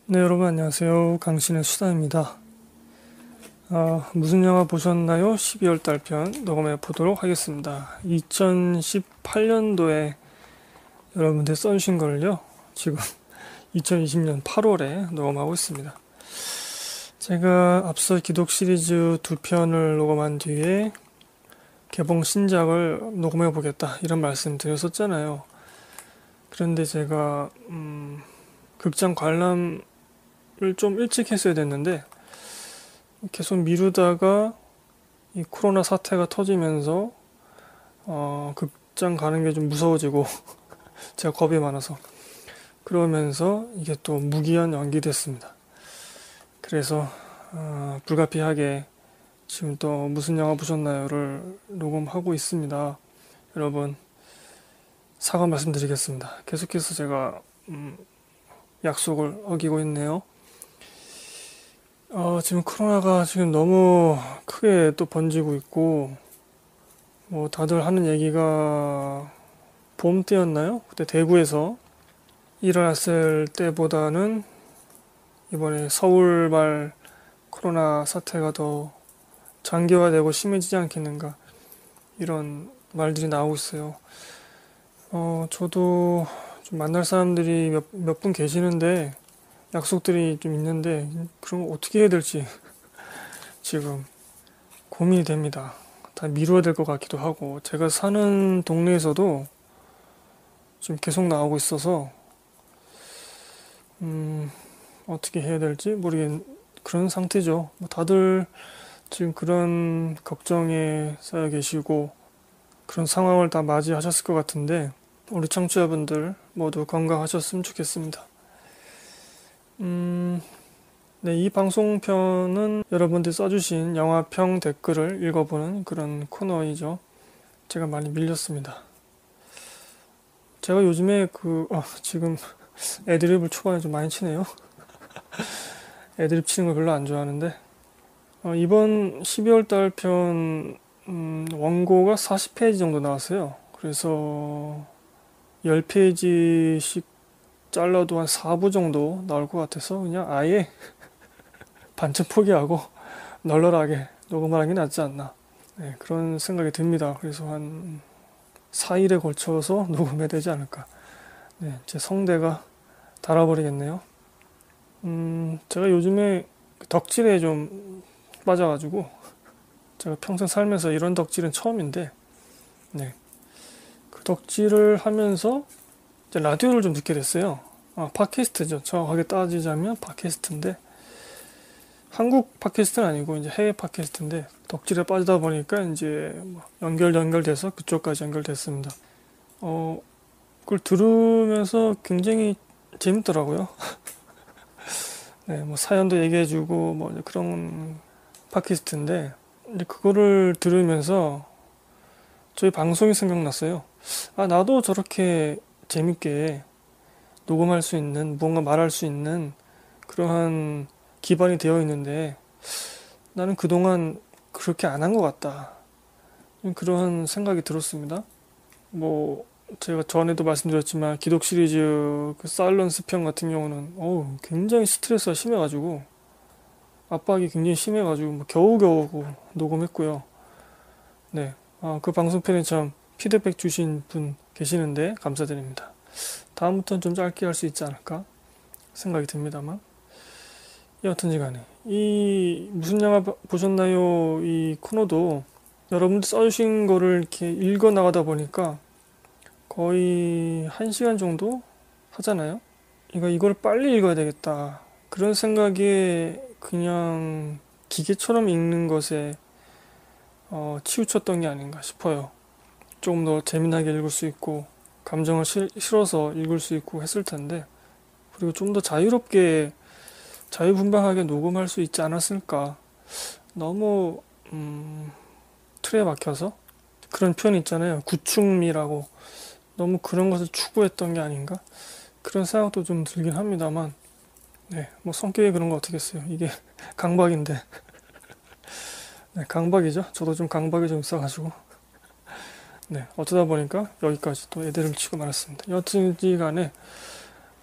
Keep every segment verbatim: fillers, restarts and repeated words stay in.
네, 여러분 안녕하세요. 강신의 수다입니다. 아, 무슨 영화 보셨나요? 십이월 달 편 녹음해 보도록 하겠습니다. 이천십팔 년도에 여러분들 써주신 걸요. 지금 이천이십 년 팔월에 녹음하고 있습니다. 제가 앞서 기독 시리즈 두 편을 녹음한 뒤에 개봉 신작을 녹음해 보겠다 이런 말씀 드렸었잖아요. 그런데 제가 음, 극장 관람 을 좀 일찍 했어야 됐는데 계속 미루다가 이 코로나 사태가 터지면서 어, 극장 가는 게 좀 무서워지고 제가 겁이 많아서 그러면서 이게 또 무기한 연기됐습니다. 그래서 어, 불가피하게 지금 또 무슨 영화 보셨나요를 녹음하고 있습니다. 여러분 사과 말씀드리겠습니다. 계속해서 제가 음, 약속을 어기고 있네요. 어, 지금 코로나가 지금 너무 크게 또 번지고 있고, 뭐 다들 하는 얘기가 봄 때였나요? 그때 대구에서 일어났을 때보다는 이번에 서울발 코로나 사태가 더 장기화되고 심해지지 않겠는가 이런 말들이 나오고 있어요. 어, 저도 좀 만날 사람들이 몇, 몇 분 계시는데 약속들이 좀 있는데 그런 거 어떻게 해야 될지 지금 고민이 됩니다. 다 미뤄야 될 것 같기도 하고 제가 사는 동네에서도 지금 계속 나오고 있어서 음 어떻게 해야 될지 모르겠는 그런 상태죠. 뭐 다들 지금 그런 걱정에 쌓여 계시고 그런 상황을 다 맞이하셨을 것 같은데 우리 청취자분들 모두 건강하셨으면 좋겠습니다. 음, 네, 이 방송편은 여러분들이 써주신 영화평 댓글을 읽어보는 그런 코너이죠. 제가 많이 밀렸습니다. 제가 요즘에 그, 아, 지금 애드립을 초반에 좀 많이 치네요. 애드립 치는 걸 별로 안 좋아하는데, 어, 이번 십이월 달 편, 음, 원고가 사십 페이지 정도 나왔어요. 그래서 십 페이지씩 잘라도 한 사 부 정도 나올 것 같아서 그냥 아예 반쯤 포기하고 널널하게 녹음을 하는 게 낫지 않나. 네, 그런 생각이 듭니다. 그래서 한 사 일에 걸쳐서 녹음해야 되지 않을까. 네, 제 성대가 닳아버리겠네요. 음, 제가 요즘에 덕질에 좀 빠져가지고 제가 평생 살면서 이런 덕질은 처음인데 네, 그 덕질을 하면서 이제 라디오를 좀 듣게 됐어요. 아, 팟캐스트죠. 정확하게 따지자면 팟캐스트인데 한국 팟캐스트는 아니고 이제 해외 팟캐스트인데 덕질에 빠지다 보니까 이제 뭐 연결 연결돼서 그쪽까지 연결됐습니다. 어, 그걸 들으면서 굉장히 재밌더라고요. 네, 뭐 사연도 얘기해주고 뭐 이제 그런 팟캐스트인데 이제 그거를 들으면서 저희 방송이 생각났어요. 아, 나도 저렇게 재밌게 녹음할 수 있는, 무언가 말할 수 있는 그러한 기반이 되어 있는데 나는 그동안 그렇게 안 한 것 같다. 그러한 생각이 들었습니다. 뭐 제가 전에도 말씀드렸지만 기독 시리즈 그 사일런스 편 같은 경우는 어우, 굉장히 스트레스가 심해가지고 압박이 굉장히 심해가지고 뭐 겨우겨우 녹음했고요. 네, 아, 그 방송편에 참 피드백 주신 분 계시는데 감사드립니다. 다음부터는 좀 짧게 할 수 있지 않을까 생각이 듭니다만 여하튼지 간에 이 무슨 영화 보셨나요 이 코너도 여러분들 써주신 거를 이렇게 읽어 나가다 보니까 거의 한 시간 정도 하잖아요. 이거 이걸 빨리 읽어야 되겠다 그런 생각에 그냥 기계처럼 읽는 것에 어, 치우쳤던 게 아닌가 싶어요. 조금 더 재미나게 읽을 수 있고 감정을 실, 실어서 읽을 수 있고 했을 텐데 그리고 좀 더 자유롭게 자유분방하게 녹음할 수 있지 않았을까. 너무 음, 틀에 박혀서 그런 표현 있잖아요. 구축미라고 너무 그런 것을 추구했던 게 아닌가 그런 생각도 좀 들긴 합니다만 네, 뭐 성격이 그런 거 어떻겠어요. 이게 강박인데 네, 강박이죠. 저도 좀 강박이 좀 있어가지고 네, 어쩌다 보니까 여기까지 또 애들을 치고 말았습니다. 여튼지 간에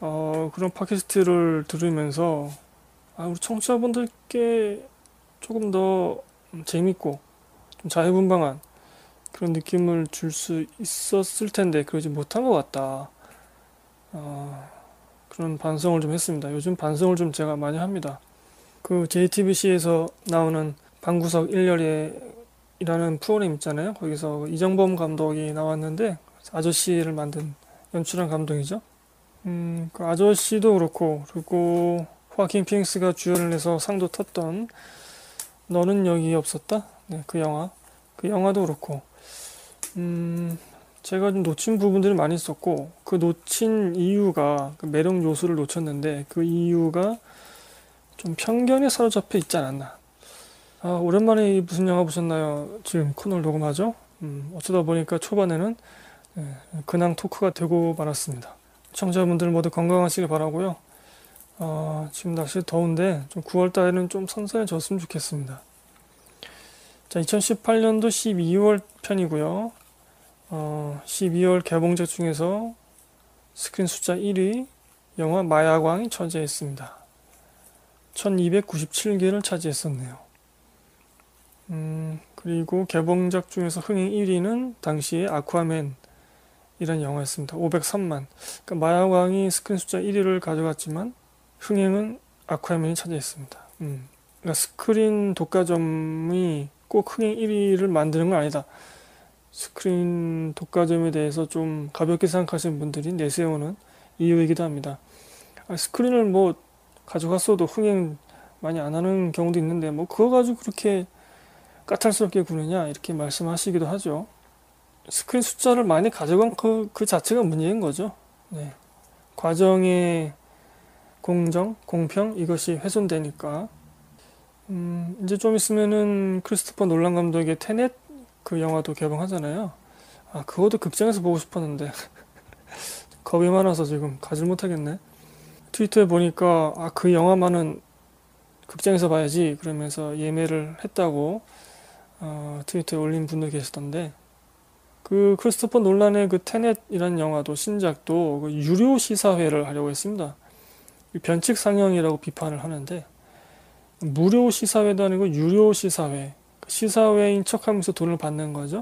어, 그런 팟캐스트를 들으면서 아, 우리 청취자분들께 조금 더 재밌고 좀 자유분방한 그런 느낌을 줄 수 있었을 텐데 그러지 못한 것 같다. 어, 그런 반성을 좀 했습니다. 요즘 반성을 좀 제가 많이 합니다. 그 제이티비씨에서 나오는 방구석 일렬에이라는 프로그램 있잖아요. 거기서 이정범 감독이 나왔는데 아저씨를 만든 연출한 감독이죠. 음, 그 아저씨도 그렇고 그리고 호아킨 피닉스가 주연을 해서 상도 탔던 너는 여기 없었다? 네, 그 영화. 그 영화도 그렇고 음, 제가 좀 놓친 부분들이 많이 있었고 그 놓친 이유가 그 매력 요소를 놓쳤는데 그 이유가 좀 편견에 사로잡혀 있지 않았나. 아, 오랜만에 무슨 영화 보셨나요? 지금 코너를 녹음하죠? 음, 어쩌다 보니까 초반에는 예, 근황 토크가 되고 말았습니다. 시청자분들 모두 건강하시길 바라고요. 어, 지금 날씨 더운데 좀 구월 달에는 좀 선선해졌으면 좋겠습니다. 자, 이천십팔 년도 십이월 편이고요. 어, 십이월 개봉작 중에서 스크린 숫자 일 위 영화 마야광이 차지했습니다. 천이백구십칠 개를 차지했었네요. 음, 그리고 개봉작 중에서 흥행 일 위는 당시에 아쿠아맨 이란 영화였습니다. 오백삼만. 그러니까 마야광이 스크린 숫자 일 위를 가져갔지만 흥행은 아쿠아맨이 차지했습니다. 음. 그러니까 스크린 독과점이 꼭 흥행 일 위를 만드는 건 아니다. 스크린 독과점에 대해서 좀 가볍게 생각하시는 분들이 내세우는 이유이기도 합니다. 아, 스크린을 뭐 가져갔어도 흥행 많이 안 하는 경우도 있는데 뭐 그거 가지고 그렇게 까탈스럽게 구느냐 이렇게 말씀하시기도 하죠. 스크린 숫자를 많이 가져간 그, 그 자체가 문제인 거죠. 네. 과정의 공정, 공평 이것이 훼손되니까 음, 이제 좀 있으면은 크리스토퍼 놀란 감독의 테넷 그 영화도 개봉하잖아요. 아, 그것도 극장에서 보고 싶었는데 겁이 많아서 지금 가질 못하겠네. 트위터에 보니까 아, 그 영화만은 극장에서 봐야지 그러면서 예매를 했다고 어, 트위터에 올린 분도 계시던데 그 크리스토퍼 놀란의 그 테넷이라는 영화도 신작도 그 유료 시사회를 하려고 했습니다. 변칙 상영이라고 비판을 하는데 무료 시사회도 아니고 유료 시사회 시사회인 척하면서 돈을 받는 거죠.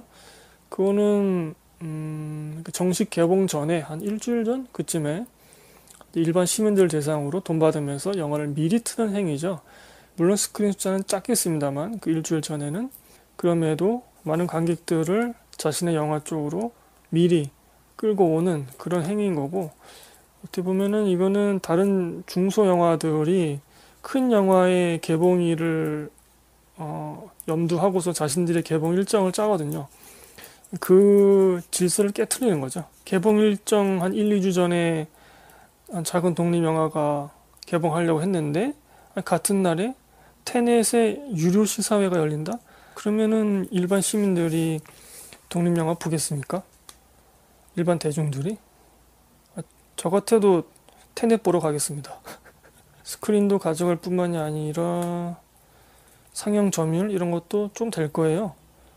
그거는 음, 정식 개봉 전에 한 일주일 전 그쯤에 일반 시민들 대상으로 돈 받으면서 영화를 미리 트는 행위죠. 물론 스크린 숫자는 작겠습니다만 그 일주일 전에는 그럼에도 많은 관객들을 자신의 영화 쪽으로 미리 끌고 오는 그런 행위인 거고 어떻게 보면은 이거는 다른 중소 영화들이 큰 영화의 개봉일을 어, 염두하고서 자신들의 개봉 일정을 짜거든요. 그 질서를 깨트리는 거죠. 개봉 일정 한 일, 이 주 전에 한 작은 독립 영화가 개봉하려고 했는데 같은 날에 테넷의 유료 시사회가 열린다? 그러면은 일반 시민들이 독립 영화 보겠습니까? 일반 대중들이? 아, 저 같아도 테넷 보러 가겠습니다. 스크린도 가져갈 뿐만이 아니라 상영 점유율 이런 것도 좀 될 거예요.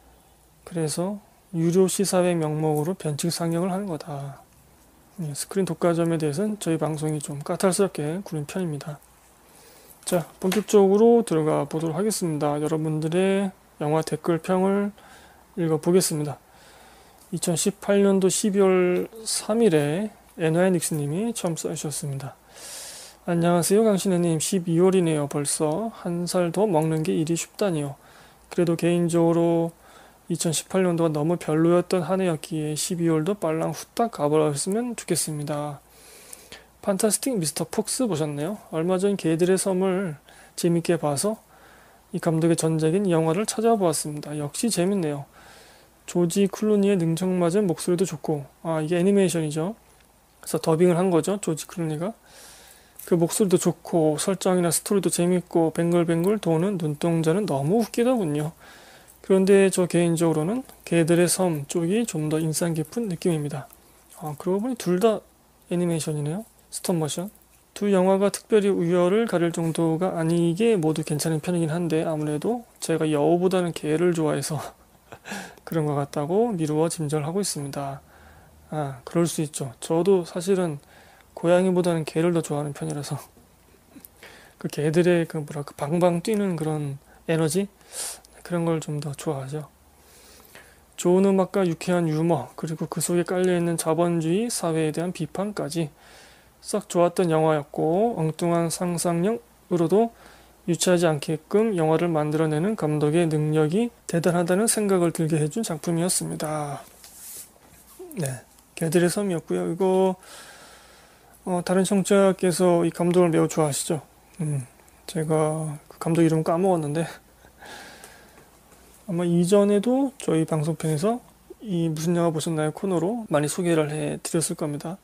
그래서 유료 시사회 명목으로 변칙 상영을 하는 거다. 예, 스크린 독과점에 대해서는 저희 방송이 좀 까탈스럽게 구는 편입니다. 자, 본격적으로 들어가 보도록 하겠습니다. 여러분들의 영화 댓글평을 읽어보겠습니다. 이천십팔 년도 십이월 삼일에 에너야닉스님이 처음 써주셨습니다. 안녕하세요 강신혜님. 십이월이네요. 벌써 한 살 더 먹는 게 일이 쉽다니요. 그래도 개인적으로 이천십팔 년도가 너무 별로였던 한 해였기에 십이월도 빨랑 후딱 가버렸으면 좋겠습니다. 판타스틱 미스터 폭스 보셨네요? 얼마 전 개들의 섬을 재밌게 봐서 이 감독의 전작인 이 영화를 찾아보았습니다. 역시 재밌네요. 조지 클루니의 능청맞은 목소리도 좋고 아 이게 애니메이션이죠. 그래서 더빙을 한 거죠. 조지 클루니가. 그 목소리도 좋고 설정이나 스토리도 재밌고 뱅글뱅글 도는 눈동자는 너무 웃기더군요. 그런데 저 개인적으로는 개들의 섬 쪽이 좀 더 인상 깊은 느낌입니다. 아, 그러고 보니 둘 다 애니메이션이네요. 스톱모션. 두 영화가 특별히 우열을 가릴 정도가 아니게 모두 괜찮은 편이긴 한데 아무래도 제가 여우보다는 개를 좋아해서 그런 것 같다고 미루어 짐작하고 있습니다. 아, 그럴 수 있죠. 저도 사실은 고양이보다는 개를 더 좋아하는 편이라서 그 개들의 그 뭐랄까 방방 뛰는 그런 에너지 그런 걸 좀 더 좋아하죠. 좋은 음악과 유쾌한 유머 그리고 그 속에 깔려있는 자본주의 사회에 대한 비판까지 썩 좋았던 영화였고 엉뚱한 상상력으로도 유치하지 않게끔 영화를 만들어내는 감독의 능력이 대단하다는 생각을 들게 해준 작품이었습니다. 네, 개들의 섬이었고요. 이거 어, 다른 청취자께서 이 감독을 매우 좋아하시죠? 음, 제가 그 감독 이름 까먹었는데 아마 이전에도 저희 방송편에서 이 무슨 영화 보셨나요 코너로 많이 소개를 해드렸을 겁니다.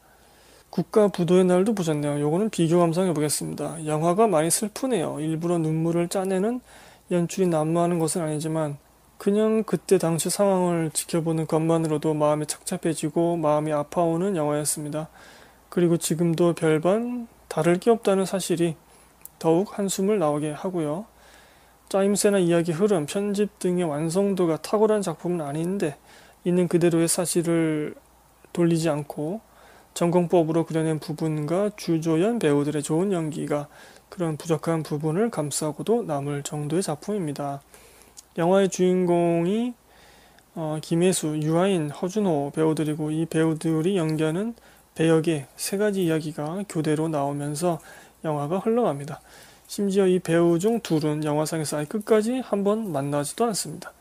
국가부도의 날도 보셨네요. 요거는 비교 감상해 보겠습니다. 영화가 많이 슬프네요. 일부러 눈물을 짜내는 연출이 난무하는 것은 아니지만 그냥 그때 당시 상황을 지켜보는 것만으로도 마음이 착잡해지고 마음이 아파오는 영화였습니다. 그리고 지금도 별반 다를 게 없다는 사실이 더욱 한숨을 나오게 하고요. 짜임새나 이야기 흐름, 편집 등의 완성도가 탁월한 작품은 아닌데 있는 그대로의 사실을 돌리지 않고 전공법으로 그려낸 부분과 주조연 배우들의 좋은 연기가 그런 부족한 부분을 감싸고도 남을 정도의 작품입니다. 영화의 주인공이 어, 김혜수, 유아인, 허준호 배우들이고 이 배우들이 연기하는 배역의 세 가지 이야기가 교대로 나오면서 영화가 흘러갑니다. 심지어 이 배우 중 둘은 영화상에서 아예 끝까지 한번 만나지도 않습니다.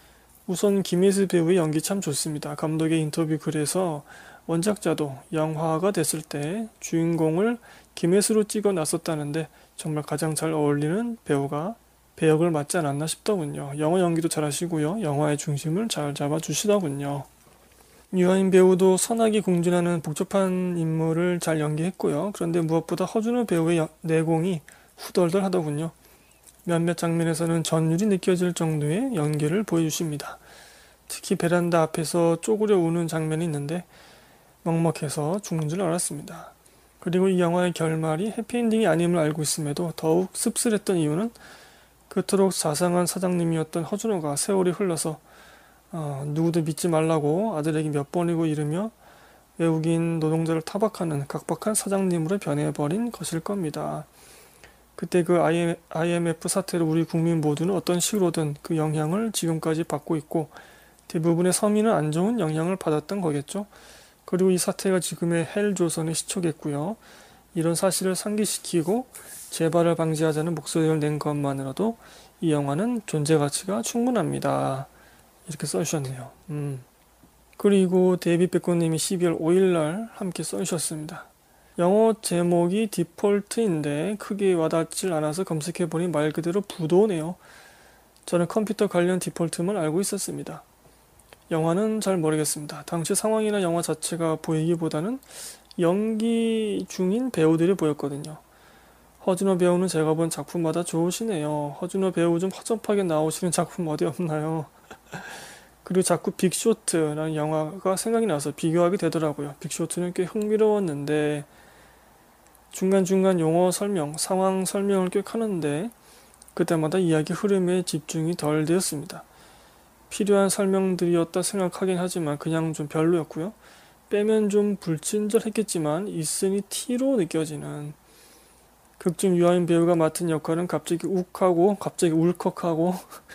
우선 김혜수 배우의 연기 참 좋습니다. 감독의 인터뷰 글에서 원작자도 영화가 됐을 때 주인공을 김혜수로 찍어 놨었다는데 정말 가장 잘 어울리는 배우가 배역을 맡지 않았나 싶더군요. 영화 연기도 잘하시고요. 영화의 중심을 잘 잡아주시더군요. 유아인 배우도 선하게 공존하는 복잡한 인물을 잘 연기했고요. 그런데 무엇보다 허준호 배우의 여, 내공이 후덜덜 하더군요. 몇몇 장면에서는 전율이 느껴질 정도의 연기를 보여주십니다. 특히 베란다 앞에서 쪼그려 우는 장면이 있는데 먹먹해서 죽는 줄 알았습니다. 그리고 이 영화의 결말이 해피엔딩이 아님을 알고 있음에도 더욱 씁쓸했던 이유는 그토록 자상한 사장님이었던 허준호가 세월이 흘러서 어, 누구도 믿지 말라고 아들에게 몇 번이고 이르며 외국인 노동자를 타박하는 각박한 사장님으로 변해버린 것일 겁니다. 그때 그 아이엠에프 사태로 우리 국민 모두는 어떤 식으로든 그 영향을 지금까지 받고 있고 대부분의 서민은 안 좋은 영향을 받았던 거겠죠. 그리고 이 사태가 지금의 헬조선의 시초겠고요. 이런 사실을 상기시키고 재발을 방지하자는 목소리를 낸 것만으로도 이 영화는 존재 가치가 충분합니다. 이렇게 써주셨네요. 음. 그리고 데이빗 베코님이 십이월 오일날 함께 써주셨습니다. 영어 제목이 디폴트인데 크게 와닿질 않아서 검색해보니 말 그대로 부도네요. 저는 컴퓨터 관련 디폴트만 알고 있었습니다. 영화는 잘 모르겠습니다. 당시 상황이나 영화 자체가 보이기보다는 연기 중인 배우들이 보였거든요. 허준호 배우는 제가 본 작품마다 좋으시네요. 허준호 배우 좀 허접하게 나오시는 작품 어디 없나요? 그리고 자꾸 빅쇼트라는 영화가 생각이 나서 비교하게 되더라고요. 빅쇼트는 꽤 흥미로웠는데 중간중간 용어 설명, 상황 설명을 꽤 하는데 그때마다 이야기 흐름에 집중이 덜 되었습니다. 필요한 설명들이었다 생각하긴 하지만 그냥 좀 별로였고요. 빼면 좀 불친절했겠지만 있으니 티로 느껴지는 극중 유아인 배우가 맡은 역할은 갑자기 욱하고 갑자기 울컥하고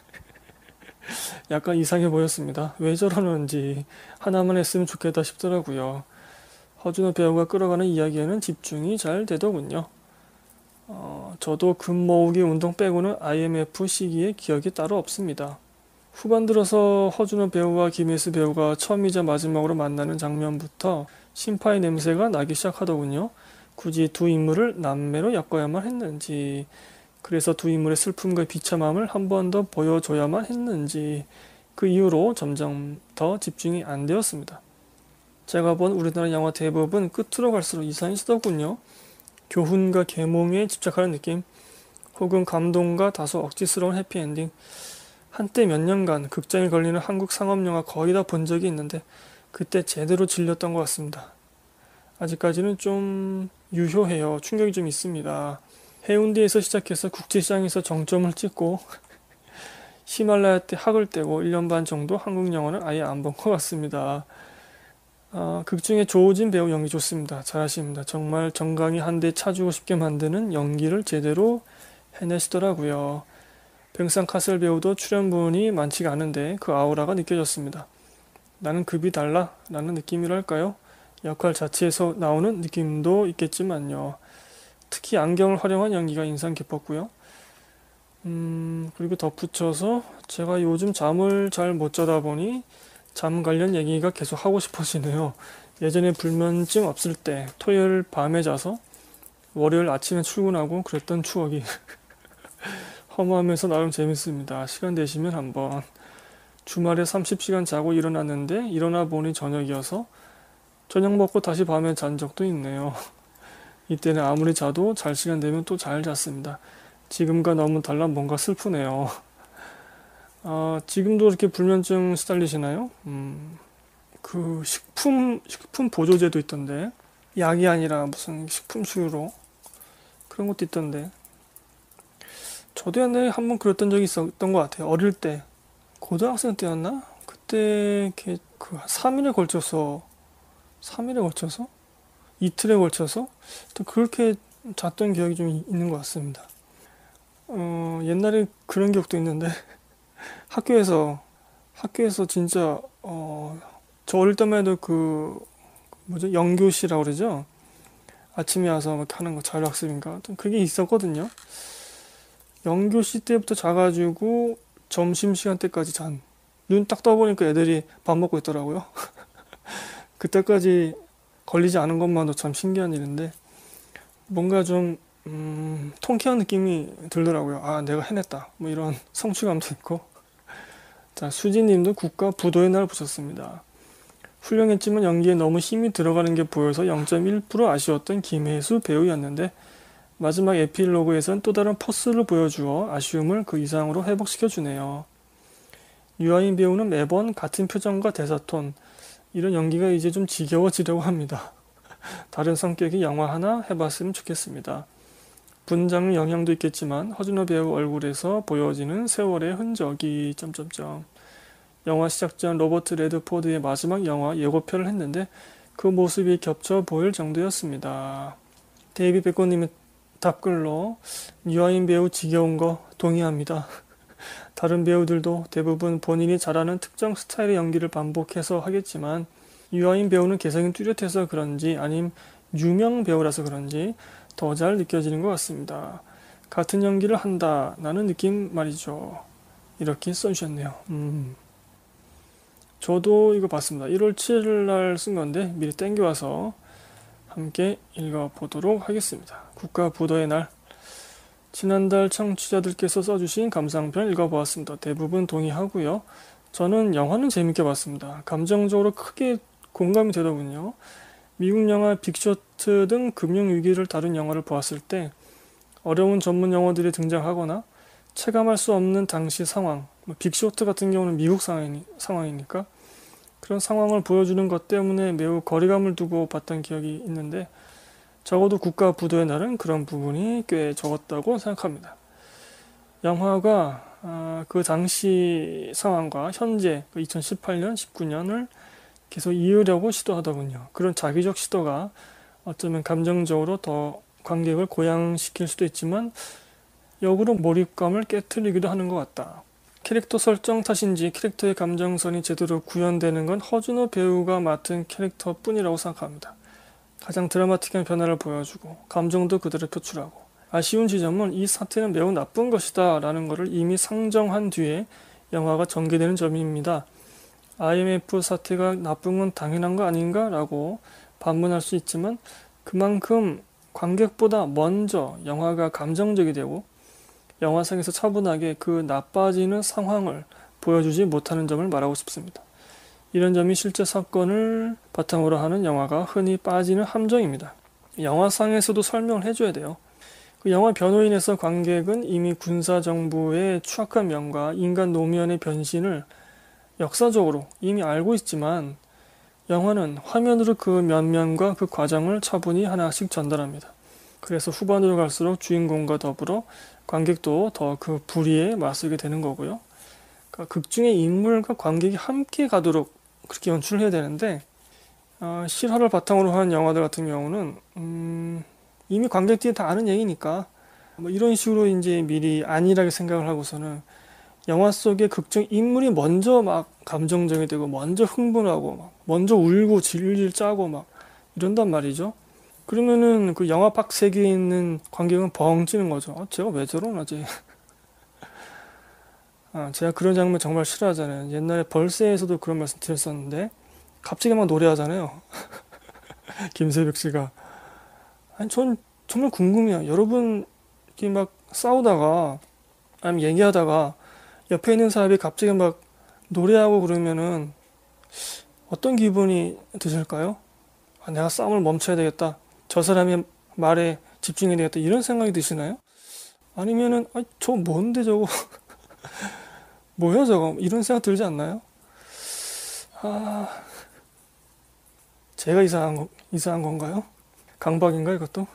약간 이상해 보였습니다. 왜 저러는지 하나만 했으면 좋겠다 싶더라고요. 허준호 배우가 끌어가는 이야기에는 집중이 잘 되더군요. 어, 저도 금 모으기 운동 빼고는 아이엠에프 시기에 기억이 따로 없습니다. 후반 들어서 허준호 배우와 김혜수 배우가 처음이자 마지막으로 만나는 장면부터 신파의 냄새가 나기 시작하더군요. 굳이 두 인물을 남매로 엮어야만 했는지, 그래서 두 인물의 슬픔과 비참함을 한 번 더 보여줘야만 했는지, 그 이후로 점점 더 집중이 안 되었습니다. 제가 본 우리나라 영화 대부분 끝으로 갈수록 이상해지더군요. 교훈과 계몽에 집착하는 느낌, 혹은 감동과 다소 억지스러운 해피엔딩. 한때 몇 년간 극장에 걸리는 한국 상업영화 거의 다 본 적이 있는데 그때 제대로 질렸던 것 같습니다. 아직까지는 좀 유효해요. 충격이 좀 있습니다. 해운대에서 시작해서 국제시장에서 정점을 찍고 히말라야 때 학을 떼고 일 년 반 정도 한국 영화는 아예 안 본 것 같습니다. 아, 극 중에 조우진 배우 연기 좋습니다. 잘하십니다. 정말 정강이 한 대 차주고 싶게 만드는 연기를 제대로 해내시더라고요. 뱅상카셀 배우도 출연분이 많지가 않은데 그 아우라가 느껴졌습니다. 나는 급이 달라 라는 느낌이랄까요? 역할 자체에서 나오는 느낌도 있겠지만요. 특히 안경을 활용한 연기가 인상 깊었고요. 음, 그리고 덧붙여서 제가 요즘 잠을 잘 못 자다 보니 잠 관련 얘기가 계속 하고 싶어지네요. 예전에 불면증 없을 때 토요일 밤에 자서 월요일 아침에 출근하고 그랬던 추억이 허무하면서 나름 재밌습니다. 시간 되시면 한번. 주말에 삼십 시간 자고 일어났는데 일어나 보니 저녁이어서 저녁 먹고 다시 밤에 잔 적도 있네요. 이때는 아무리 자도 잘 시간 되면 또 잘 잤습니다. 지금과 너무 달라 뭔가 슬프네요. 아, 지금도 이렇게 불면증 시달리시나요? 음, 그 식품 식품 보조제도 있던데 약이 아니라 무슨 식품수유로 그런 것도 있던데 저도 옛날에 한번 그랬던 적이 있었던 것 같아요. 어릴 때 고등학생 때였나? 그때 이렇게 그 삼 일에 걸쳐서 삼 일에 걸쳐서 이틀에 걸쳐서 또 그렇게 잤던 기억이 좀 있는 것 같습니다. 어, 옛날에 그런 기억도 있는데 학교에서 학교에서 진짜 어, 저 어릴 때만 해도 그 뭐죠? 영교시라고 그러죠? 아침에 와서 막 하는 거 자율학습인가? 좀 그게 있었거든요. 영교시 때부터 자가지고 점심시간 때까지 잔. 눈 딱 떠보니까 애들이 밥 먹고 있더라고요. 그때까지 걸리지 않은 것만도 참 신기한 일인데 뭔가 좀 음, 통쾌한 느낌이 들더라고요. 아, 내가 해냈다. 뭐 이런 성취감도 있고. 자, 수진님도 국가 부도의 날 보셨습니다. 훌륭했지만 연기에 너무 힘이 들어가는 게 보여서 영 점 일 퍼센트 아쉬웠던 김혜수 배우였는데 마지막 에필로그에선 또 다른 퍼스를 보여주어 아쉬움을 그 이상으로 회복시켜주네요. 유아인 배우는 매번 같은 표정과 대사톤, 이런 연기가 이제 좀 지겨워지려고 합니다. 다른 성격의 영화 하나 해봤으면 좋겠습니다. 분장 영향도 있겠지만 허준호 배우 얼굴에서 보여지는 세월의 흔적이 점점점. 영화 시작 전 로버트 레드포드의 마지막 영화 예고편을 했는데 그 모습이 겹쳐 보일 정도였습니다. 데이비 백고님의 답글로 유아인 배우 지겨운 거 동의합니다. 다른 배우들도 대부분 본인이 잘하는 특정 스타일의 연기를 반복해서 하겠지만 유아인 배우는 개성이 뚜렷해서 그런지 아님 유명 배우라서 그런지 더 잘 느껴지는 것 같습니다. 같은 연기를 한다 라는 느낌 말이죠. 이렇게 써주셨네요. 음. 저도 이거 봤습니다. 일월 칠일 날 쓴 건데 미리 땡겨와서 함께 읽어보도록 하겠습니다. 국가부도의 날. 지난달 청취자들께서 써주신 감상편 읽어보았습니다. 대부분 동의하고요. 저는 영화는 재밌게 봤습니다. 감정적으로 크게 공감이 되더군요. 미국 영화 빅쇼트 등 금융위기를 다룬 영화를 보았을 때 어려운 전문 용어들이 등장하거나 체감할 수 없는 당시 상황, 빅쇼트 같은 경우는 미국 상황이, 상황이니까 그런 상황을 보여주는 것 때문에 매우 거리감을 두고 봤던 기억이 있는데 적어도 국가부도의 날은 그런 부분이 꽤 적었다고 생각합니다. 영화가 아, 그 당시 상황과 현재 그 이천십팔 년, 십구 년을 계속 이으려고 시도하더군요. 그런 자기적 시도가 어쩌면 감정적으로 더 관객을 고양시킬 수도 있지만 역으로 몰입감을 깨트리기도 하는 것 같다. 캐릭터 설정 탓인지 캐릭터의 감정선이 제대로 구현되는 건 허준호 배우가 맡은 캐릭터뿐이라고 생각합니다. 가장 드라마틱한 변화를 보여주고 감정도 그대로 표출하고 아쉬운 지점은 이 사태는 매우 나쁜 것이다 라는 것을 이미 상정한 뒤에 영화가 전개되는 점입니다. 아이엠에프 사태가 나쁜 건 당연한 거 아닌가 라고 반문할 수 있지만 그만큼 관객보다 먼저 영화가 감정적이 되고 영화상에서 차분하게 그 나빠지는 상황을 보여주지 못하는 점을 말하고 싶습니다. 이런 점이 실제 사건을 바탕으로 하는 영화가 흔히 빠지는 함정입니다. 영화상에서도 설명을 해줘야 돼요. 그 영화 변호인에서 관객은 이미 군사정부의 추악한 면과 인간 노무현의 변신을 역사적으로 이미 알고 있지만 영화는 화면으로 그 면면과 그 과정을 차분히 하나씩 전달합니다. 그래서 후반으로 갈수록 주인공과 더불어 관객도 더 그 불의에 맞서게 되는 거고요. 그러니까 극 중의 인물과 관객이 함께 가도록 그렇게 연출을 해야 되는데 어, 실화를 바탕으로 한 영화들 같은 경우는 음, 이미 관객들이 다 아는 얘기니까 뭐 이런 식으로 이제 미리 안일하게 생각을 하고서는 영화 속의 극중 인물이 먼저 막 감정적이 되고 먼저 흥분하고 막 먼저 울고 질질 짜고 막 이런단 말이죠. 그러면은 그 영화 밖 세계에 있는 관객은 벙 찌는 거죠. 어, 제가 왜 저러나지? 아, 제가 그런 장면 정말 싫어하잖아요. 옛날에 벌새에서도 그런 말씀 드렸었는데 갑자기 막 노래하잖아요. 김세벽 씨가. 아니, 전 정말 궁금해요. 여러분 이렇게 막 싸우다가 아니면 얘기하다가 옆에 있는 사람이 갑자기 막 노래하고 그러면은 어떤 기분이 드실까요? 아, 내가 싸움을 멈춰야 되겠다. 저 사람의 말에 집중해야 되겠다. 이런 생각이 드시나요? 아니면은 아, 저 뭔데 저거 뭐야 저거 이런 생각 들지 않나요? 아, 제가 이상한 거, 이상한 건가요? 강박인가 이것도?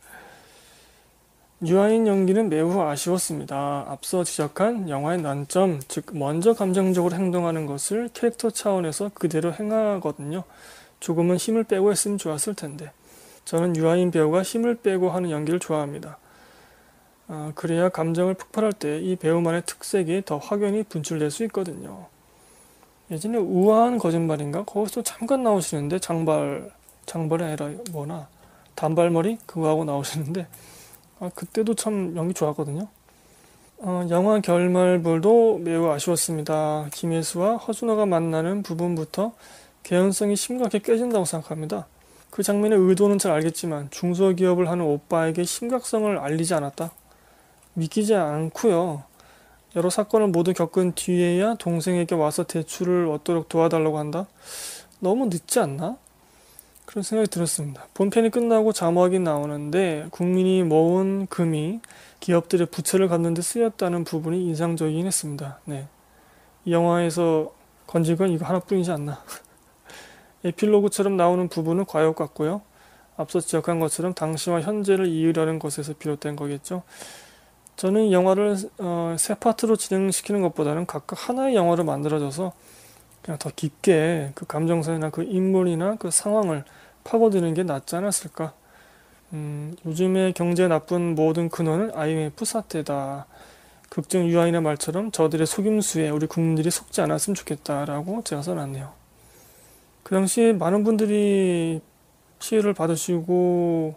유아인 연기는 매우 아쉬웠습니다. 앞서 지적한 영화의 난점, 즉 먼저 감정적으로 행동하는 것을 캐릭터 차원에서 그대로 행하거든요. 조금은 힘을 빼고 했으면 좋았을 텐데. 저는 유아인 배우가 힘을 빼고 하는 연기를 좋아합니다. 아, 그래야 감정을 폭발할 때 이 배우만의 특색이 더 확연히 분출될 수 있거든요. 예전에 우아한 거짓말인가? 거기서 잠깐 나오시는데 장발, 장발이 아니라 뭐나 단발머리? 그거 하고 나오시는데 아, 그때도 참 연기 좋았거든요. 어, 영화 결말물도 매우 아쉬웠습니다. 김혜수와 허준호가 만나는 부분부터 개연성이 심각하게 깨진다고 생각합니다. 그 장면의 의도는 잘 알겠지만 중소기업을 하는 오빠에게 심각성을 알리지 않았다. 믿기지 않고요. 여러 사건을 모두 겪은 뒤에야 동생에게 와서 대출을 얻도록 도와달라고 한다? 너무 늦지 않나? 그런 생각이 들었습니다. 본편이 끝나고 자막이 나오는데 국민이 모은 금이 기업들의 부채를 갚는 데 쓰였다는 부분이 인상적이긴 했습니다. 네. 이 영화에서 건진 건 이거 하나뿐이지 않나. 에필로그처럼 나오는 부분은 과욕 같고요. 앞서 지적한 것처럼 당시와 현재를 이으려는 것에서 비롯된 거겠죠. 저는 이 영화를 어, 세 파트로 진행시키는 것보다는 각각 하나의 영화로 만들어져서 그냥 더 깊게 그 감정선이나 그 인물이나 그 상황을 파고드는 게 낫지 않았을까. 음, 요즘에 경제 나쁜 모든 근원은 아이엠에프 사태다. 극중 유아인의 말처럼 저들의 속임수에 우리 국민들이 속지 않았으면 좋겠다라고 제가 써놨네요. 그 당시에 많은 분들이 피해를 받으시고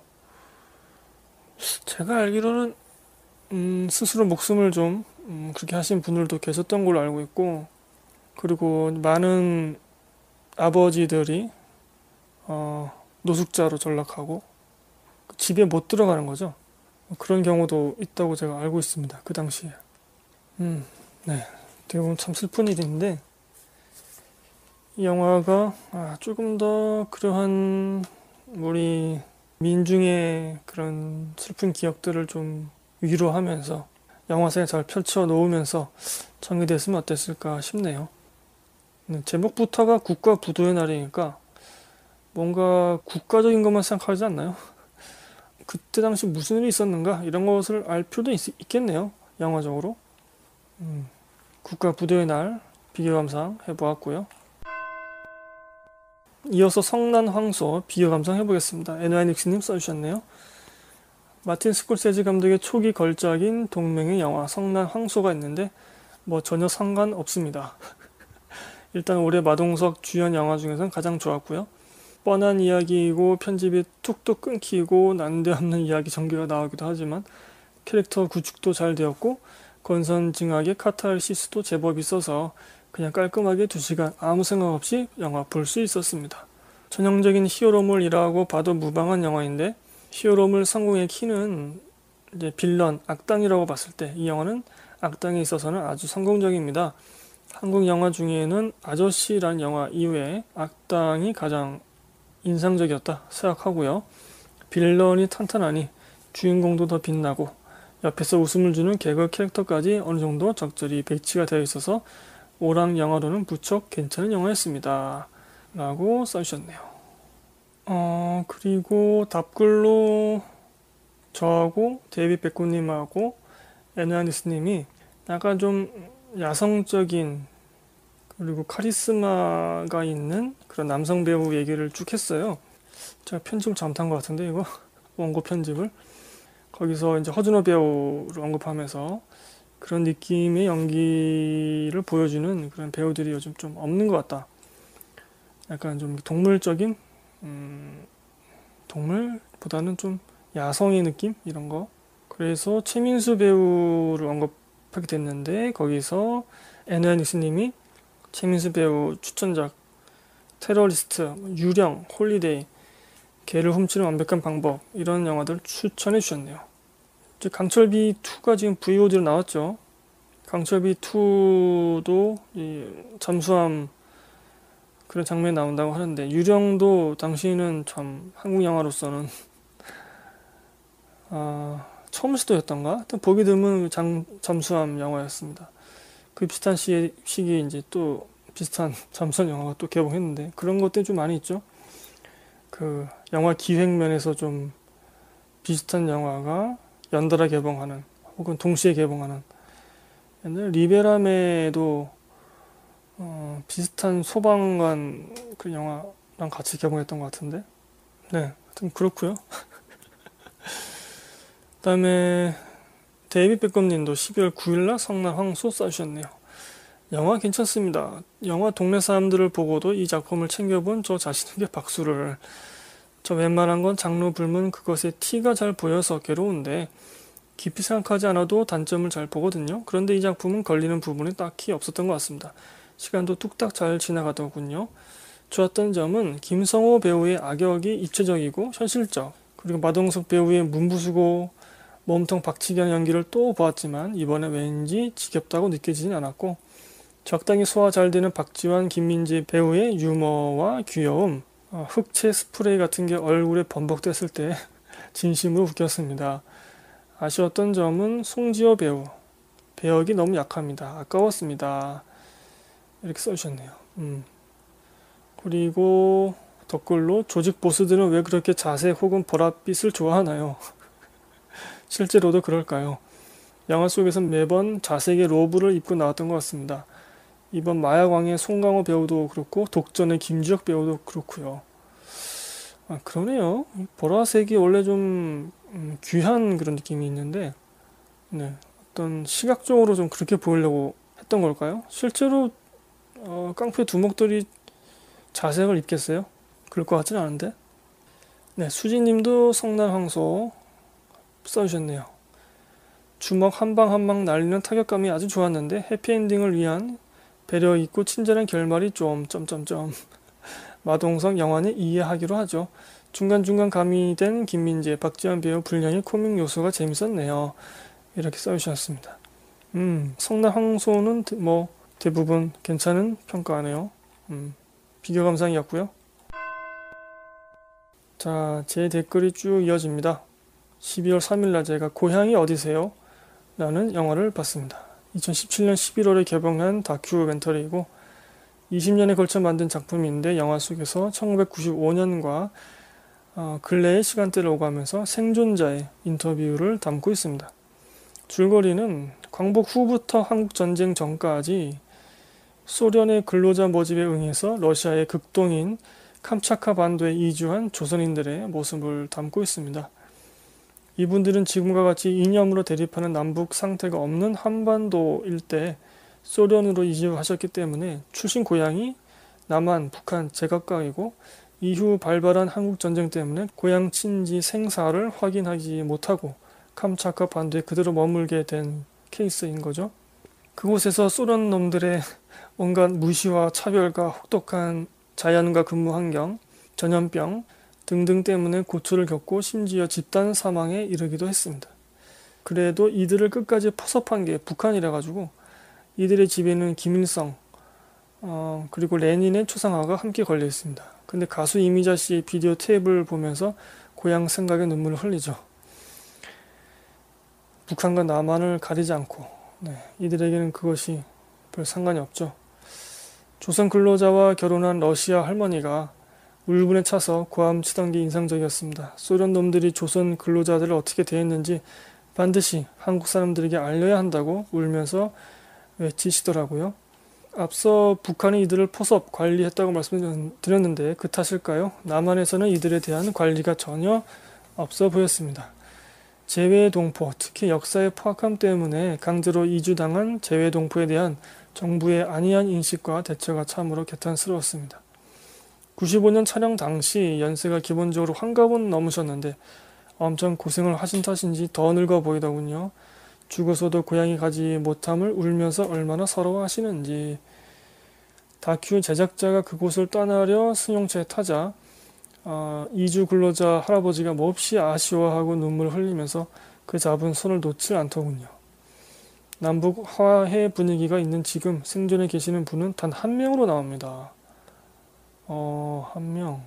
제가 알기로는 음, 스스로 목숨을 좀 음, 그렇게 하신 분들도 계셨던 걸로 알고 있고 그리고 많은 아버지들이 어, 노숙자로 전락하고 집에 못 들어가는 거죠. 그런 경우도 있다고 제가 알고 있습니다. 그 당시에. 음, 네. 어떻게 보면 참 슬픈 일인데 이 영화가 아, 조금 더 그러한 우리 민중의 그런 슬픈 기억들을 좀 위로하면서 영화상에 잘 펼쳐 놓으면서 전개됐으면 어땠을까 싶네요. 네, 제목부터가 국가 부도의 날이니까 뭔가 국가적인 것만 생각하지 않나요? 그때 당시 무슨 일이 있었는가 이런 것을 알 필요도 있, 있겠네요. 영화적으로. 음, 국가 부도의 날 비교 감상 해보았고요. 이어서 성난 황소 비교 감상 해보겠습니다. 에누아닉스님 써주셨네요. 마틴 스콜세지 감독의 초기 걸작인 동명의 영화 성난 황소가 있는데 뭐 전혀 상관없습니다. 일단 올해 마동석 주연 영화 중에서는 가장 좋았고요. 뻔한 이야기이고 편집이 툭툭 끊기고 난데없는 이야기 전개가 나오기도 하지만 캐릭터 구축도 잘 되었고 건선징악의 카타르시스도 제법 있어서 그냥 깔끔하게 두 시간 아무 생각 없이 영화 볼 수 있었습니다. 전형적인 히어로물이라고 봐도 무방한 영화인데 히어로물 성공의 키는 이제 빌런, 악당이라고 봤을 때 이 영화는 악당에 있어서는 아주 성공적입니다. 한국 영화 중에는 아저씨라는 영화 이외에 악당이 가장 인상적이었다 생각하고요. 빌런이 탄탄하니 주인공도 더 빛나고 옆에서 웃음을 주는 개그 캐릭터까지 어느 정도 적절히 배치가 되어 있어서 오락 영화로는 무척 괜찮은 영화였습니다. 라고 써주셨네요. 어, 그리고 답글로 저하고 데이비 백구님하고 에누아니스님이 약간 좀 야성적인 그리고 카리스마가 있는 그런 남성 배우 얘기를 쭉 했어요. 제가 편집을 잘못한 것 같은데 이거 원고 편집을 거기서 이제 허준호 배우를 언급하면서 그런 느낌의 연기를 보여주는 그런 배우들이 요즘 좀 없는 것 같다. 약간 좀 동물적인 음, 동물보다는 좀 야성의 느낌 이런 거. 그래서 최민수 배우를 언급하게 됐는데 거기서 애너닉스님이 최민수 배우 추천작 테러리스트, 유령, 홀리데이, 개를 훔치는 완벽한 방법 이런 영화들 추천해 주셨네요. 이제 강철비 이가 지금 브이오디로 나왔죠. 강철비 이도 이 잠수함 그런 장면이 나온다고 하는데 유령도 당시는 참 한국 영화로서는 아, 처음 시도였던가? 하여튼 보기 드문 장, 잠수함 영화였습니다. 그 비슷한 시, 시기에 이제 또 비슷한 잠수함 영화가 또 개봉했는데 그런 것들이 좀 많이 있죠. 그 영화 기획 면에서 좀 비슷한 영화가 연달아 개봉하는 혹은 동시에 개봉하는 옛날 리베라메도 어, 비슷한 소방관 그 영화랑 같이 개봉했던 것 같은데 네, 하여튼 그렇고요. 그다음에 데이비 백검님도 십이월 구일날 성난 황소 써주셨네요. 영화 괜찮습니다. 영화 동네 사람들을 보고도 이 작품을 챙겨본 저 자신에게 박수를. 저 웬만한 건 장르 불문 그것에 티가 잘 보여서 괴로운데 깊이 생각하지 않아도 단점을 잘 보거든요. 그런데 이 작품은 걸리는 부분이 딱히 없었던 것 같습니다. 시간도 뚝딱 잘 지나가더군요. 좋았던 점은 김성호 배우의 악역이 입체적이고 현실적, 그리고 마동석 배우의 문부수고 몸통 박치기 하는 연기를 또 보았지만 이번에 왠지 지겹다고 느껴지진 않았고 적당히 소화 잘 되는 박지환, 김민재 배우의 유머와 귀여움, 어, 흑채 스프레이 같은 게 얼굴에 범벅됐을 때 진심으로 웃겼습니다. 아쉬웠던 점은 송지효 배우, 배역이 너무 약합니다. 아까웠습니다. 이렇게 써주셨네요. 음. 그리고 댓글로 조직 보스들은 왜 그렇게 자색 혹은 보랏빛을 좋아하나요? 실제로도 그럴까요? 영화 속에서 매번 자색의 로브를 입고 나왔던 것 같습니다. 이번 마약왕의 송강호 배우도 그렇고 독전의 김주혁 배우도 그렇고요. 아, 그러네요. 보라색이 원래 좀 음, 귀한 그런 느낌이 있는데 네, 어떤 시각적으로 좀 그렇게 보이려고 했던 걸까요? 실제로 어, 깡패 두목들이 자색을 입겠어요? 그럴 것 같진 않은데. 네, 수지님도 성난 황소 써주셨네요. 주먹 한 방 한 방 날리는 타격감이 아주 좋았는데 해피엔딩을 위한 배려 있고 친절한 결말이 좀 점점점 마동석 영화는 이해하기로 하죠. 중간중간 가미된 김민재, 박지환 배우 분량의 코믹 요소가 재밌었네요. 이렇게 써주셨습니다. 음, 성난 황소는 뭐 대부분 괜찮은 평가네요. 음, 비교 감상이었고요. 자, 제 댓글이 쭉 이어집니다. 십이월 삼일날 제가 고향이 어디세요? 라는 영화를 봤습니다. 이천십칠년 십일월에 개봉한 다큐멘터리이고 이십 년에 걸쳐 만든 작품인데 영화 속에서 천구백구십오년과 어, 근래의 시간대를 오가면서 생존자의 인터뷰를 담고 있습니다. 줄거리는 광복 후부터 한국전쟁 전까지 소련의 근로자 모집에 응해서 러시아의 극동인 캄차카 반도에 이주한 조선인들의 모습을 담고 있습니다. 이분들은 지금과 같이 이념으로 대립하는 남북 상태가 없는 한반도 일대 소련으로 이주하셨기 때문에 출신 고향이 남한, 북한 제각각이고 이후 발발한 한국전쟁 때문에 고향 친지 생사를 확인하지 못하고 캄차카 반도에 그대로 머물게 된 케이스인 거죠. 그곳에서 소련 놈들의 온갖 무시와 차별과 혹독한 자연과 근무 환경, 전염병 등등 때문에 고초를 겪고 심지어 집단 사망에 이르기도 했습니다. 그래도 이들을 끝까지 포섭한 게 북한이라 가지고 이들의 집에는 김일성 어, 그리고 레닌의 초상화가 함께 걸려 있습니다. 근데 가수 이미자 씨의 비디오 테이프를 보면서 고향 생각에 눈물을 흘리죠. 북한과 남한을 가리지 않고 네, 이들에게는 그것이 별 상관이 없죠. 조선 근로자와 결혼한 러시아 할머니가 울분에 차서 고함 치던 게 인상적이었습니다. 소련 놈들이 조선 근로자들을 어떻게 대했는지 반드시 한국 사람들에게 알려야 한다고 울면서 외치시더라고요. 앞서 북한이 이들을 포섭, 관리했다고 말씀드렸는데 그 탓일까요? 남한에서는 이들에 대한 관리가 전혀 없어 보였습니다. 재외동포, 특히 역사의 포악함 때문에 강제로 이주당한 재외동포에 대한 정부의 안이한 인식과 대처가 참으로 개탄스러웠습니다. 구십오 년 촬영 당시 연세가 기본적으로 환갑은 넘으셨는데 엄청 고생을 하신 탓인지 더 늙어 보이더군요. 죽어서도 고향에 가지 못함을 울면서 얼마나 서러워하시는지. 다큐 제작자가 그곳을 떠나려 승용차에 타자 어, 이주 근로자 할아버지가 몹시 아쉬워하고 눈물을 흘리면서 그 잡은 손을 놓질 않더군요. 남북 화해 분위기가 있는 지금 생존에 계시는 분은 단 한 명으로 나옵니다. 어, 한 명.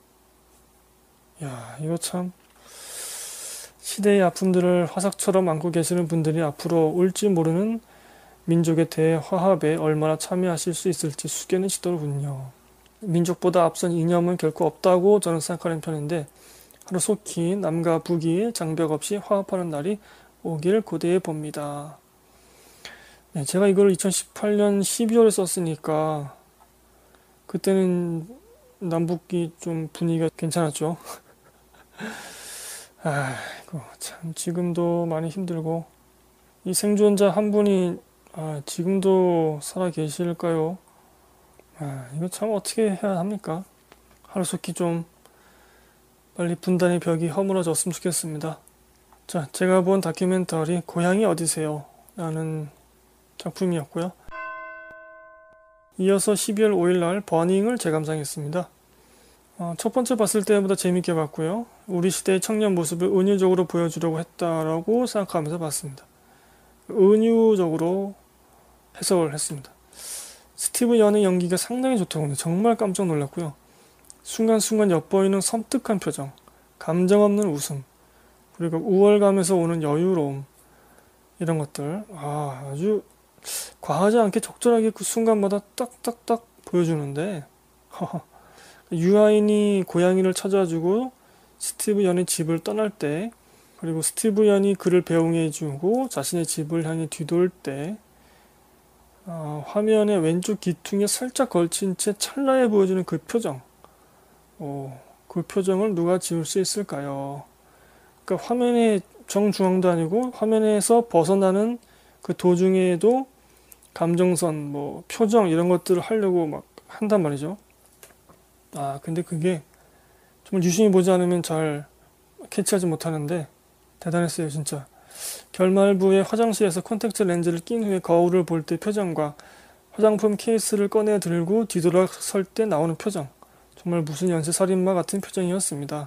야, 이거 참 시대의 아픔들을 화석처럼 안고 계시는 분들이 앞으로 올지 모르는 민족의 대화합에 얼마나 참여하실 수 있을지 숙연히 시도로군요. 민족보다 앞선 이념은 결코 없다고 저는 생각하는 편인데 하루속히 남과 북이 장벽 없이 화합하는 날이 오길 고대해 봅니다. 네, 제가 이걸 이천십팔 년 십이월에 썼으니까 그때는 남북이 좀 분위기가 괜찮았죠. 아이고 참 지금도 많이 힘들고 이 생존자 한 분이 아, 지금도 살아 계실까요? 아, 이거 참 어떻게 해야 합니까? 하루속히 좀 빨리 분단의 벽이 허물어졌으면 좋겠습니다. 자, 제가 본 다큐멘터리 고향이 어디세요? 라는 작품이었고요. 이어서 십이월 오일 날 버닝을 재감상했습니다. 어, 첫 번째 봤을 때보다 재밌게 봤고요. 우리 시대의 청년 모습을 은유적으로 보여주려고 했다라고 생각하면서 봤습니다. 은유적으로 해석을 했습니다. 스티브 연의 연기가 상당히 좋더군요. 정말 깜짝 놀랐고요. 순간순간 엿보이는 섬뜩한 표정, 감정 없는 웃음, 그리고 우월감에서 오는 여유로움, 이런 것들 아, 아주 과하지 않게 적절하게 그 순간마다 딱딱딱 보여주는데 유아인이 고양이를 찾아주고 스티브 연의 집을 떠날 때, 그리고 스티브 연이 그를 배웅해주고 자신의 집을 향해 뒤돌 때 어, 화면의 왼쪽 귀퉁이에 살짝 걸친 채 찰나에 보여주는 그 표정, 어, 그 표정을 누가 지울 수 있을까요? 그러니까 화면의 정중앙도 아니고 화면에서 벗어나는 그 도중에도 감정선, 뭐 표정 이런 것들을 하려고 막 한단 말이죠. 아 근데 그게 정말 유심히 보지 않으면 잘 캐치하지 못하는데 대단했어요 진짜. 결말부에 화장실에서 콘택트 렌즈를 낀 후에 거울을 볼 때 표정과 화장품 케이스를 꺼내 들고 뒤돌아설 때 나오는 표정, 정말 무슨 연쇄살인마 같은 표정이었습니다.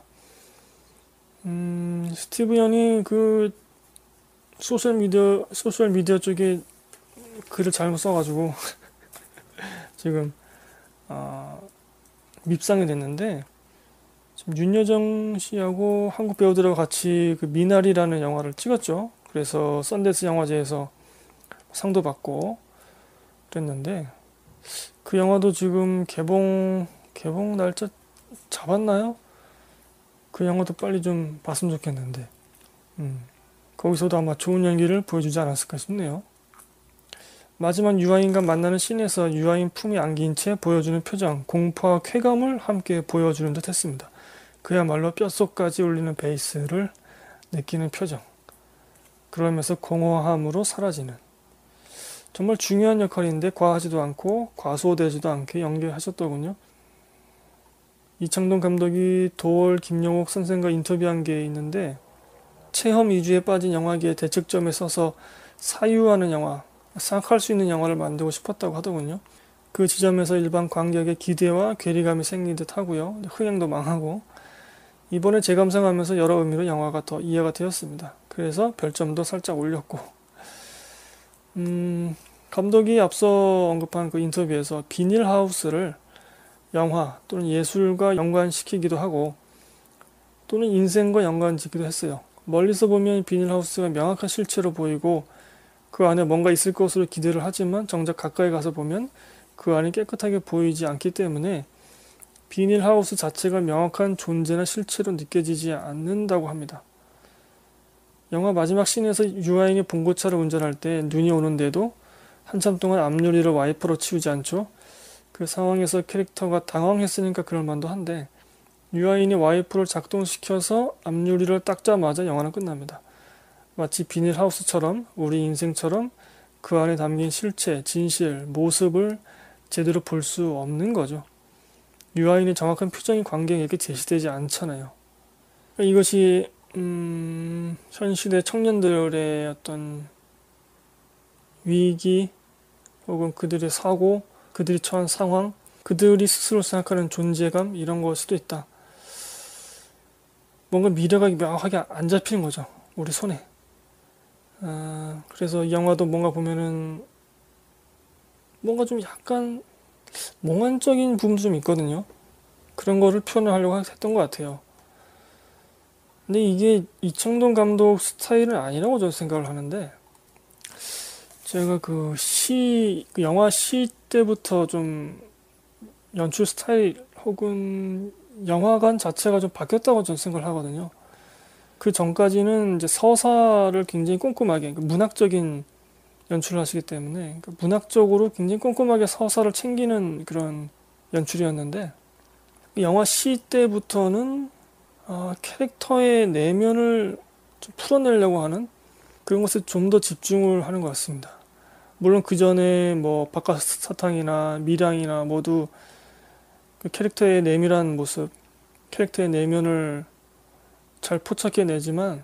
음, 스티브 연이 그 소셜미디어 소셜미디어 쪽에 글을 잘못 써가지고 지금 아, 밉상이 됐는데, 지금 윤여정 씨하고 한국 배우들하고 같이 그 미나리라는 영화를 찍었죠. 그래서 썬댄스 영화제에서 상도 받고 그랬는데 그 영화도 지금 개봉 개봉 날짜 잡았나요? 그 영화도 빨리 좀 봤으면 좋겠는데 음, 거기서도 아마 좋은 연기를 보여주지 않았을까 싶네요. 마지막 유아인과 만나는 씬에서 유아인 품에 안긴 채 보여주는 표정, 공포와 쾌감을 함께 보여주는 듯 했습니다. 그야말로 뼛속까지 울리는 베이스를 느끼는 표정, 그러면서 공허함으로 사라지는, 정말 중요한 역할인데 과하지도 않고 과소되지도 않게 연기하셨더군요. 이창동 감독이 도월 김영옥 선생과 인터뷰한 게 있는데, 체험 위주에 빠진 영화계의 대척점에 서서 사유하는 영화, 생각할 수 있는 영화를 만들고 싶었다고 하더군요. 그 지점에서 일반 관객의 기대와 괴리감이 생긴 듯 하고요. 흥행도 망하고, 이번에 재감상하면서 여러 의미로 영화가 더 이해가 되었습니다. 그래서 별점도 살짝 올렸고, 음, 감독이 앞서 언급한 그 인터뷰에서 비닐하우스를 영화 또는 예술과 연관시키기도 하고 또는 인생과 연관짓기도 했어요. 멀리서 보면 비닐하우스가 명확한 실체로 보이고 그 안에 뭔가 있을 것으로 기대를 하지만 정작 가까이 가서 보면 그 안이 깨끗하게 보이지 않기 때문에 비닐하우스 자체가 명확한 존재나 실체로 느껴지지 않는다고 합니다. 영화 마지막 씬에서 유아인이 봉고차를 운전할 때 눈이 오는데도 한참 동안 앞유리를 와이퍼로 치우지 않죠. 그 상황에서 캐릭터가 당황했으니까 그럴 만도 한데 유아인이 와이퍼를 작동시켜서 앞유리를 닦자마자 영화는 끝납니다. 마치 비닐하우스처럼 우리 인생처럼 그 안에 담긴 실체, 진실, 모습을 제대로 볼 수 없는 거죠. 유아인의 정확한 표정이 관객에게 제시되지 않잖아요. 이것이 음, 현 시대 청년들의 어떤 위기 혹은 그들의 사고, 그들이 처한 상황, 그들이 스스로 생각하는 존재감 이런 걸 수도 있다. 뭔가 미래가 명확하게 안 잡히는 거죠. 우리 손에. 아, 그래서 이 영화도 뭔가 보면은 뭔가 좀 약간 몽환적인 부분도 좀 있거든요. 그런 거를 표현을 하려고 했던 것 같아요. 근데 이게 이청동 감독 스타일은 아니라고 저는 생각을 하는데 제가 그 시, 그 영화 시 때부터 좀 연출 스타일 혹은 영화관 자체가 좀 바뀌었다고 저는 생각을 하거든요. 그 전까지는 이제 서사를 굉장히 꼼꼼하게, 문학적인 연출을 하시기 때문에 그러니까 문학적으로 굉장히 꼼꼼하게 서사를 챙기는 그런 연출이었는데 영화 시 때부터는 어, 캐릭터의 내면을 좀 풀어내려고 하는 그런 것에 좀 더 집중을 하는 것 같습니다. 물론 그 전에 뭐 박하사탕이나 밀양이나 모두 그 캐릭터의 내밀한 모습, 캐릭터의 내면을 잘 포착해내지만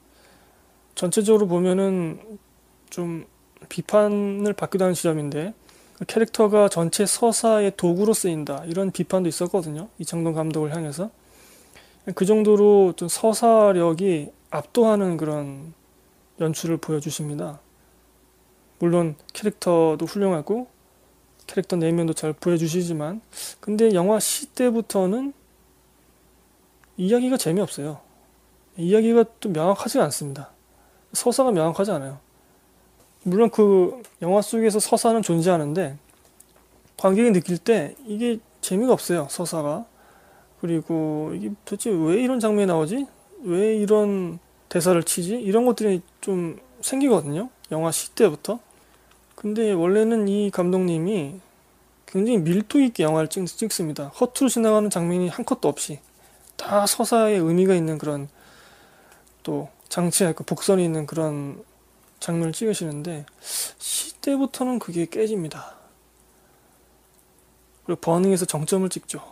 전체적으로 보면은 좀 비판을 받기도 하는 지점인데 그 캐릭터가 전체 서사의 도구로 쓰인다 이런 비판도 있었거든요. 이창동 감독을 향해서 그 정도로 좀 서사력이 압도하는 그런 연출을 보여주십니다. 물론 캐릭터도 훌륭하고 캐릭터 내면도 잘 보여주시지만 근데 영화 시 때부터는 이야기가 재미없어요. 이야기가 좀 명확하지 않습니다. 서사가 명확하지 않아요. 물론 그 영화 속에서 서사는 존재하는데 관객이 느낄 때 이게 재미가 없어요. 서사가. 그리고 이게 도대체 왜 이런 장면이 나오지? 왜 이런 대사를 치지? 이런 것들이 좀 생기거든요. 영화 시 때부터. 근데 원래는 이 감독님이 굉장히 밀도 있게 영화를 찍, 찍습니다. 허투루 지나가는 장면이 한 컷도 없이 다 서사에 의미가 있는 그런 또 장치가 있고 복선이 있는 그런 장면을 찍으시는데 시 때부터는 그게 깨집니다. 그리고 버닝에서 정점을 찍죠.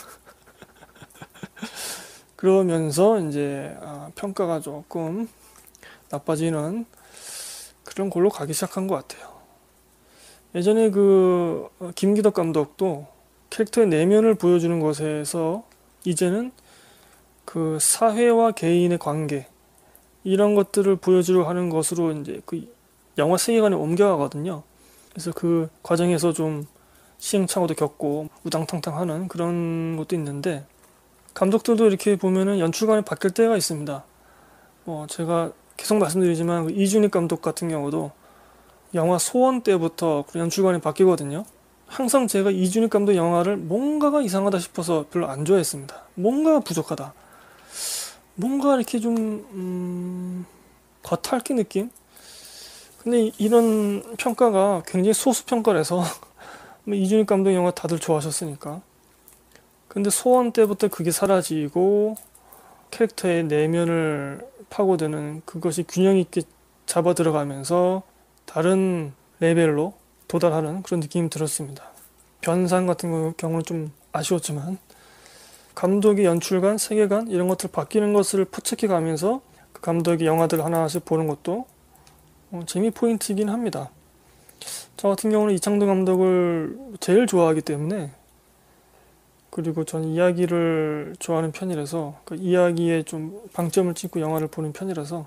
그러면서 이제 아, 평가가 조금 나빠지는 그런 걸로 가기 시작한 것 같아요. 예전에 그 김기덕 감독도 캐릭터의 내면을 보여주는 것에서 이제는 그 사회와 개인의 관계 이런 것들을 보여주려 하는 것으로 이제 그 영화 세계관에 옮겨가거든요. 그래서 그 과정에서 좀 시행착오도 겪고 우당탕탕 하는 그런 것도 있는데 감독들도 이렇게 보면은 연출관이 바뀔 때가 있습니다. 뭐 제가 계속 말씀드리지만 그 이준익 감독 같은 경우도 영화 소원 때부터 연출관이 바뀌거든요. 항상 제가 이준익 감독 영화를 뭔가가 이상하다 싶어서 별로 안 좋아했습니다. 뭔가가 부족하다. 뭔가 이렇게 좀 음, 겉핥기 느낌? 근데 이런 평가가 굉장히 소수 평가라서 이준익 감독 영화 다들 좋아하셨으니까. 근데 소원 때부터 그게 사라지고 캐릭터의 내면을 파고드는 그것이 균형 있게 잡아 들어가면서 다른 레벨로 도달하는 그런 느낌이 들었습니다. 변상 같은 경우는 좀 아쉬웠지만 감독의 연출관, 세계관 이런 것들 바뀌는 것을 포착해 가면서 그 감독의 영화들 하나씩 보는 것도 재미 포인트이긴 합니다. 저 같은 경우는 이창동 감독을 제일 좋아하기 때문에 그리고 전 이야기를 좋아하는 편이라서 그 이야기에 좀 방점을 찍고 영화를 보는 편이라서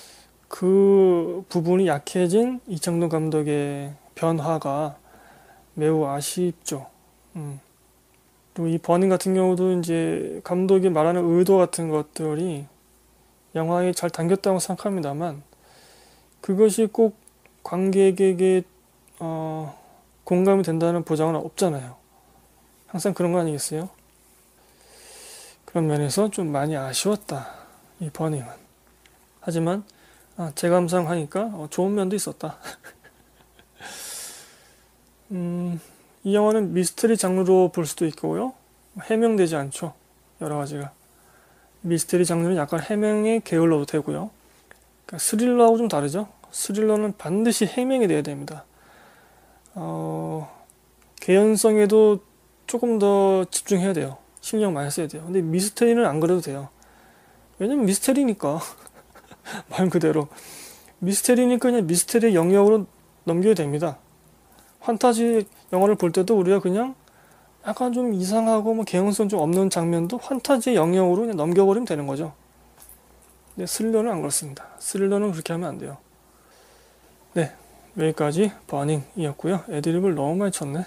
그 부분이 약해진 이창동 감독의 변화가 매우 아쉽죠. 음. 그리고 이 버닝 같은 경우도 이제 감독이 말하는 의도 같은 것들이 영화에 잘 담겼다고 생각합니다만 그것이 꼭 관객에게 어, 공감이 된다는 보장은 없잖아요. 항상 그런 거 아니겠어요? 그런 면에서 좀 많이 아쉬웠다. 이 버닝은. 하지만 아, 재감상하니까 어, 좋은 면도 있었다. 음, 이 영화는 미스터리 장르로 볼 수도 있고요. 해명되지 않죠. 여러 가지가. 미스터리 장르는 약간 해명의 계열로도 되고요. 그러니까 스릴러하고 좀 다르죠. 스릴러는 반드시 해명이 돼야 됩니다. 어, 개연성에도 조금 더 집중해야 돼요. 신경 많이 써야 돼요. 근데 미스터리는 안 그래도 돼요. 왜냐면 미스터리니까. 말 그대로. 미스터리니까 그냥 미스터리의 영역으로 넘겨야 됩니다. 판타지 영화를 볼 때도 우리가 그냥 약간 좀 이상하고 뭐 개연성 좀 없는 장면도 판타지의 영역으로 그냥 넘겨버리면 되는 거죠. 근데 스릴러는 안 그렇습니다. 스릴러는 그렇게 하면 안 돼요. 네, 여기까지 버닝이었고요. 애드립을 너무 많이 쳤네.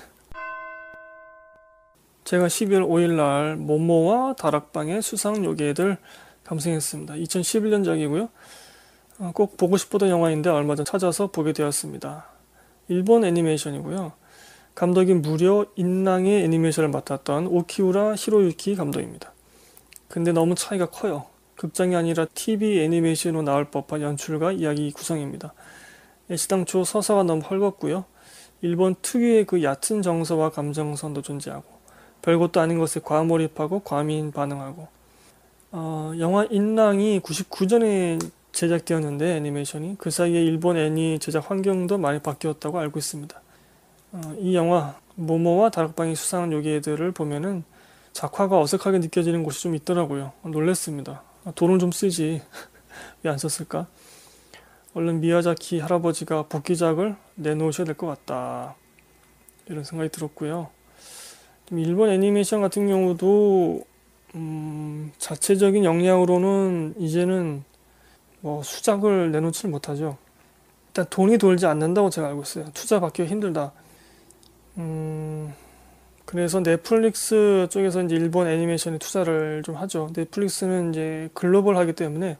제가 십이월 오일 날 모모와 다락방의 수상 요괴들 감상했습니다. 이천십일 년작이고요. 꼭 보고 싶었던 영화인데 얼마 전 찾아서 보게 되었습니다. 일본 애니메이션이고요. 감독이 무려 인랑의 애니메이션을 맡았던 오키우라 히로유키 감독입니다. 근데 너무 차이가 커요. 극장이 아니라 티비 애니메이션으로 나올 법한 연출과 이야기 구성입니다. 애시당초 서사가 너무 헐겁고요. 일본 특유의 그 얕은 정서와 감정선도 존재하고 별것도 아닌 것에 과몰입하고 과민 반응하고 어, 영화 인랑이 구십구 년에 제작되었는데 애니메이션이 그 사이에 일본 애니 제작 환경도 많이 바뀌었다고 알고 있습니다. 어, 이 영화 모모와 다락방이 수상한 요괴들을 보면은 작화가 어색하게 느껴지는 곳이 좀 있더라고요. 놀랬습니다. 돈을 좀 쓰지 왜 안 썼을까? 얼른 미야자키 할아버지가 복귀작을 내놓으셔야 될 것 같다 이런 생각이 들었고요. 일본 애니메이션 같은 경우도 음, 자체적인 역량으로는 이제는 뭐 수작을 내놓지를 못하죠. 일단 돈이 돌지 않는다고 제가 알고 있어요. 투자 받기가 힘들다. 음, 그래서 넷플릭스 쪽에서 이제 일본 애니메이션에 투자를 좀 하죠. 넷플릭스는 이제 글로벌 하기 때문에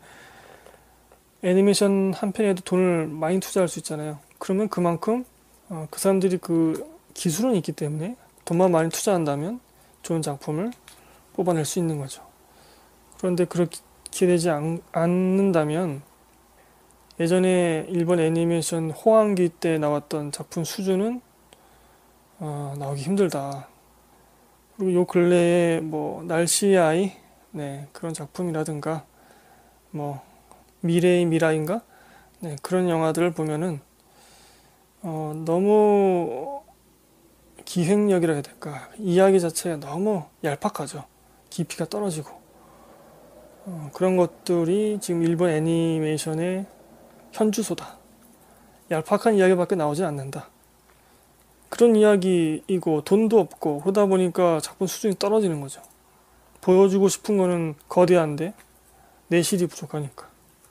애니메이션 한 편에도 돈을 많이 투자할 수 있잖아요. 그러면 그만큼 어, 그 사람들이 그 기술은 있기 때문에 돈만 많이 투자한다면 좋은 작품을 뽑아낼 수 있는 거죠. 그런데 그렇게 되지 않, 않는다면 예전에 일본 애니메이션 호황기 때 나왔던 작품 수준은 어, 나오기 힘들다. 그리고 요 근래에 뭐 날씨의 아이 네, 그런 작품이라든가 뭐 미래의 미라인가 네, 그런 영화들을 보면은 어, 너무 기획력이라 해야 될까 이야기 자체가 너무 얄팍하죠. 깊이가 떨어지고 어, 그런 것들이 지금 일본 애니메이션의 현주소다. 얄팍한 이야기밖에 나오지 않는다. 그런 이야기이고 돈도 없고 그러다 보니까 작품 수준이 떨어지는 거죠. 보여주고 싶은 거는 거대한데 내실이 부족하니까.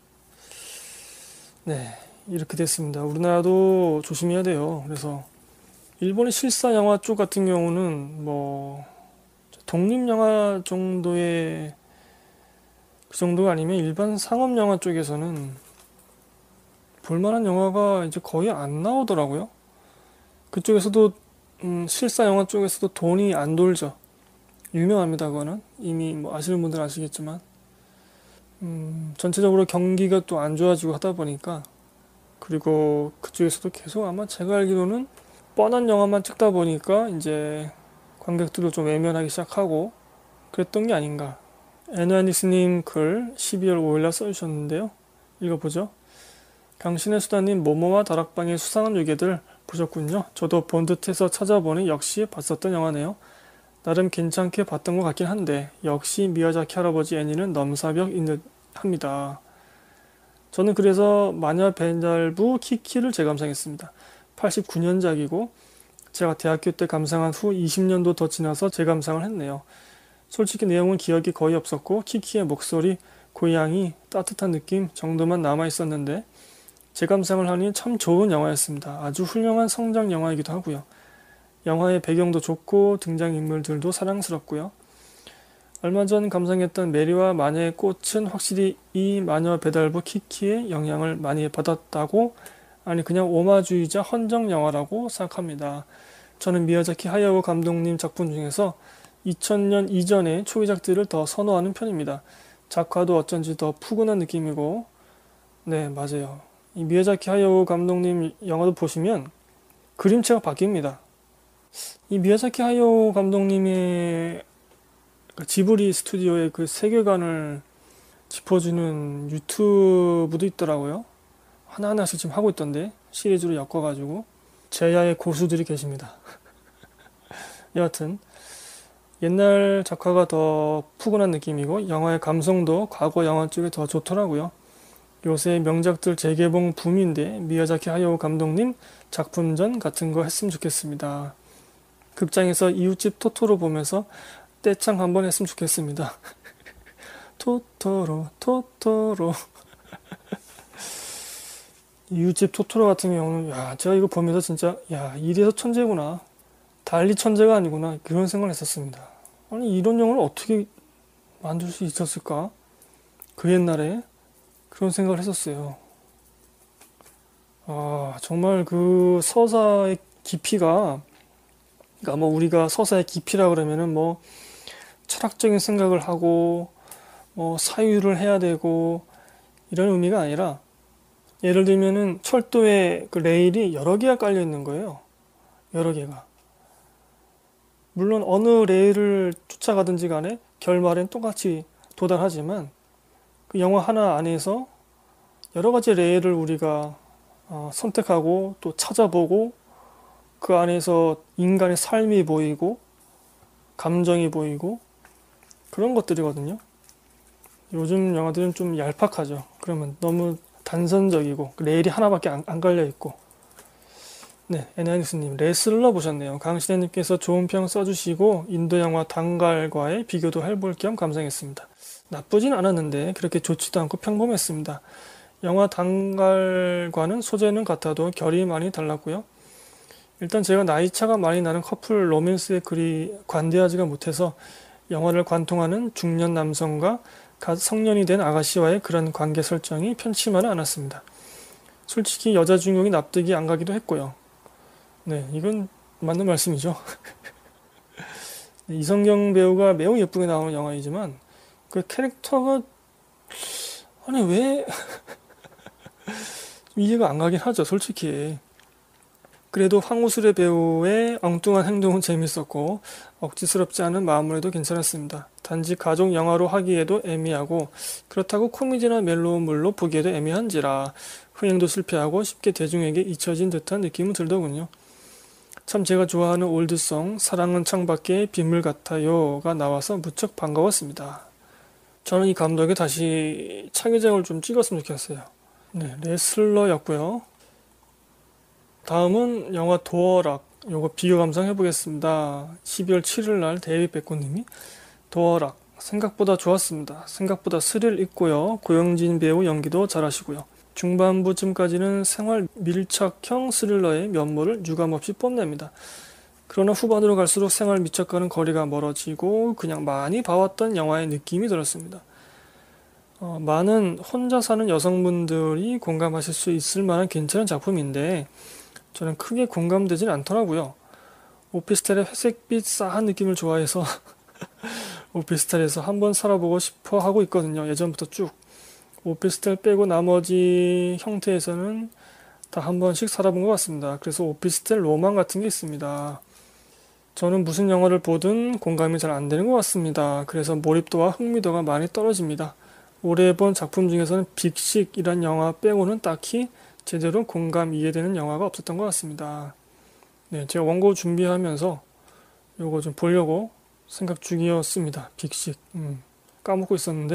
네, 이렇게 됐습니다. 우리나라도 조심해야 돼요. 그래서 일본의 실사 영화 쪽 같은 경우는 뭐 독립 영화 정도의 그 정도가 아니면 일반 상업 영화 쪽에서는 볼만한 영화가 이제 거의 안 나오더라고요. 그쪽에서도 음, 실사 영화 쪽에서도 돈이 안 돌죠. 유명합니다. 그거는 이미 뭐 아시는 분들은 아시겠지만 음, 전체적으로 경기가 또 안 좋아지고 하다 보니까 그리고 그쪽에서도 계속 아마 제가 알기로는 뻔한 영화만 찍다 보니까 이제 관객들도 좀 외면하기 시작하고 그랬던 게 아닌가. 애노아닉스님 글 십이월 오일날 써주셨는데요. 읽어보죠. 강신의 수다님 모모와 다락방의 수상한 요괴들 보셨군요. 저도 본 듯해서 찾아보니 역시 봤었던 영화네요. 나름 괜찮게 봤던 것 같긴 한데 역시 미야자키 할아버지 애니는 넘사벽인 듯 합니다. 저는 그래서 마녀 배달부 키키를 재감상했습니다. 팔십구 년작이고 제가 대학교 때 감상한 후 이십 년도 더 지나서 재감상을 했네요. 솔직히 내용은 기억이 거의 없었고 키키의 목소리, 고양이, 따뜻한 느낌 정도만 남아있었는데 재감상을 하니 참 좋은 영화였습니다. 아주 훌륭한 성장 영화이기도 하고요. 영화의 배경도 좋고 등장인물들도 사랑스럽고요. 얼마 전 감상했던 메리와 마녀의 꽃은 확실히 이 마녀 배달부 키키의 영향을 많이 받았다고 아니 그냥 오마주이자 헌정 영화라고 생각합니다. 저는 미야자키 하야오 감독님 작품 중에서 이천 년 이전의 초기작들을 더 선호하는 편입니다. 작화도 어쩐지 더 푸근한 느낌이고 네 맞아요. 이 미야자키 하야오 감독님 영화도 보시면 그림체가 바뀝니다. 이 미야자키 하야오 감독님의 그 지브리 스튜디오의 그 세계관을 짚어주는 유튜브도 있더라고요. 하나하나씩 지금 하고 있던데, 시리즈로 엮어가지고 제야의 고수들이 계십니다. 여하튼 옛날 작화가 더 푸근한 느낌이고 영화의 감성도 과거 영화 쪽에 더 좋더라고요. 요새 명작들 재개봉 붐인데 미야자키 하야오 감독님 작품전 같은 거 했으면 좋겠습니다. 극장에서 이웃집 토토로 보면서 떼창 한번 했으면 좋겠습니다. 토토로 토토로. 이웃집 토토로 같은 경우는 야 제가 이거 보면서 진짜 야 이래서 천재구나, 달리 천재가 아니구나, 그런 생각을 했었습니다. 아니 이런 영화를 어떻게 만들 수 있었을까, 그 옛날에 그런 생각을 했었어요. 아 정말 그 서사의 깊이가, 그러니까 뭐 우리가 서사의 깊이라 그러면은 뭐 철학적인 생각을 하고 뭐 사유를 해야 되고 이런 의미가 아니라, 예를 들면은 철도에 그 레일이 여러 개가 깔려 있는 거예요. 여러 개가. 물론 어느 레일을 쫓아가든지 간에 결말엔 똑같이 도달하지만 그 영화 하나 안에서 여러 가지 레일을 우리가 어, 선택하고 또 찾아보고 그 안에서 인간의 삶이 보이고 감정이 보이고 그런 것들이거든요. 요즘 영화들은 좀 얄팍하죠. 그러면 너무 단선적이고 레일이 하나밖에 안, 안 깔려 있고. 네, 애나닉스님 레슬러 보셨네요. 강신혜님께서 좋은 평 써주시고 인도 영화 단갈과의 비교도 해볼 겸 감상했습니다. 나쁘진 않았는데 그렇게 좋지도 않고 평범했습니다. 영화 단갈과는 소재는 같아도 결이 많이 달랐고요. 일단 제가 나이차가 많이 나는 커플 로맨스에 그리 관대하지가 못해서 영화를 관통하는 중년 남성과 갓 성년이 된 아가씨와의 그런 관계 설정이 편치만은 않았습니다. 솔직히 여자 주인공이 납득이 안 가기도 했고요. 네, 이건 맞는 말씀이죠. 이성경 배우가 매우 예쁘게 나오는 영화이지만 그 캐릭터가 아니 왜 이해가 안 가긴 하죠, 솔직히. 그래도 황우술의 배우의 엉뚱한 행동은 재밌었고 억지스럽지 않은 마무리도 괜찮았습니다. 단지 가족 영화로 하기에도 애매하고 그렇다고 코미디나 멜로물로 보기에도 애매한지라 흥행도 실패하고 쉽게 대중에게 잊혀진 듯한 느낌은 들더군요. 참 제가 좋아하는 올드송 사랑은 창밖의 빗물 같아요가 나와서 무척 반가웠습니다. 저는 이 감독이 다시 차기작을 좀 찍었으면 좋겠어요. 네, 레슬러였고요. 다음은 영화 도어락, 요거 비교 감상 해보겠습니다. 십이월 칠일 날 데이빗 베코님이 도어락 생각보다 좋았습니다. 생각보다 스릴 있고요. 고영진 배우 연기도 잘하시고요. 중반부쯤까지는 생활 밀착형 스릴러의 면모를 유감없이 뽐냅니다. 그러나 후반으로 갈수록 생활 밀착과는 거리가 멀어지고 그냥 많이 봐왔던 영화의 느낌이 들었습니다. 어, 많은 혼자 사는 여성분들이 공감하실 수 있을 만한 괜찮은 작품인데 저는 크게 공감되진 않더라고요. 오피스텔의 회색빛 싸한 느낌을 좋아해서 오피스텔에서 한번 살아보고 싶어 하고 있거든요. 예전부터 쭉. 오피스텔 빼고 나머지 형태에서는 다 한 번씩 살아본 것 같습니다. 그래서 오피스텔 로망 같은 게 있습니다. 저는 무슨 영화를 보든 공감이 잘 안 되는 것 같습니다. 그래서 몰입도와 흥미도가 많이 떨어집니다. 올해 본 작품 중에서는 빅식이란 영화 빼고는 딱히 제대로 공감 이해되는 영화가 없었던 것 같습니다. 네, 제가 원고 준비하면서 요거 좀 보려고 생각 중이었습니다. 빅식. 음, 까먹고 있었는데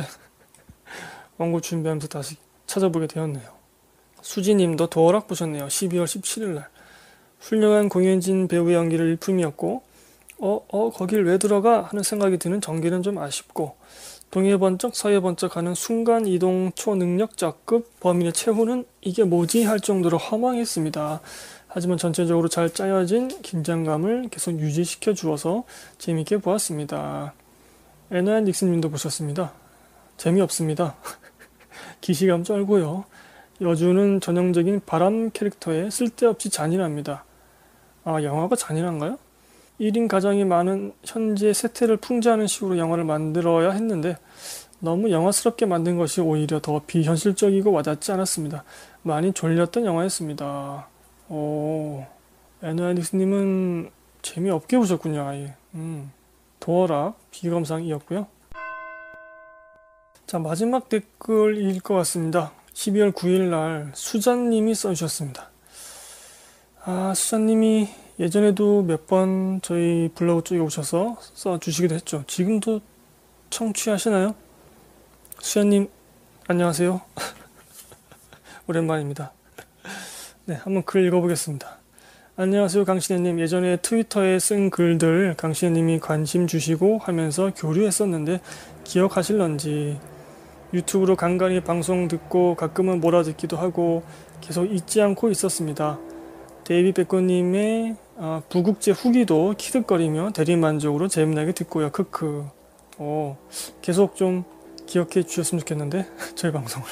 원고 준비하면서 다시 찾아보게 되었네요. 수지님도 도어락 보셨네요. 십이월 십칠일 날. 훌륭한 공연진 배우의 연기를 일품이었고 어, 어, 거길 왜 들어가? 하는 생각이 드는 전개는 좀 아쉽고 동해 번쩍 서해 번쩍 하는 순간이동 초능력자급 범인의 최후는 이게 뭐지? 할 정도로 허망했습니다. 하지만 전체적으로 잘 짜여진 긴장감을 계속 유지시켜 주어서 재밌게 보았습니다. 애나 닉슨님도 보셨습니다. 재미없습니다. 기시감 쩔고요. 여주는 전형적인 바람 캐릭터에 쓸데없이 잔인합니다. 아, 영화가 잔인한가요? 일 인 가정이 많은 현재 세태를 풍자하는 식으로 영화를 만들어야 했는데 너무 영화스럽게 만든 것이 오히려 더 비현실적이고 와닿지 않았습니다. 많이 졸렸던 영화였습니다. 오, 애노아닉스님은 재미없게 보셨군요, 아예. 음, 도어락 비검상이었고요. 자, 마지막 댓글일 것 같습니다. 십이월 구일 날 수잔님이 써주셨습니다. 아, 수잔님이 예전에도 몇 번 저희 블로그 쪽에 오셔서 써주시기도 했죠. 지금도 청취하시나요? 수잔님, 안녕하세요. 오랜만입니다. 네, 한번 글 읽어보겠습니다. 안녕하세요, 강신혜님. 예전에 트위터에 쓴 글들 강신혜님이 관심 주시고 하면서 교류했었는데 기억하실런지. 유튜브로 간간히 방송 듣고 가끔은 몰아듣기도 하고 계속 잊지 않고 있었습니다. 데이비 백건님의 아, 부국제 후기도 키득거리며 대리만족으로 재미나게 듣고요. 크크. 어, 계속 좀 기억해 주셨으면 좋겠는데 저희 방송을.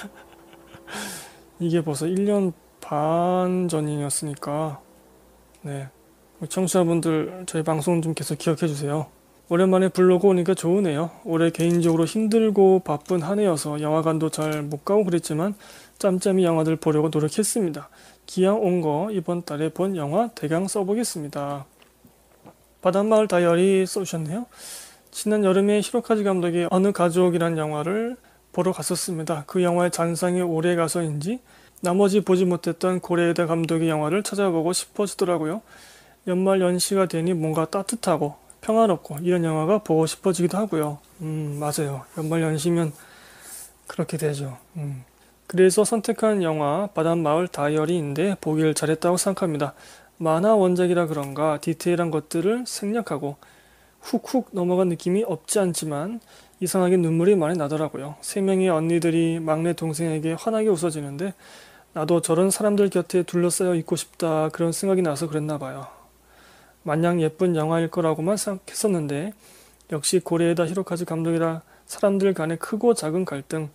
이게 벌써 일 년 반 전이었으니까 네, 청취자분들 저희 방송 좀 계속 기억해 주세요. 오랜만에 블로그 오니까 좋으네요. 올해 개인적으로 힘들고 바쁜 한 해여서 영화관도 잘 못 가고 그랬지만 짬짬이 영화들 보려고 노력했습니다. 기왕 온 거 이번 달에 본 영화 대강 써보겠습니다. 바닷마을 다이어리 써주셨네요. 지난 여름에 히로카즈 감독의 어느 가족이란 영화를 보러 갔었습니다. 그 영화의 잔상이 오래 가서인지 나머지 보지 못했던 고레에다 감독의 영화를 찾아보고 싶어지더라고요. 연말 연시가 되니 뭔가 따뜻하고 평화롭고 이런 영화가 보고 싶어지기도 하고요. 음, 맞아요. 연말 연시면 그렇게 되죠. 음. 그래서 선택한 영화 바닷마을 다이어리인데 보길 잘했다고 생각합니다. 만화 원작이라 그런가 디테일한 것들을 생략하고 훅훅 넘어간 느낌이 없지 않지만 이상하게 눈물이 많이 나더라고요. 세 명의 언니들이 막내 동생에게 환하게 웃어지는데 나도 저런 사람들 곁에 둘러싸여 있고 싶다 그런 생각이 나서 그랬나 봐요. 마냥 예쁜 영화일 거라고만 생각했었는데 역시 고레에다 히로카즈 감독이라 사람들 간의 크고 작은 갈등,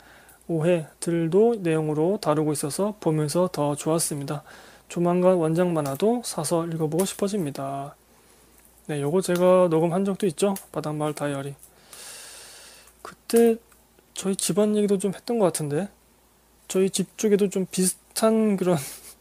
오해들도 내용으로 다루고 있어서 보면서 더 좋았습니다. 조만간 원작 만화도 사서 읽어보고 싶어집니다. 네, 요거 제가 녹음한 적도 있죠. 바닷마을 다이어리. 그때 저희 집안 얘기도 좀 했던 것 같은데 저희 집 쪽에도 좀 비슷한 그런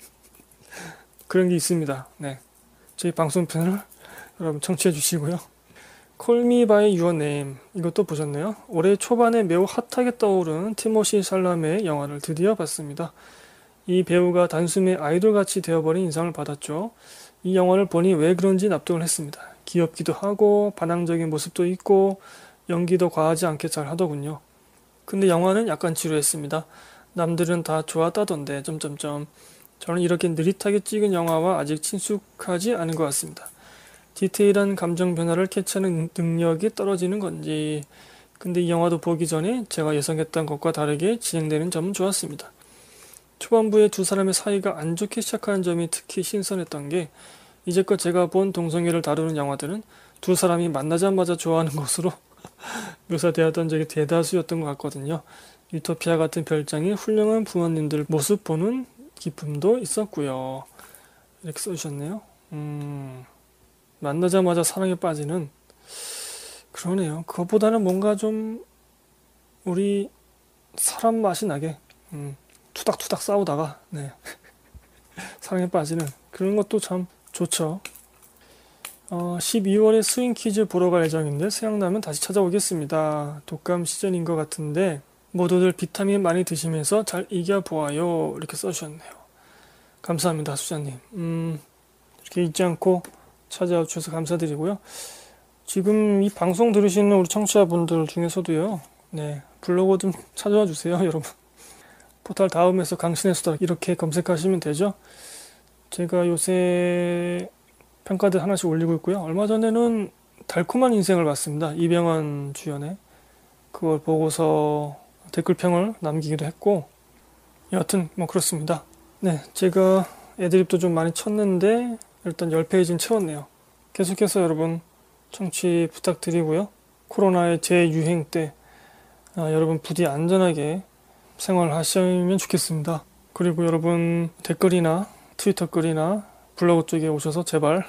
그런 게 있습니다. 네, 저희 방송편을 여러분 청취해 주시고요. Call Me by Your Name 이것도 보셨네요. 올해 초반에 매우 핫하게 떠오른 티모시 샬라메의 영화를 드디어 봤습니다. 이 배우가 단숨에 아이돌같이 되어버린 인상을 받았죠. 이 영화를 보니 왜 그런지 납득을 했습니다. 귀엽기도 하고 반항적인 모습도 있고 연기도 과하지 않게 잘 하더군요. 근데 영화는 약간 지루했습니다. 남들은 다 좋았다던데 점점점 저는 이렇게 느릿하게 찍은 영화와 아직 친숙하지 않은 것 같습니다. 디테일한 감정 변화를 캐치하는 능력이 떨어지는 건지 근데 이 영화도 보기 전에 제가 예상했던 것과 다르게 진행되는 점은 좋았습니다. 초반부에 두 사람의 사이가 안 좋게 시작하는 점이 특히 신선했던 게 이제껏 제가 본 동성애를 다루는 영화들은 두 사람이 만나자마자 좋아하는 것으로 묘사되었던 적이 대다수였던 것 같거든요. 유토피아 같은 별장에 훌륭한 부모님들 모습 보는 기쁨도 있었고요. 이렇게 써주셨네요. 음, 만나자마자 사랑에 빠지는 그러네요. 그것보다는 뭔가 좀 우리 사람 맛이 나게 음, 투닥투닥 싸우다가 네. 사랑에 빠지는 그런 것도 참 좋죠. 어, 십이월에 스윙키즈 보러 갈 예정인데 생각나면 다시 찾아오겠습니다. 독감 시즌인 것 같은데 모두들 비타민 많이 드시면서 잘 이겨보아요. 이렇게 써주셨네요. 감사합니다, 수자님. 음, 이렇게 잊지 않고 찾아와 주셔서 감사드리고요. 지금 이 방송 들으시는 우리 청취자분들 중에서도요, 네, 블로그 좀 찾아와 주세요, 여러분. 포털 다음에서 강신의 수다 이렇게 검색하시면 되죠. 제가 요새 평가들 하나씩 올리고 있고요. 얼마 전에는 달콤한 인생을 봤습니다. 이병헌 주연의. 그걸 보고서 댓글평을 남기기도 했고 여하튼 뭐 그렇습니다. 네, 제가 애드립도 좀 많이 쳤는데 일단 십 페이지는 채웠네요. 계속해서 여러분 청취 부탁드리고요. 코로나의 재유행 때 아, 여러분 부디 안전하게 생활하시면 좋겠습니다. 그리고 여러분 댓글이나 트위터 글이나 블로그 쪽에 오셔서 제발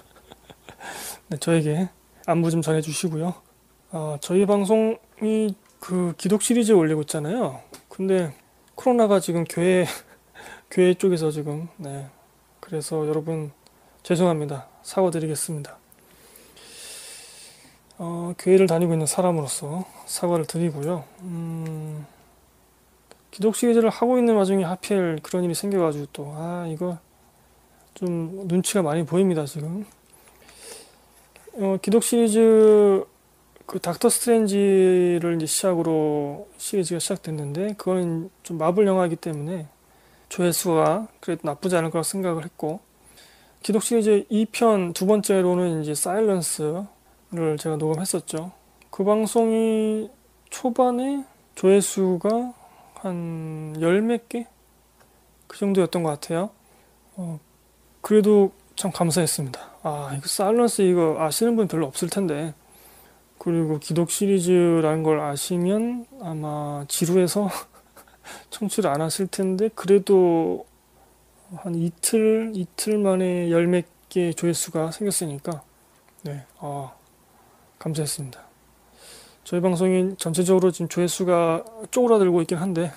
네, 저에게 안부 좀 전해주시고요. 아, 저희 방송이 그 기독 시리즈 올리고 있잖아요. 근데 코로나가 지금 교회 교회 쪽에서 지금 네 그래서 여러분 죄송합니다. 사과드리겠습니다. 어, 교회를 다니고 있는 사람으로서 사과를 드리고요. 음, 기독 시리즈를 하고 있는 와중에 하필 그런 일이 생겨가지고 또, 아, 이거 좀 눈치가 많이 보입니다, 지금. 어, 기독 시리즈 그 닥터 스트레인지를 이제 시작으로 시리즈가 시작됐는데, 그거는 좀 마블 영화이기 때문에 조회수가 그래도 나쁘지 않을 거라 생각을 했고, 기독 시리즈 이 편 두 번째로는 이제 사일런스를 제가 녹음했었죠. 그 방송이 초반에 조회수가 한 열 몇 개? 그 정도였던 것 같아요. 어, 그래도 참 감사했습니다. 아, 이거 사일런스 이거 아시는 분 별로 없을 텐데. 그리고 기독 시리즈라는 걸 아시면 아마 지루해서 청취를 안 하실 텐데, 그래도 한 이틀, 이틀 만에 열 몇 개 조회수가 생겼으니까, 네, 아, 감사했습니다. 저희 방송이 전체적으로 지금 조회수가 쪼그라들고 있긴 한데,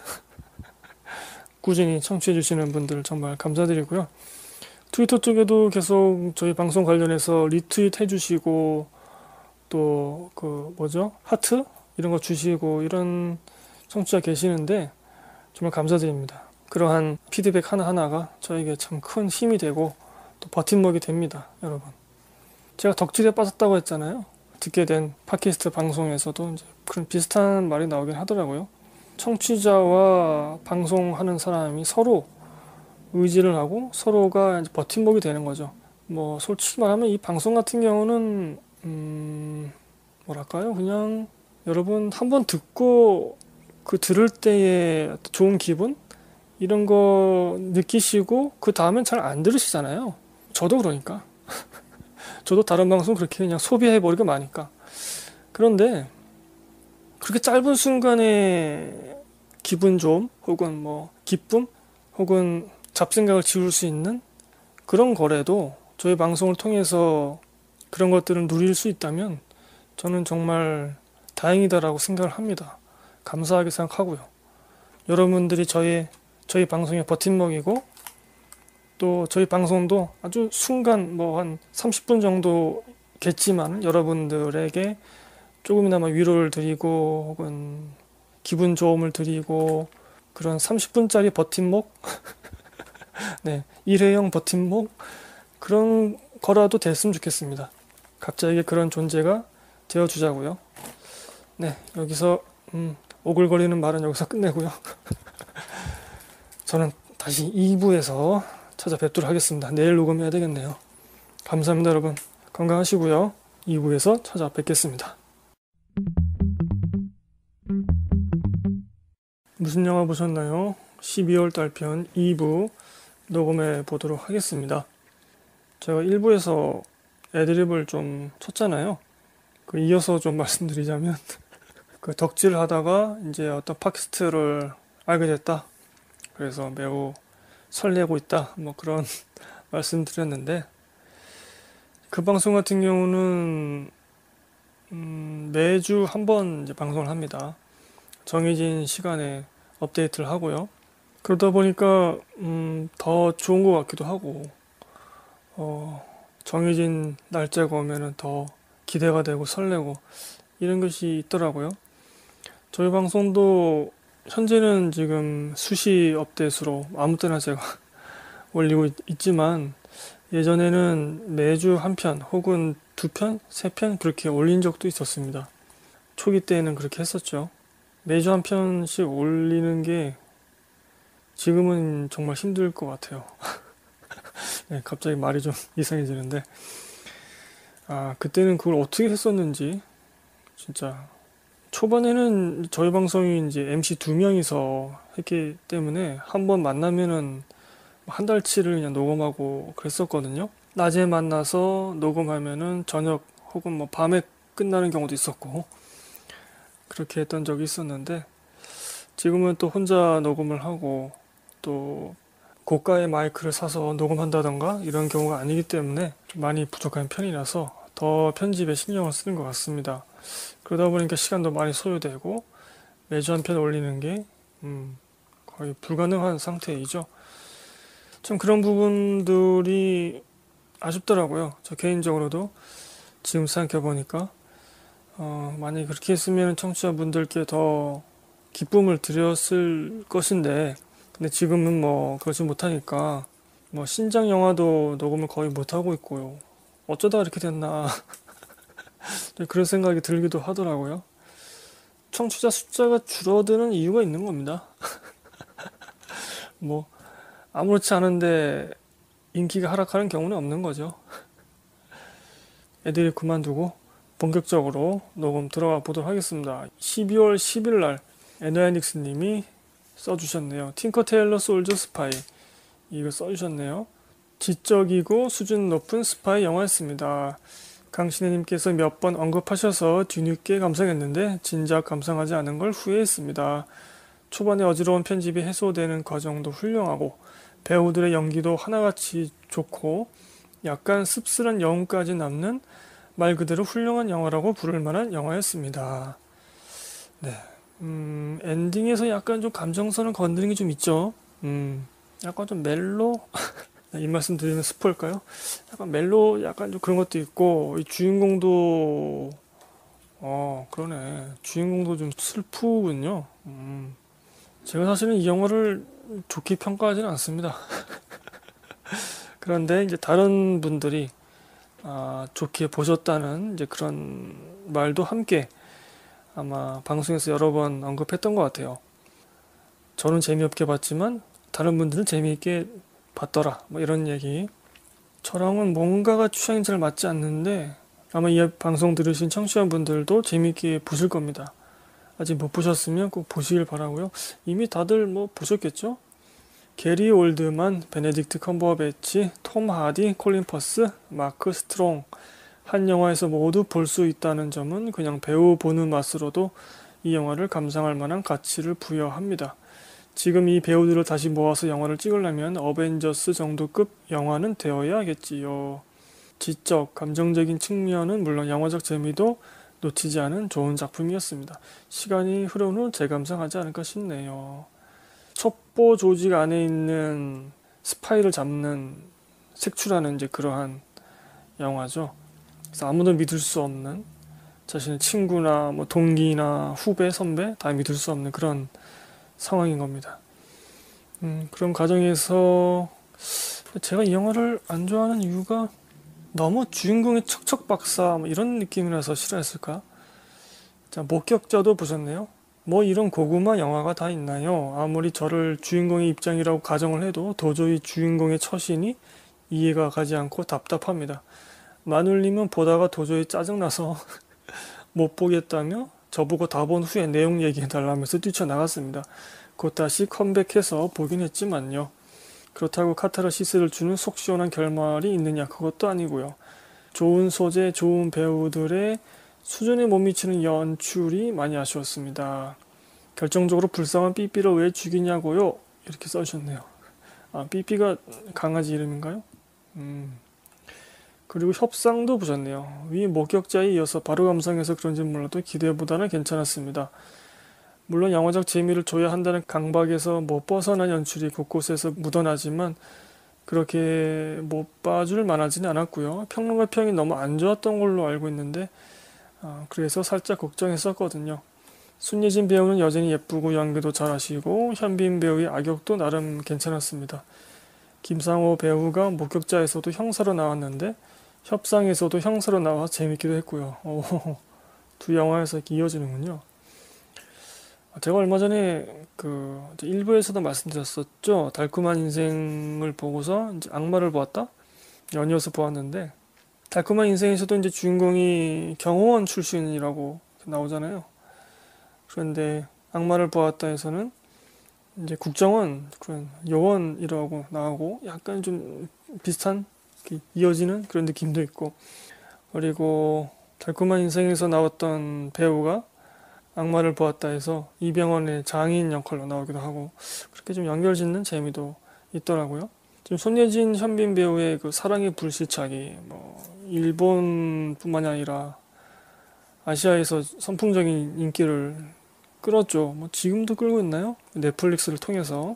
꾸준히 청취해주시는 분들 정말 감사드리고요. 트위터 쪽에도 계속 저희 방송 관련해서 리트윗 해주시고, 또, 그, 뭐죠? 하트? 이런 거 주시고, 이런 청취자 계시는데, 정말 감사드립니다. 그러한 피드백 하나하나가 저에게 참 큰 힘이 되고, 또 버팀목이 됩니다, 여러분. 제가 덕질에 빠졌다고 했잖아요. 듣게 된 팟캐스트 방송에서도 이제 그런 비슷한 말이 나오긴 하더라고요. 청취자와 방송하는 사람이 서로 의지를 하고 서로가 이제 버팀목이 되는 거죠. 뭐 솔직히 말하면 이 방송 같은 경우는 음 뭐랄까요? 그냥 여러분 한번 듣고 그 들을 때의 좋은 기분 이런 거 느끼시고 그 다음엔 잘 안 들으시잖아요. 저도 그러니까. 저도 다른 방송 그렇게 그냥 소비해버리고 마니까. 그런데 그렇게 짧은 순간에 기분 좋음 혹은 뭐 기쁨 혹은 잡생각을 지울 수 있는 그런 거래도 저희 방송을 통해서 그런 것들을 누릴 수 있다면 저는 정말 다행이다라고 생각을 합니다. 감사하게 생각하고요. 여러분들이 저희 저희 방송의 버팀목이고 또 저희 방송도 아주 순간 뭐 한 삼십 분 정도겠지만 여러분들에게 조금이나마 위로를 드리고 혹은 기분 좋음을 드리고 그런 삼십 분짜리 버팀목 네, 일회용 버팀목 그런 거라도 됐으면 좋겠습니다. 각자에게 그런 존재가 되어주자고요. 네, 여기서 음, 오글거리는 말은 여기서 끝내고요. 저는 다시 이 부에서 찾아뵙도록 하겠습니다. 내일 녹음해야 되겠네요. 감사합니다, 여러분. 건강하시고요. 이 부에서 찾아뵙겠습니다. 무슨 영화 보셨나요? 십이월 달편 이 부 녹음해 보도록 하겠습니다. 제가 일 부에서 애드립을 좀 쳤잖아요. 그 이어서 좀 말씀드리자면 그 덕질을 하다가 이제 어떤 팟캐스트를 알게 됐다. 그래서 매우 설레고 있다. 뭐 그런 말씀드렸는데 그 방송 같은 경우는 음 매주 한 번 이제 방송을 합니다. 정해진 시간에 업데이트를 하고요. 그러다 보니까 음, 더 좋은 것 같기도 하고 어, 정해진 날짜가 오면은 더 기대가 되고 설레고 이런 것이 있더라고요. 저희 방송도 현재는 지금 수시 업데이트로 아무 때나 제가 올리고 있, 있지만 예전에는 매주 한 편 혹은 두 편, 세 편 그렇게 올린 적도 있었습니다. 초기 때는 그렇게 했었죠. 매주 한 편씩 올리는 게 지금은 정말 힘들 것 같아요. 네, 갑자기 말이 좀 이상해지는데 아 그때는 그걸 어떻게 했었는지 진짜 초반에는 저희 방송이 이제 엠씨 두 명이서 했기 때문에 한 번 만나면은 한 달치를 그냥 녹음하고 그랬었거든요. 낮에 만나서 녹음하면은 저녁 혹은 뭐 밤에 끝나는 경우도 있었고 그렇게 했던 적이 있었는데 지금은 또 혼자 녹음을 하고 또 고가의 마이크를 사서 녹음한다던가 이런 경우가 아니기 때문에 좀 많이 부족한 편이라서 더 편집에 신경을 쓰는 것 같습니다. 그러다 보니까 시간도 많이 소요되고 매주 한 편 올리는 게 음, 거의 불가능한 상태이죠. 참 그런 부분들이 아쉽더라고요. 저 개인적으로도 지금 생각해보니까 어, 만약에 그렇게 했으면 청취자분들께 더 기쁨을 드렸을 것인데, 근데 지금은 뭐 그러지 못하니까 뭐 신작 영화도 녹음을 거의 못하고 있고요. 어쩌다 이렇게 됐나 그런 생각이 들기도 하더라고요. 청취자 숫자가 줄어드는 이유가 있는 겁니다. 뭐 아무렇지 않은데 인기가 하락하는 경우는 없는 거죠. 애들이 그만두고 본격적으로 녹음 들어가 보도록 하겠습니다. 십이월 십일 날 에너야닉스 님이 써주셨네요. 틴커 테일러 솔저 스파이, 이거 써주셨네요. 지적이고 수준 높은 스파이 영화였습니다. 강신혜님께서 몇 번 언급하셔서 뒤늦게 감상했는데 진작 감상하지 않은 걸 후회했습니다. 초반에 어지러운 편집이 해소되는 과정도 훌륭하고 배우들의 연기도 하나같이 좋고 약간 씁쓸한 여운까지 남는 말 그대로 훌륭한 영화라고 부를 만한 영화였습니다. 네, 음, 엔딩에서 약간 좀 감정선을 건드린 게 좀 있죠. 음, 약간 좀 멜로? 이 말씀 드리면 스포일까요? 약간 멜로, 약간 좀 그런 것도 있고, 이 주인공도, 어, 그러네. 주인공도 좀 슬프군요. 음, 제가 사실은 이 영화를 좋게 평가하지는 않습니다. 그런데 이제 다른 분들이 아, 좋게 보셨다는 이제 그런 말도 함께 아마 방송에서 여러 번 언급했던 것 같아요. 저는 재미없게 봤지만 다른 분들은 재미있게 봤더라. 뭐 이런 얘기. 저랑은 뭔가가 취향이 잘 맞지 않는데 아마 이 방송 들으신 청취자분들도 재미있게 보실 겁니다. 아직 못 보셨으면 꼭 보시길 바라고요. 이미 다들 뭐 보셨겠죠? 게리 올드만, 베네딕트 컴버배치, 톰 하디, 콜린 퍼스, 마크 스트롱, 한 영화에서 모두 볼 수 있다는 점은 그냥 배우 보는 맛으로도 이 영화를 감상할 만한 가치를 부여합니다. 지금 이 배우들을 다시 모아서 영화를 찍으려면 어벤져스 정도급 영화는 되어야겠지요. 지적, 감정적인 측면은 물론 영화적 재미도 놓치지 않은 좋은 작품이었습니다. 시간이 흐른 후 재감상하지 않을까 싶네요. 첩보 조직 안에 있는 스파이를 잡는 색출하는 이제 그러한 영화죠. 그래서 아무도 믿을 수 없는 자신의 친구나 뭐 동기나 후배, 선배 다 믿을 수 없는 그런 상황인 겁니다. 음, 그런 과정에서 제가 이 영화를 안 좋아하는 이유가 너무 주인공의 척척박사 뭐 이런 느낌이라서 싫어했을까? 자, 목격자도 보셨네요. 뭐 이런 고구마 영화가 다 있나요? 아무리 저를 주인공의 입장이라고 가정을 해도 도저히 주인공의 처신이 이해가 가지 않고 답답합니다. 마눌님은 보다가 도저히 짜증나서 못 보겠다며 저보고 다 본 후에 내용 얘기해달라면서 뛰쳐나갔습니다. 곧 다시 컴백해서 보긴 했지만요. 그렇다고 카타르시스를 주는 속 시원한 결말이 있느냐, 그것도 아니고요. 좋은 소재, 좋은 배우들의 수준에 못 미치는 연출이 많이 아쉬웠습니다. 결정적으로 불쌍한 삐삐를 왜 죽이냐고요? 이렇게 써주셨네요. 아, 삐삐가 강아지 이름인가요? 음. 그리고 협상도 보셨네요. 위 목격자에 이어서 바로 감상해서 그런지 몰라도 기대보다는 괜찮았습니다. 물론 영화적 재미를 줘야 한다는 강박에서 못 벗어난 연출이 곳곳에서 묻어나지만 그렇게 못 봐줄 만하지는 않았고요. 평론가 평이 너무 안 좋았던 걸로 알고 있는데 어, 그래서 살짝 걱정했었거든요. 손예진 배우는 여전히 예쁘고 연기도 잘하시고 현빈 배우의 악역도 나름 괜찮았습니다. 김상호 배우가 목격자에서도 형사로 나왔는데 협상에서도 형사로 나와 재밌기도 했고요. 오, 두 영화에서 이렇게 이어지는군요. 제가 얼마 전에 그 일부에서도 말씀드렸었죠. 달콤한 인생을 보고서 이제 악마를 보았다? 연이어서 보았는데 달콤한 인생에서도 이제 주인공이 경호원 출신이라고 나오잖아요. 그런데 악마를 보았다에서는 이제 국정원 그런 요원이라고 나오고 약간 좀 비슷한 이어지는 그런 느낌도 있고, 그리고 달콤한 인생에서 나왔던 배우가 악마를 보았다 해서 이병헌의 장인 역할로 나오기도 하고 그렇게 좀 연결짓는 재미도 있더라고요. 지금 손예진, 현빈 배우의 그 사랑의 불시착이 뭐 일본뿐만이 아니라 아시아에서 선풍적인 인기를 끌었죠. 뭐 지금도 끌고 있나요? 넷플릭스를 통해서.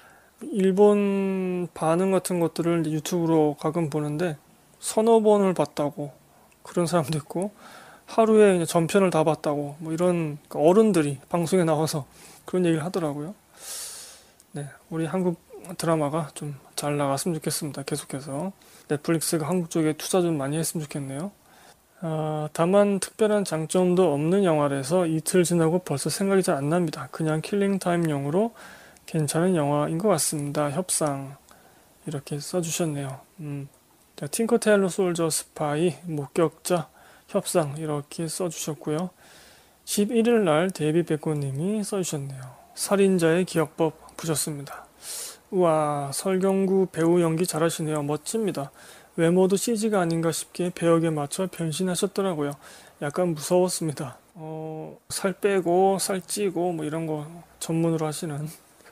일본 반응 같은 것들을 유튜브로 가끔 보는데 서너 번을 봤다고 그런 사람도 있고, 하루에 그냥 전편을 다 봤다고 뭐 이런 어른들이 방송에 나와서 그런 얘기를 하더라고요. 네, 우리 한국 드라마가 좀 잘 나갔으면 좋겠습니다. 계속해서 넷플릭스가 한국 쪽에 투자 좀 많이 했으면 좋겠네요. 아, 다만 특별한 장점도 없는 영화라서 이틀 지나고 벌써 생각이 잘 안 납니다. 그냥 킬링타임용으로 괜찮은 영화인 것 같습니다. 협상 이렇게 써주셨네요. 음, 팅커테일러 솔저 스파이 목격자 협상 이렇게 써주셨고요. 십일 일 날 데이비 베코님이 써주셨네요. 살인자의 기억법 보셨습니다. 우와, 설경구 배우 연기 잘하시네요. 멋집니다. 외모도 씨지가 아닌가 싶게 배역에 맞춰 변신하셨더라고요. 약간 무서웠습니다. 어, 살 빼고 살 찌고 뭐 이런 거 전문으로 하시는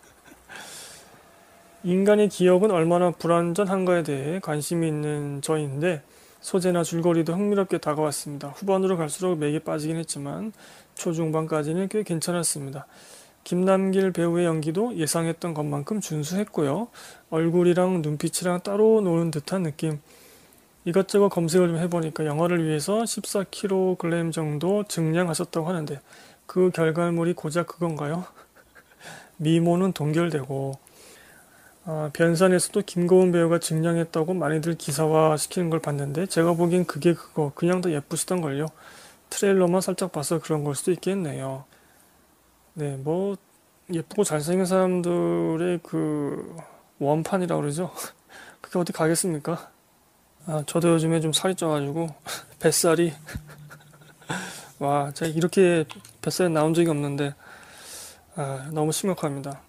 인간의 기억은 얼마나 불완전한가에 대해 관심이 있는 저인데 소재나 줄거리도 흥미롭게 다가왔습니다. 후반으로 갈수록 맥이 빠지긴 했지만 초중반까지는 꽤 괜찮았습니다. 김남길 배우의 연기도 예상했던 것만큼 준수했고요. 얼굴이랑 눈빛이랑 따로 노는 듯한 느낌. 이것저것 검색을 좀 해보니까 영화를 위해서 십사 킬로그램 정도 증량하셨다고 하는데 그 결과물이 고작 그건가요? 미모는 동결되고 아, 변산에서도 김고은 배우가 증량했다고 많이들 기사화 시키는 걸 봤는데 제가 보기엔 그게 그거 그냥 더 예쁘시던걸요. 트레일러만 살짝 봐서 그런 걸 수도 있겠네요. 네, 뭐 예쁘고 잘생긴 사람들의 그 원판이라고 그러죠. 그게 어디 가겠습니까? 아, 저도 요즘에 좀 살이 쪄가지고 뱃살이 와, 제가 이렇게 뱃살이 나온 적이 없는데 아, 너무 심각합니다.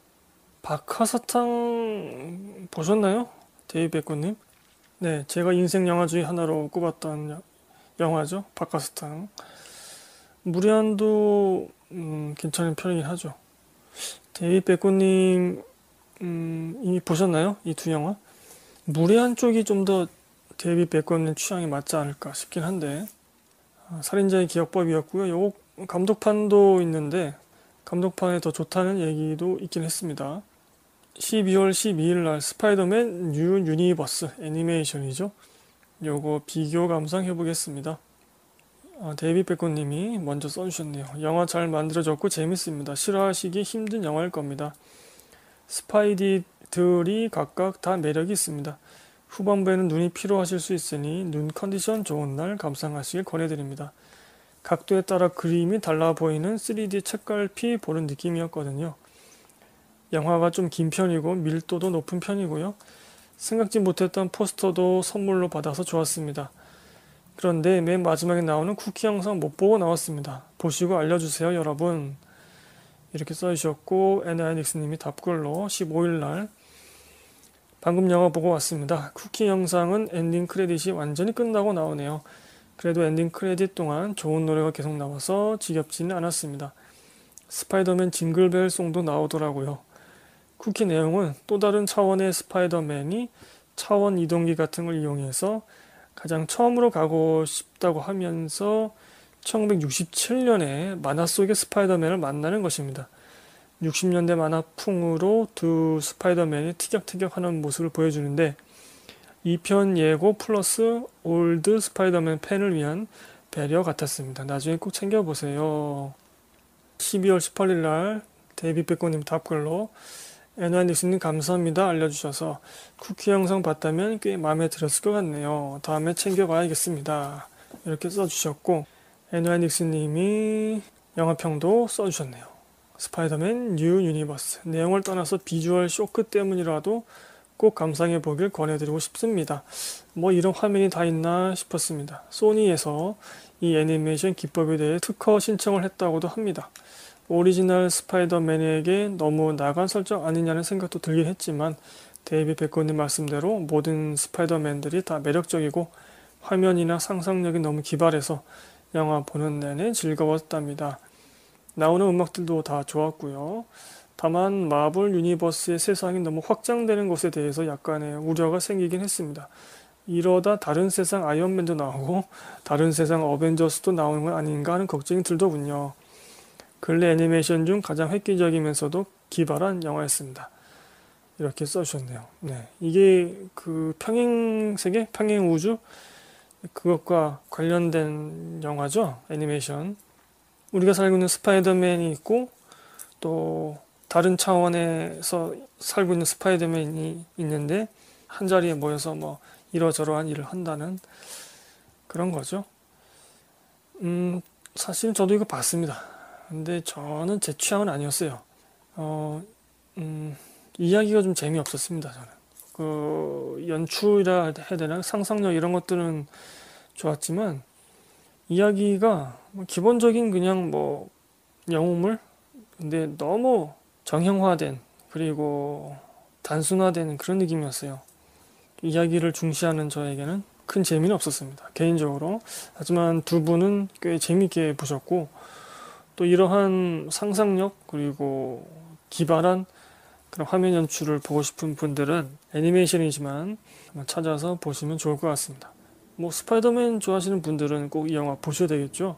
박하사탕 보셨나요? 데이베코님? 네, 제가 인생 영화 중에 하나로 꼽았던 여- 영화죠. 박하사탕. 무리안도 음, 괜찮은 편이긴 하죠. 데이베코님 음, 이미 보셨나요? 이 두 영화? 무리안 쪽이 좀 더 데이비 베코님 취향에 맞지 않을까 싶긴 한데 아, 살인자의 기억법이었고요. 요거 감독판도 있는데 감독판에 더 좋다는 얘기도 있긴 했습니다. 십이월 십이일 날 스파이더맨 뉴 유니버스 애니메이션이죠. 요거 비교 감상해 보겠습니다. 아, 데이비 베코님이 먼저 써주셨네요. 영화 잘 만들어졌고 재밌습니다. 싫어하시기 힘든 영화일 겁니다. 스파이디들이 각각 다 매력이 있습니다. 후반부에는 눈이 피로하실 수 있으니 눈 컨디션 좋은 날 감상하시길 권해드립니다. 각도에 따라 그림이 달라 보이는 쓰리디 책갈피 보는 느낌이었거든요. 영화가 좀 긴 편이고 밀도도 높은 편이고요. 생각지 못했던 포스터도 선물로 받아서 좋았습니다. 그런데 맨 마지막에 나오는 쿠키 영상 못 보고 나왔습니다. 보시고 알려주세요 여러분. 이렇게 써주셨고 애나닉스님이 답글로 십오일 날 방금 영화 보고 왔습니다. 쿠키 영상은 엔딩 크레딧이 완전히 끝나고 나오네요. 그래도 엔딩 크레딧 동안 좋은 노래가 계속 나와서 지겹지는 않았습니다. 스파이더맨 징글벨 송도 나오더라고요. 쿠키 내용은 또 다른 차원의 스파이더맨이 차원 이동기 같은 걸 이용해서 가장 처음으로 가고 싶다고 하면서 천구백육십칠 년에 만화 속의 스파이더맨을 만나는 것입니다. 육십 년대 만화풍으로 두 스파이더맨이 티격태격하는 모습을 보여주는데 이 편 예고 플러스 올드 스파이더맨 팬을 위한 배려 같았습니다. 나중에 꼭 챙겨보세요. 십이월 십팔일 날 데이비 베코님 답글로 애나닉스님 감사합니다 알려주셔서 쿠키 영상 봤다면 꽤 마음에 들었을 것 같네요. 다음에 챙겨봐야겠습니다. 이렇게 써주셨고 애나닉스님이 영화평도 써주셨네요. 스파이더맨 뉴 유니버스 내용을 떠나서 비주얼 쇼크 때문이라도 꼭 감상해 보길 권해드리고 싶습니다. 뭐 이런 화면이 다 있나 싶었습니다. 소니에서 이 애니메이션 기법에 대해 특허 신청을 했다고도 합니다. 오리지널 스파이더맨에게 너무 나간 설정 아니냐는 생각도 들긴 했지만 데이비 베코님 말씀대로 모든 스파이더맨들이 다 매력적이고 화면이나 상상력이 너무 기발해서 영화 보는 내내 즐거웠답니다. 나오는 음악들도 다 좋았고요. 다만 마블 유니버스의 세상이 너무 확장되는 것에 대해서 약간의 우려가 생기긴 했습니다. 이러다 다른 세상 아이언맨도 나오고 다른 세상 어벤져스도 나오는 건 아닌가 하는 걱정이 들더군요. 근래 애니메이션 중 가장 획기적이면서도 기발한 영화였습니다. 이렇게 써주셨네요. 네, 이게 그 평행세계, 평행우주 그것과 관련된 영화죠. 애니메이션. 우리가 살고 있는 스파이더맨이 있고 또 다른 차원에서 살고 있는 스파이더맨이 있는데 한자리에 모여서 뭐 이러저러한 일을 한다는 그런 거죠. 음, 사실 저도 이거 봤습니다. 근데 저는 제 취향은 아니었어요. 어, 음, 이야기가 좀 재미없었습니다, 저는. 그, 연출이라 해야 되나? 상상력 이런 것들은 좋았지만, 이야기가 뭐 기본적인 그냥 뭐, 영웅물? 근데 너무 정형화된, 그리고 단순화된 그런 느낌이었어요. 이야기를 중시하는 저에게는 큰 재미는 없었습니다, 개인적으로. 하지만 두 분은 꽤 재밌게 보셨고, 또 이러한 상상력, 그리고 기발한 그런 화면 연출을 보고 싶은 분들은 애니메이션이지만 한번 찾아서 보시면 좋을 것 같습니다. 뭐 스파이더맨 좋아하시는 분들은 꼭 이 영화 보셔야 되겠죠.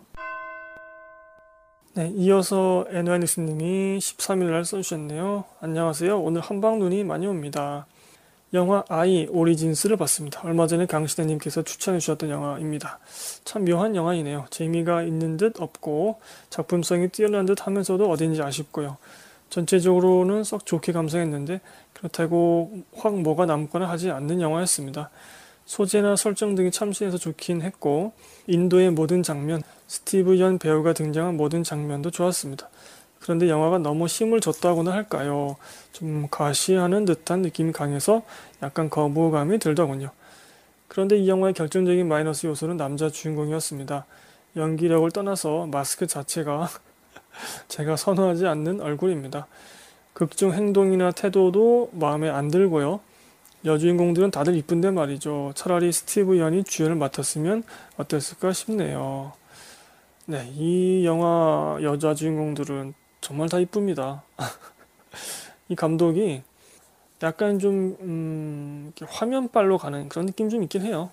네, 이어서 애노아니스님이 십삼 일날 써주셨네요. 안녕하세요. 오늘 한방눈이 많이 옵니다. 영화 아이 오리진스를 봤습니다. 얼마 전에 강신혜님께서 추천해 주셨던 영화입니다. 참 묘한 영화이네요. 재미가 있는 듯 없고 작품성이 뛰어난 듯 하면서도 어딘지 아쉽고요. 전체적으로는 썩 좋게 감상했는데 그렇다고 확 뭐가 남거나 하지 않는 영화였습니다. 소재나 설정 등이 참신해서 좋긴 했고 인도의 모든 장면, 스티브 연 배우가 등장한 모든 장면도 좋았습니다. 그런데 영화가 너무 힘을 줬다고나 할까요? 좀 과시하는 듯한 느낌이 강해서 약간 거부감이 들더군요. 그런데 이 영화의 결정적인 마이너스 요소는 남자 주인공이었습니다. 연기력을 떠나서 마스크 자체가 제가 선호하지 않는 얼굴입니다. 극중 행동이나 태도도 마음에 안 들고요. 여주인공들은 다들 이쁜데 말이죠. 차라리 스티브 연이 주연을 맡았으면 어땠을까 싶네요. 네, 이 영화 여자 주인공들은 정말 다 이쁩니다. 이 감독이 약간 좀 음, 이렇게 화면빨로 가는 그런 느낌 좀 있긴 해요.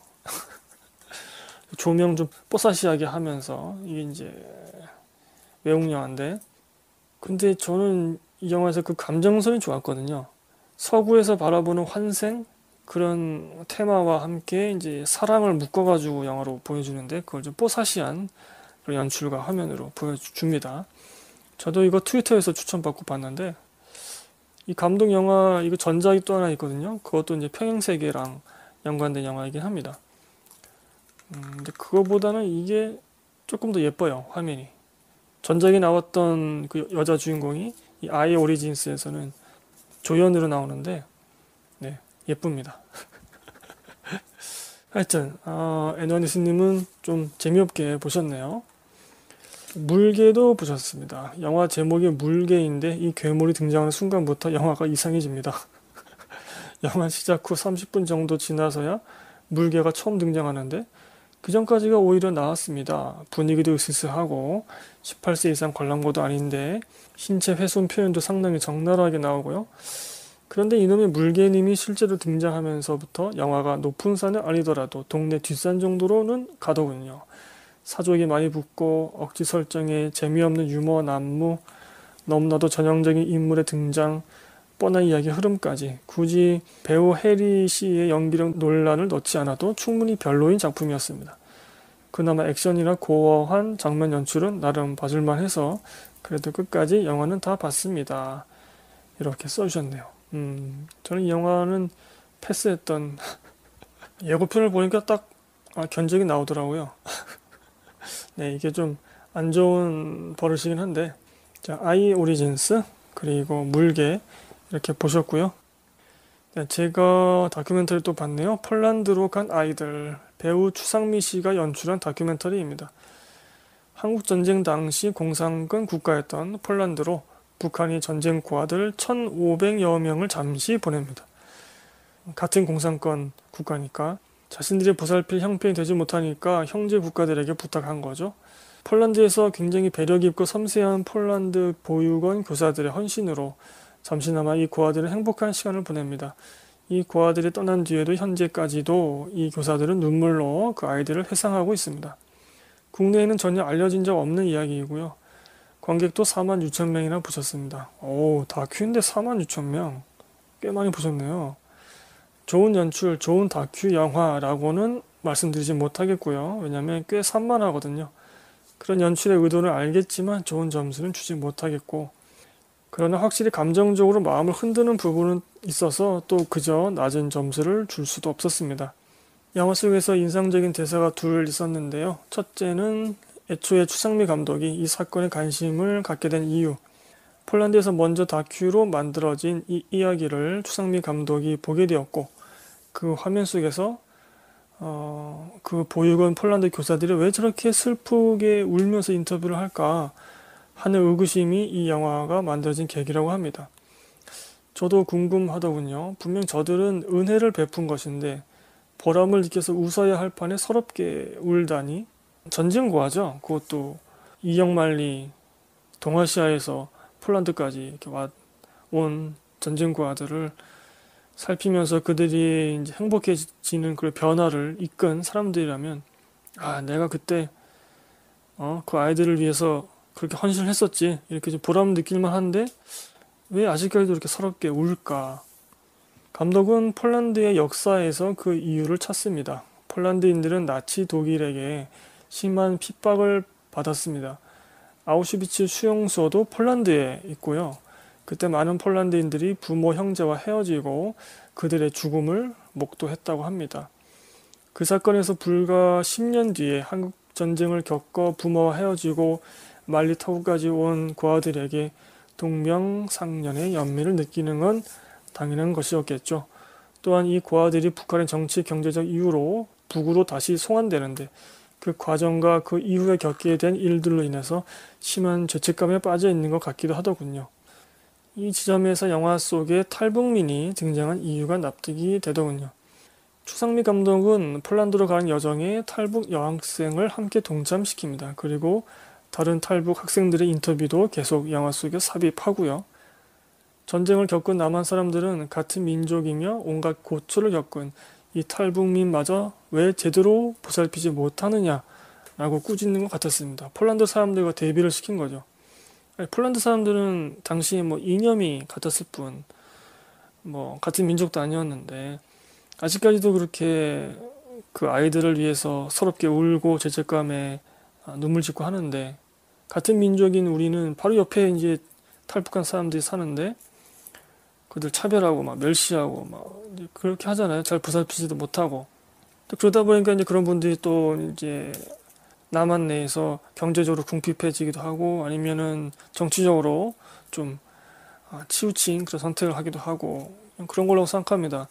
조명 좀 뽀사시하게 하면서 이게 이제 외국 영화인데 근데 저는 이 영화에서 그 감정선이 좋았거든요. 서구에서 바라보는 환생 그런 테마와 함께 이제 사랑을 묶어가지고 영화로 보여주는데 그걸 좀 뽀사시한 그런 연출과 화면으로 보여줍니다. 저도 이거 트위터에서 추천받고 봤는데 이 감독 영화 이거 전작이 또 하나 있거든요. 그것도 이제 평행세계랑 연관된 영화이긴 합니다. 음, 근데 그거보다는 이게 조금 더 예뻐요, 화면이. 전작에 나왔던 그 여자 주인공이 이 아이 오리진스에서는 조연으로 나오는데 네, 예쁩니다. 하여튼 어, 애너니스님은 좀 재미없게 보셨네요. 물개도 보셨습니다. 영화 제목이 물개인데 이 괴물이 등장하는 순간부터 영화가 이상해집니다. 영화 시작 후 삼십 분 정도 지나서야 물개가 처음 등장하는데 그 전까지가 오히려 나았습니다. 분위기도 으스스하고 십팔 세 이상 관람가도 아닌데 신체 훼손 표현도 상당히 적나라하게 나오고요. 그런데 이놈의 물개님이 실제로 등장하면서부터 영화가 높은 산은 아니더라도 동네 뒷산 정도로는 가더군요. 사족이 많이 붙고 억지 설정에 재미없는 유머 난무, 너무나도 전형적인 인물의 등장, 뻔한 이야기 흐름까지 굳이 배우 해리 씨의 연기력 논란을 넣지 않아도 충분히 별로인 작품이었습니다. 그나마 액션이나 고어한 장면 연출은 나름 봐줄만 해서 그래도 끝까지 영화는 다 봤습니다. 이렇게 써주셨네요. 음, 저는 이 영화는 패스했던 예고편을 보니까 딱 아, 견적이 나오더라고요. 네, 이게 좀 안 좋은 버릇이긴 한데 자, 아이 오리진스 그리고 물개 이렇게 보셨고요. 네, 제가 다큐멘터리 또 봤네요. 폴란드로 간 아이들 배우 추상미 씨가 연출한 다큐멘터리입니다. 한국전쟁 당시 공산권 국가였던 폴란드로 북한이 전쟁 고아들 천오백여 명을 잠시 보냅니다. 같은 공산권 국가니까 자신들의 보살필 형편이 되지 못하니까 형제 국가들에게 부탁한 거죠. 폴란드에서 굉장히 배려 깊고 섬세한 폴란드 보육원 교사들의 헌신으로 잠시나마 이 고아들은 행복한 시간을 보냅니다. 이 고아들이 떠난 뒤에도 현재까지도 이 교사들은 눈물로 그 아이들을 회상하고 있습니다. 국내에는 전혀 알려진 적 없는 이야기이고요. 관객도 사만 육천 명이나 보셨습니다. 오, 다큐인데 사만 육천 명. 꽤 많이 보셨네요. 좋은 연출, 좋은 다큐 영화라고는 말씀드리지 못하겠고요. 왜냐하면 꽤 산만하거든요. 그런 연출의 의도는 알겠지만 좋은 점수는 주지 못하겠고, 그러나 확실히 감정적으로 마음을 흔드는 부분은 있어서 또 그저 낮은 점수를 줄 수도 없었습니다. 영화 속에서 인상적인 대사가 둘 있었는데요. 첫째는 애초에 추상미 감독이 이 사건에 관심을 갖게 된 이유, 폴란드에서 먼저 다큐로 만들어진 이 이야기를 추상미 감독이 보게 되었고, 그 화면 속에서 어, 그 보육원 폴란드 교사들이 왜 저렇게 슬프게 울면서 인터뷰를 할까 하는 의구심이 이 영화가 만들어진 계기라고 합니다. 저도 궁금하더군요. 분명 저들은 은혜를 베푼 것인데 보람을 느껴서 웃어야 할 판에 서럽게 울다니. 전쟁고아죠. 그것도 이영만리 동아시아에서 폴란드까지 이렇게 와 온 전쟁고아들을 살피면서 그들이 이제 행복해지는 그런 변화를 이끈 사람들이라면, 아, 내가 그때 어, 그 아이들을 위해서 그렇게 헌신을 했었지, 이렇게 좀 보람을 느낄만 한데 왜 아직까지도 이렇게 서럽게 울까? 감독은 폴란드의 역사에서 그 이유를 찾습니다. 폴란드인들은 나치 독일에게 심한 핍박을 받았습니다. 아우슈비츠 수용소도 폴란드에 있고요. 그때 많은 폴란드인들이 부모, 형제와 헤어지고 그들의 죽음을 목도했다고 합니다. 그 사건에서 불과 십 년 뒤에 한국 전쟁을 겪어 부모와 헤어지고 말리타우까지 온 고아들에게 동명상련의 연민을 느끼는 건 당연한 것이었겠죠. 또한 이 고아들이 북한의 정치, 경제적 이유로 북으로 다시 송환되는데 그 과정과 그 이후에 겪게 된 일들로 인해서 심한 죄책감에 빠져 있는 것 같기도 하더군요. 이 지점에서 영화 속에 탈북민이 등장한 이유가 납득이 되더군요. 추상미 감독은 폴란드로 가는 여정에 탈북 여학생을 함께 동참시킵니다. 그리고 다른 탈북 학생들의 인터뷰도 계속 영화 속에 삽입하고요. 전쟁을 겪은 남한 사람들은 같은 민족이며 온갖 고초를 겪은 이 탈북민마저 왜 제대로 보살피지 못하느냐라고 꾸짖는 것 같았습니다. 폴란드 사람들과 대비를 시킨 거죠. 폴란드 사람들은 당시에 뭐 이념이 같았을 뿐, 뭐 같은 민족도 아니었는데 아직까지도 그렇게 그 아이들을 위해서 서럽게 울고 죄책감에 눈물 짓고 하는데, 같은 민족인 우리는 바로 옆에 이제 탈북한 사람들이 사는데 그들 차별하고 막 멸시하고 막 그렇게 하잖아요. 잘 보살피지도 못하고. 또 그러다 보니까 이제 그런 분들이 또 이제 남한 내에서 경제적으로 궁핍해지기도 하고 아니면은 정치적으로 좀 치우친 그런 선택을 하기도 하고 그런 걸로 생각합니다.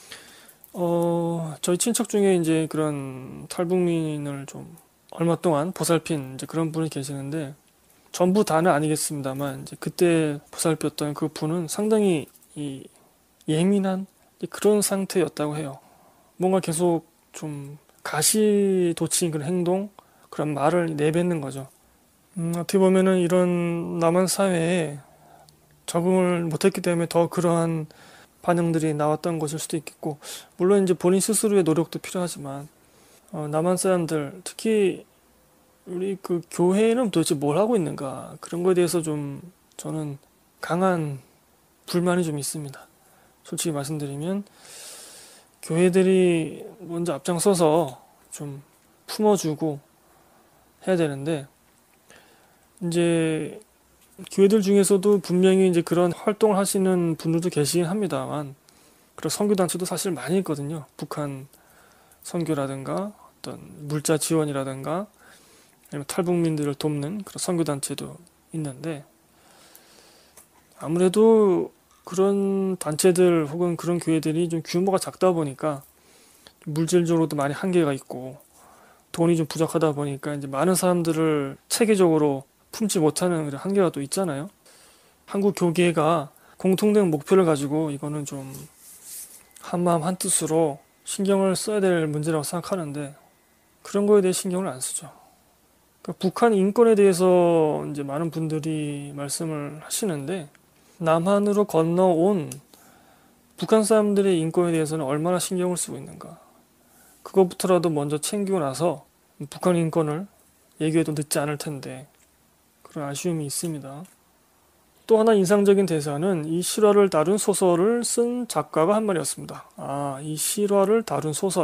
어, 저희 친척 중에 이제 그런 탈북민을 좀 얼마 동안 보살핀 이제 그런 분이 계시는데, 전부 다는 아니겠습니다만 이제 그때 보살폈던 그 분은 상당히 이 예민한 그런 상태였다고 해요. 뭔가 계속 좀 가시돋친 그런 행동, 그런 말을 내뱉는 거죠. 음, 어떻게 보면은 이런 남한 사회에 적응을 못했기 때문에 더 그러한 반응들이 나왔던 것일 수도 있겠고, 물론 이제 본인 스스로의 노력도 필요하지만 어, 남한 사람들, 특히 우리 그 교회는 도대체 뭘 하고 있는가, 그런 거에 대해서 좀 저는 강한 불만이 좀 있습니다. 솔직히 말씀드리면 교회들이 먼저 앞장서서 좀 품어주고 해야 되는데, 이제 교회들 중에서도 분명히 이제 그런 활동을 하시는 분들도 계시긴 합니다만, 그런 선교단체도 사실 많이 있거든요. 북한 선교라든가 어떤 물자 지원이라든가 아니면 탈북민들을 돕는 그런 선교단체도 있는데, 아무래도 그런 단체들 혹은 그런 교회들이 좀 규모가 작다 보니까 물질적으로도 많이 한계가 있고 돈이 좀 부족하다 보니까 이제 많은 사람들을 체계적으로 품지 못하는 그런 한계가 또 있잖아요. 한국 교계가 공통된 목표를 가지고 이거는 좀 한마음 한뜻으로 신경을 써야 될 문제라고 생각하는데 그런 거에 대해 신경을 안 쓰죠. 그러니까 북한 인권에 대해서 이제 많은 분들이 말씀을 하시는데, 남한으로 건너온 북한 사람들의 인권에 대해서는 얼마나 신경을 쓰고 있는가, 그것부터라도 먼저 챙기고 나서 북한 인권을 얘기해도 늦지 않을 텐데, 그런 아쉬움이 있습니다. 또 하나 인상적인 대사는 이 실화를 다룬 소설을 쓴 작가가 한 말이었습니다. 아, 이 실화를 다룬 소설.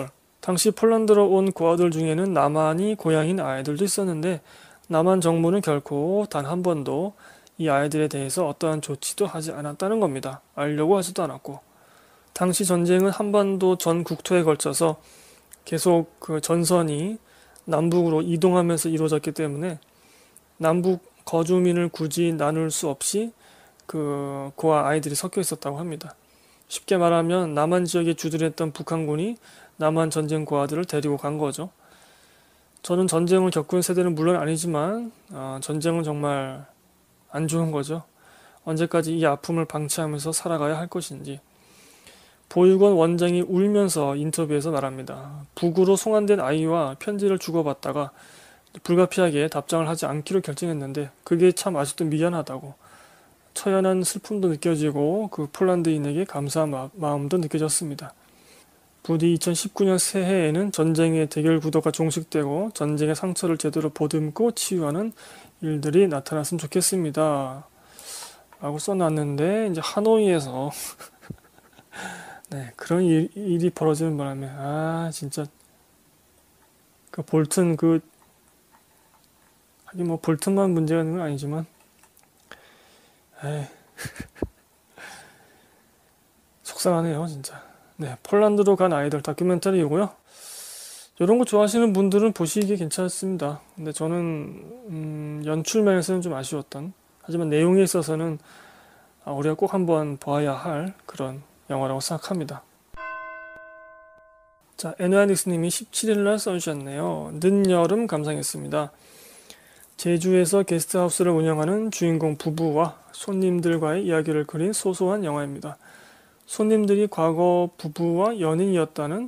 당시 폴란드로 온 고아들 중에는 남한이 고향인 아이들도 있었는데 남한 정부는 결코 단 한 번도 이 아이들에 대해서 어떠한 조치도 하지 않았다는 겁니다. 알려고 하지도 않았고. 당시 전쟁은 한반도 전 국토에 걸쳐서 계속 그 전선이 남북으로 이동하면서 이루어졌기 때문에 남북 거주민을 굳이 나눌 수 없이 그 고아 아이들이 섞여 있었다고 합니다. 쉽게 말하면 남한 지역에 주둔했던 북한군이 남한 전쟁 고아들을 데리고 간 거죠. 저는 전쟁을 겪은 세대는 물론 아니지만 어, 전쟁은 정말 안 좋은 거죠. 언제까지 이 아픔을 방치하면서 살아가야 할 것인지. 보육원 원장이 울면서 인터뷰에서 말합니다. 북으로 송환된 아이와 편지를 주고받다가 불가피하게 답장을 하지 않기로 결정했는데 그게 참 아직도 미안하다고. 처연한 슬픔도 느껴지고 그 폴란드인에게 감사한 마, 마음도 느껴졌습니다. 부디 이천십구 년 새해에는 전쟁의 대결 구도가 종식되고 전쟁의 상처를 제대로 보듬고 치유하는 일들이 나타났으면 좋겠습니다. 라고 써놨는데 이제 하노이에서 네, 그런 일, 일이 벌어지는 바람에 아 진짜 그 볼튼 그 하긴 뭐 볼튼만 문제가 있는 건 아니지만 에이 속상하네요 진짜. 네, 폴란드로 간 아이들 다큐멘터리이고요. 이런 거 좋아하시는 분들은 보시기에 괜찮습니다. 근데 저는 음, 연출 면에서는 좀 아쉬웠던, 하지만 내용에 있어서는 아, 우리가 꼭 한번 봐야 할 그런 영화라고 생각합니다. 자, 에누아닉스님이 십칠 일날 써주셨네요. 늦여름 감상했습니다. 제주에서 게스트하우스를 운영하는 주인공 부부와 손님들과의 이야기를 그린 소소한 영화입니다. 손님들이 과거 부부와 연인이었다는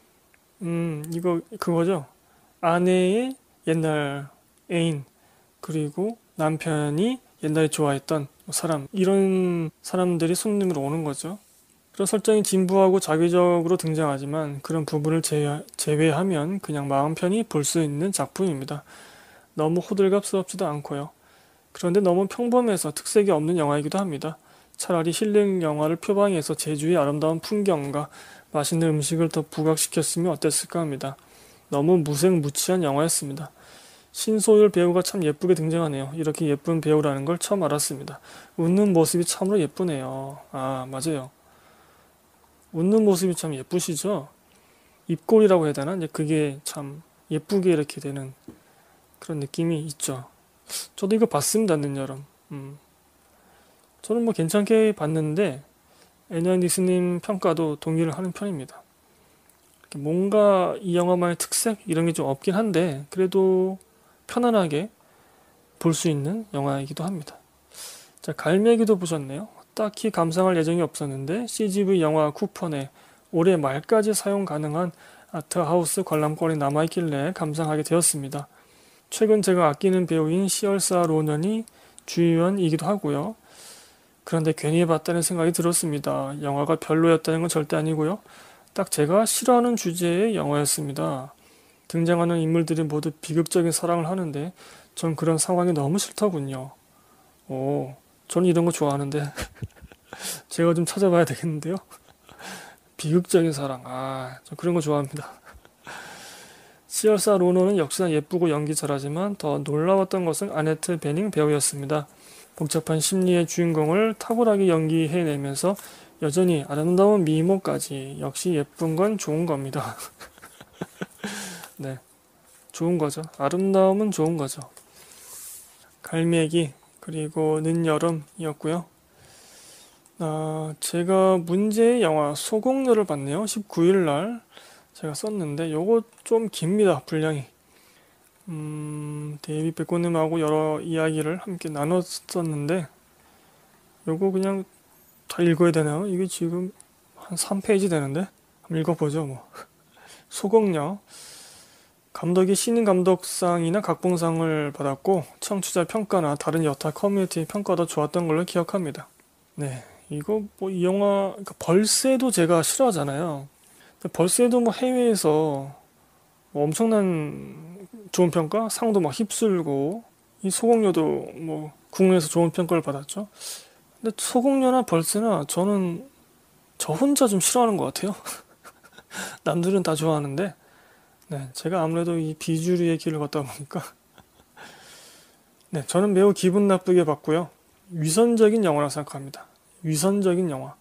음 이거 그거죠. 아내의 옛날 애인 그리고 남편이 옛날에 좋아했던 사람, 이런 사람들이 손님으로 오는 거죠. 그런 설정이 진부하고 자기적으로 등장하지만 그런 부분을 제외, 제외하면 그냥 마음 편히 볼 수 있는 작품입니다. 너무 호들갑스럽지도 않고요. 그런데 너무 평범해서 특색이 없는 영화이기도 합니다. 차라리 힐링 영화를 표방해서 제주의 아름다운 풍경과 맛있는 음식을 더 부각시켰으면 어땠을까 합니다. 너무 무색무취한 영화였습니다. 신소율 배우가 참 예쁘게 등장하네요. 이렇게 예쁜 배우라는 걸 처음 알았습니다. 웃는 모습이 참으로 예쁘네요. 아, 맞아요. 웃는 모습이 참 예쁘시죠? 입꼬리라고 해야 되나? 이제 그게 참 예쁘게 이렇게 되는 그런 느낌이 있죠. 저도 이거 봤습니다, 늦여름. 음. 저는 뭐 괜찮게 봤는데 애니언디스님 평가도 동의를 하는 편입니다. 뭔가 이 영화만의 특색 이런 게 좀 없긴 한데 그래도 편안하게 볼 수 있는 영화이기도 합니다. 자, 갈매기도 보셨네요. 딱히 감상할 예정이 없었는데 씨지브이 영화 쿠폰에 올해 말까지 사용 가능한 아트하우스 관람권이 남아있길래 감상하게 되었습니다. 최근 제가 아끼는 배우인 시얼사 로넌이 주연이기도 하고요. 그런데 괜히 봤다는 생각이 들었습니다. 영화가 별로였다는 건 절대 아니고요. 딱 제가 싫어하는 주제의 영화였습니다. 등장하는 인물들이 모두 비극적인 사랑을 하는데 전 그런 상황이 너무 싫더군요. 오, 전 이런 거 좋아하는데 제가 좀 찾아봐야 되겠는데요. 비극적인 사랑, 아, 전 그런 거 좋아합니다. 시얼사 로너는 역시나 예쁘고 연기 잘하지만 더 놀라웠던 것은 아네트 베닝 배우였습니다. 복잡한 심리의 주인공을 탁월하게 연기해내면서 여전히 아름다운 미모까지. 역시 예쁜 건 좋은 겁니다. 네, 좋은 거죠. 아름다움은 좋은 거죠. 갈매기 그리고 늦여름이었고요. 아, 제가 문제의 영화 소공녀를 봤네요. 십구 일날 제가 썼는데 요거 좀 깁니다. 분량이. 음, 데이비 백고님하고 여러 이야기를 함께 나눴었는데 요거 그냥 다 읽어야 되나요? 이게 지금 한 삼 페이지 되는데 한번 읽어보죠 뭐. 소공녀 감독이 신인 감독상이나 각본상을 받았고 청취자 평가나 다른 여타 커뮤니티 평가도 좋았던 걸로 기억합니다. 네, 이거 뭐 이 영화 그러니까 벌새도 제가 싫어하잖아요. 벌새도 뭐 해외에서 뭐 엄청난 좋은 평가, 상도 막 휩쓸고 이 소공녀도 뭐 국내에서 좋은 평가를 받았죠. 근데 소공녀나 벌새나 저는 저 혼자 좀 싫어하는 것 같아요. 남들은 다 좋아하는데 네, 제가 아무래도 이 비주류의 길을 걷다 보니까 네, 저는 매우 기분 나쁘게 봤고요. 위선적인 영화라 생각합니다. 위선적인 영화.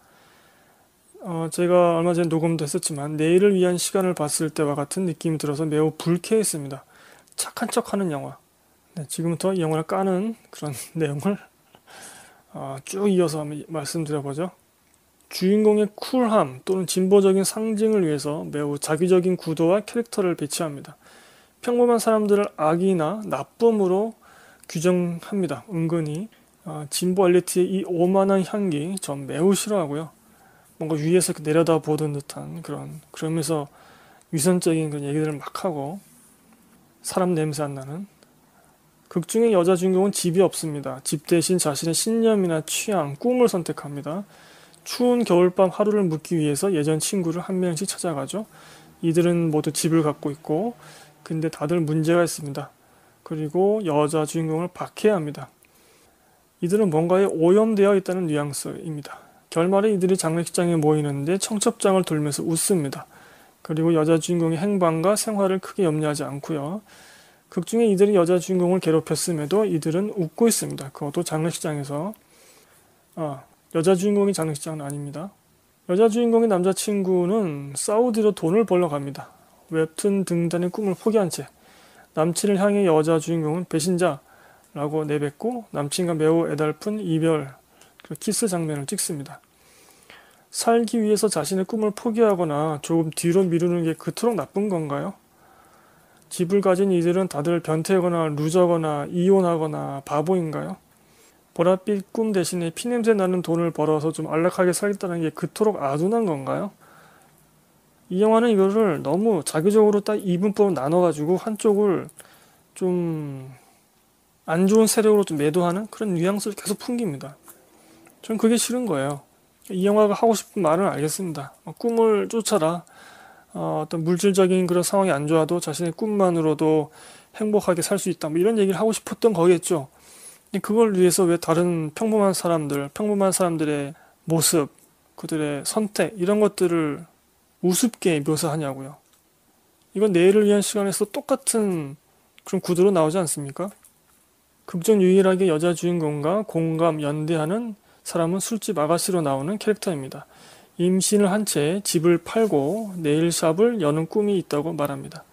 어, 제가 얼마 전에 녹음도 했었지만 내일을 위한 시간을 봤을 때와 같은 느낌이 들어서 매우 불쾌했습니다. 착한 척하는 영화. 네, 지금부터 이 영화를 까는 그런 내용을 어, 쭉 이어서 한번 말씀드려보죠. 주인공의 쿨함 또는 진보적인 상징을 위해서 매우 자기적인 구도와 캐릭터를 배치합니다. 평범한 사람들을 악이나 나쁨으로 규정합니다. 은근히 어, 진보 엘리트의 이 오만한 향기 전 매우 싫어하고요. 뭔가 위에서 내려다 보던 듯한 그런 그러면서 위선적인 그런 얘기들을 막 하고 사람 냄새 안 나는 극 중의 여자 주인공은 집이 없습니다. 집 대신 자신의 신념이나 취향, 꿈을 선택합니다. 추운 겨울밤 하루를 묵기 위해서 예전 친구를 한 명씩 찾아가죠. 이들은 모두 집을 갖고 있고 근데 다들 문제가 있습니다. 그리고 여자 주인공을 박해합니다. 이들은 뭔가에 오염되어 있다는 뉘앙스입니다. 결말에 이들이 장례식장에 모이는데 청첩장을 돌면서 웃습니다. 그리고 여자 주인공의 행방과 생활을 크게 염려하지 않고요. 극중에 이들이 여자 주인공을 괴롭혔음에도 이들은 웃고 있습니다. 그것도 장례식장에서. 아, 여자 주인공이 장례식장은 아닙니다. 여자 주인공의 남자친구는 사우디로 돈을 벌러 갑니다. 웹툰 등단의 꿈을 포기한 채 남친을 향해 여자 주인공은 배신자라고 내뱉고 남친과 매우 애달픈 이별, 키스 장면을 찍습니다. 살기 위해서 자신의 꿈을 포기하거나 조금 뒤로 미루는 게 그토록 나쁜 건가요? 집을 가진 이들은 다들 변태거나 루저거나 이혼하거나 바보인가요? 보랏빛 꿈 대신에 피냄새 나는 돈을 벌어서 좀 안락하게 살겠다는 게 그토록 아둔한 건가요? 이 영화는 이거를 너무 자기적으로 딱 이분법을 나눠가지고 한쪽을 좀 안 좋은 세력으로 좀 매도하는 그런 뉘앙스를 계속 풍깁니다. 전 그게 싫은 거예요. 이 영화가 하고 싶은 말은 알겠습니다. 꿈을 쫓아라. 어, 어떤 물질적인 그런 상황이 안 좋아도 자신의 꿈만으로도 행복하게 살 수 있다. 뭐 이런 얘기를 하고 싶었던 거겠죠. 근데 그걸 위해서 왜 다른 평범한 사람들, 평범한 사람들의 모습, 그들의 선택 이런 것들을 우습게 묘사하냐고요. 이건 내일을 위한 시간에서 똑같은 그런 구도로 나오지 않습니까? 극중 유일하게 여자 주인공과 공감, 연대하는 사람은 술집 아가씨로 나오는 캐릭터입니다. 임신을 한 채 집을 팔고 네일샵을 여는 꿈이 있다고 말합니다.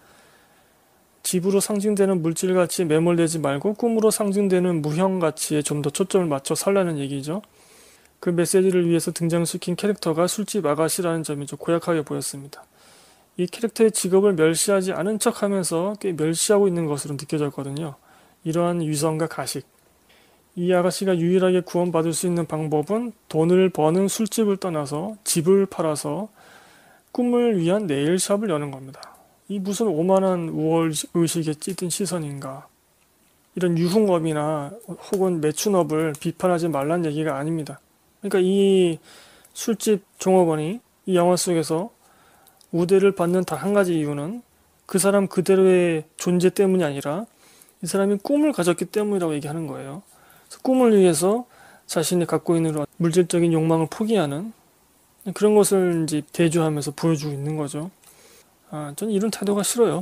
집으로 상징되는 물질가치에 매몰되지 말고 꿈으로 상징되는 무형가치에 좀 더 초점을 맞춰 살라는 얘기죠. 그 메시지를 위해서 등장시킨 캐릭터가 술집 아가씨라는 점이 좀 고약하게 보였습니다. 이 캐릭터의 직업을 멸시하지 않은 척하면서 꽤 멸시하고 있는 것으로 느껴졌거든요. 이러한 위선과 가식. 이 아가씨가 유일하게 구원받을 수 있는 방법은 돈을 버는 술집을 떠나서 집을 팔아서 꿈을 위한 네일샵을 여는 겁니다. 이 무슨 오만한 우월의식에 찌든 시선인가. 이런 유흥업이나 혹은 매춘업을 비판하지 말란 얘기가 아닙니다. 그러니까 이 술집 종업원이 이 영화 속에서 우대를 받는 단 한 가지 이유는 그 사람 그대로의 존재 때문이 아니라 이 사람이 꿈을 가졌기 때문이라고 얘기하는 거예요. 꿈을 위해서 자신이 갖고 있는 물질적인 욕망을 포기하는 그런 것을 이제 대조하면서 보여주고 있는 거죠. 아, 전 이런 태도가 싫어요.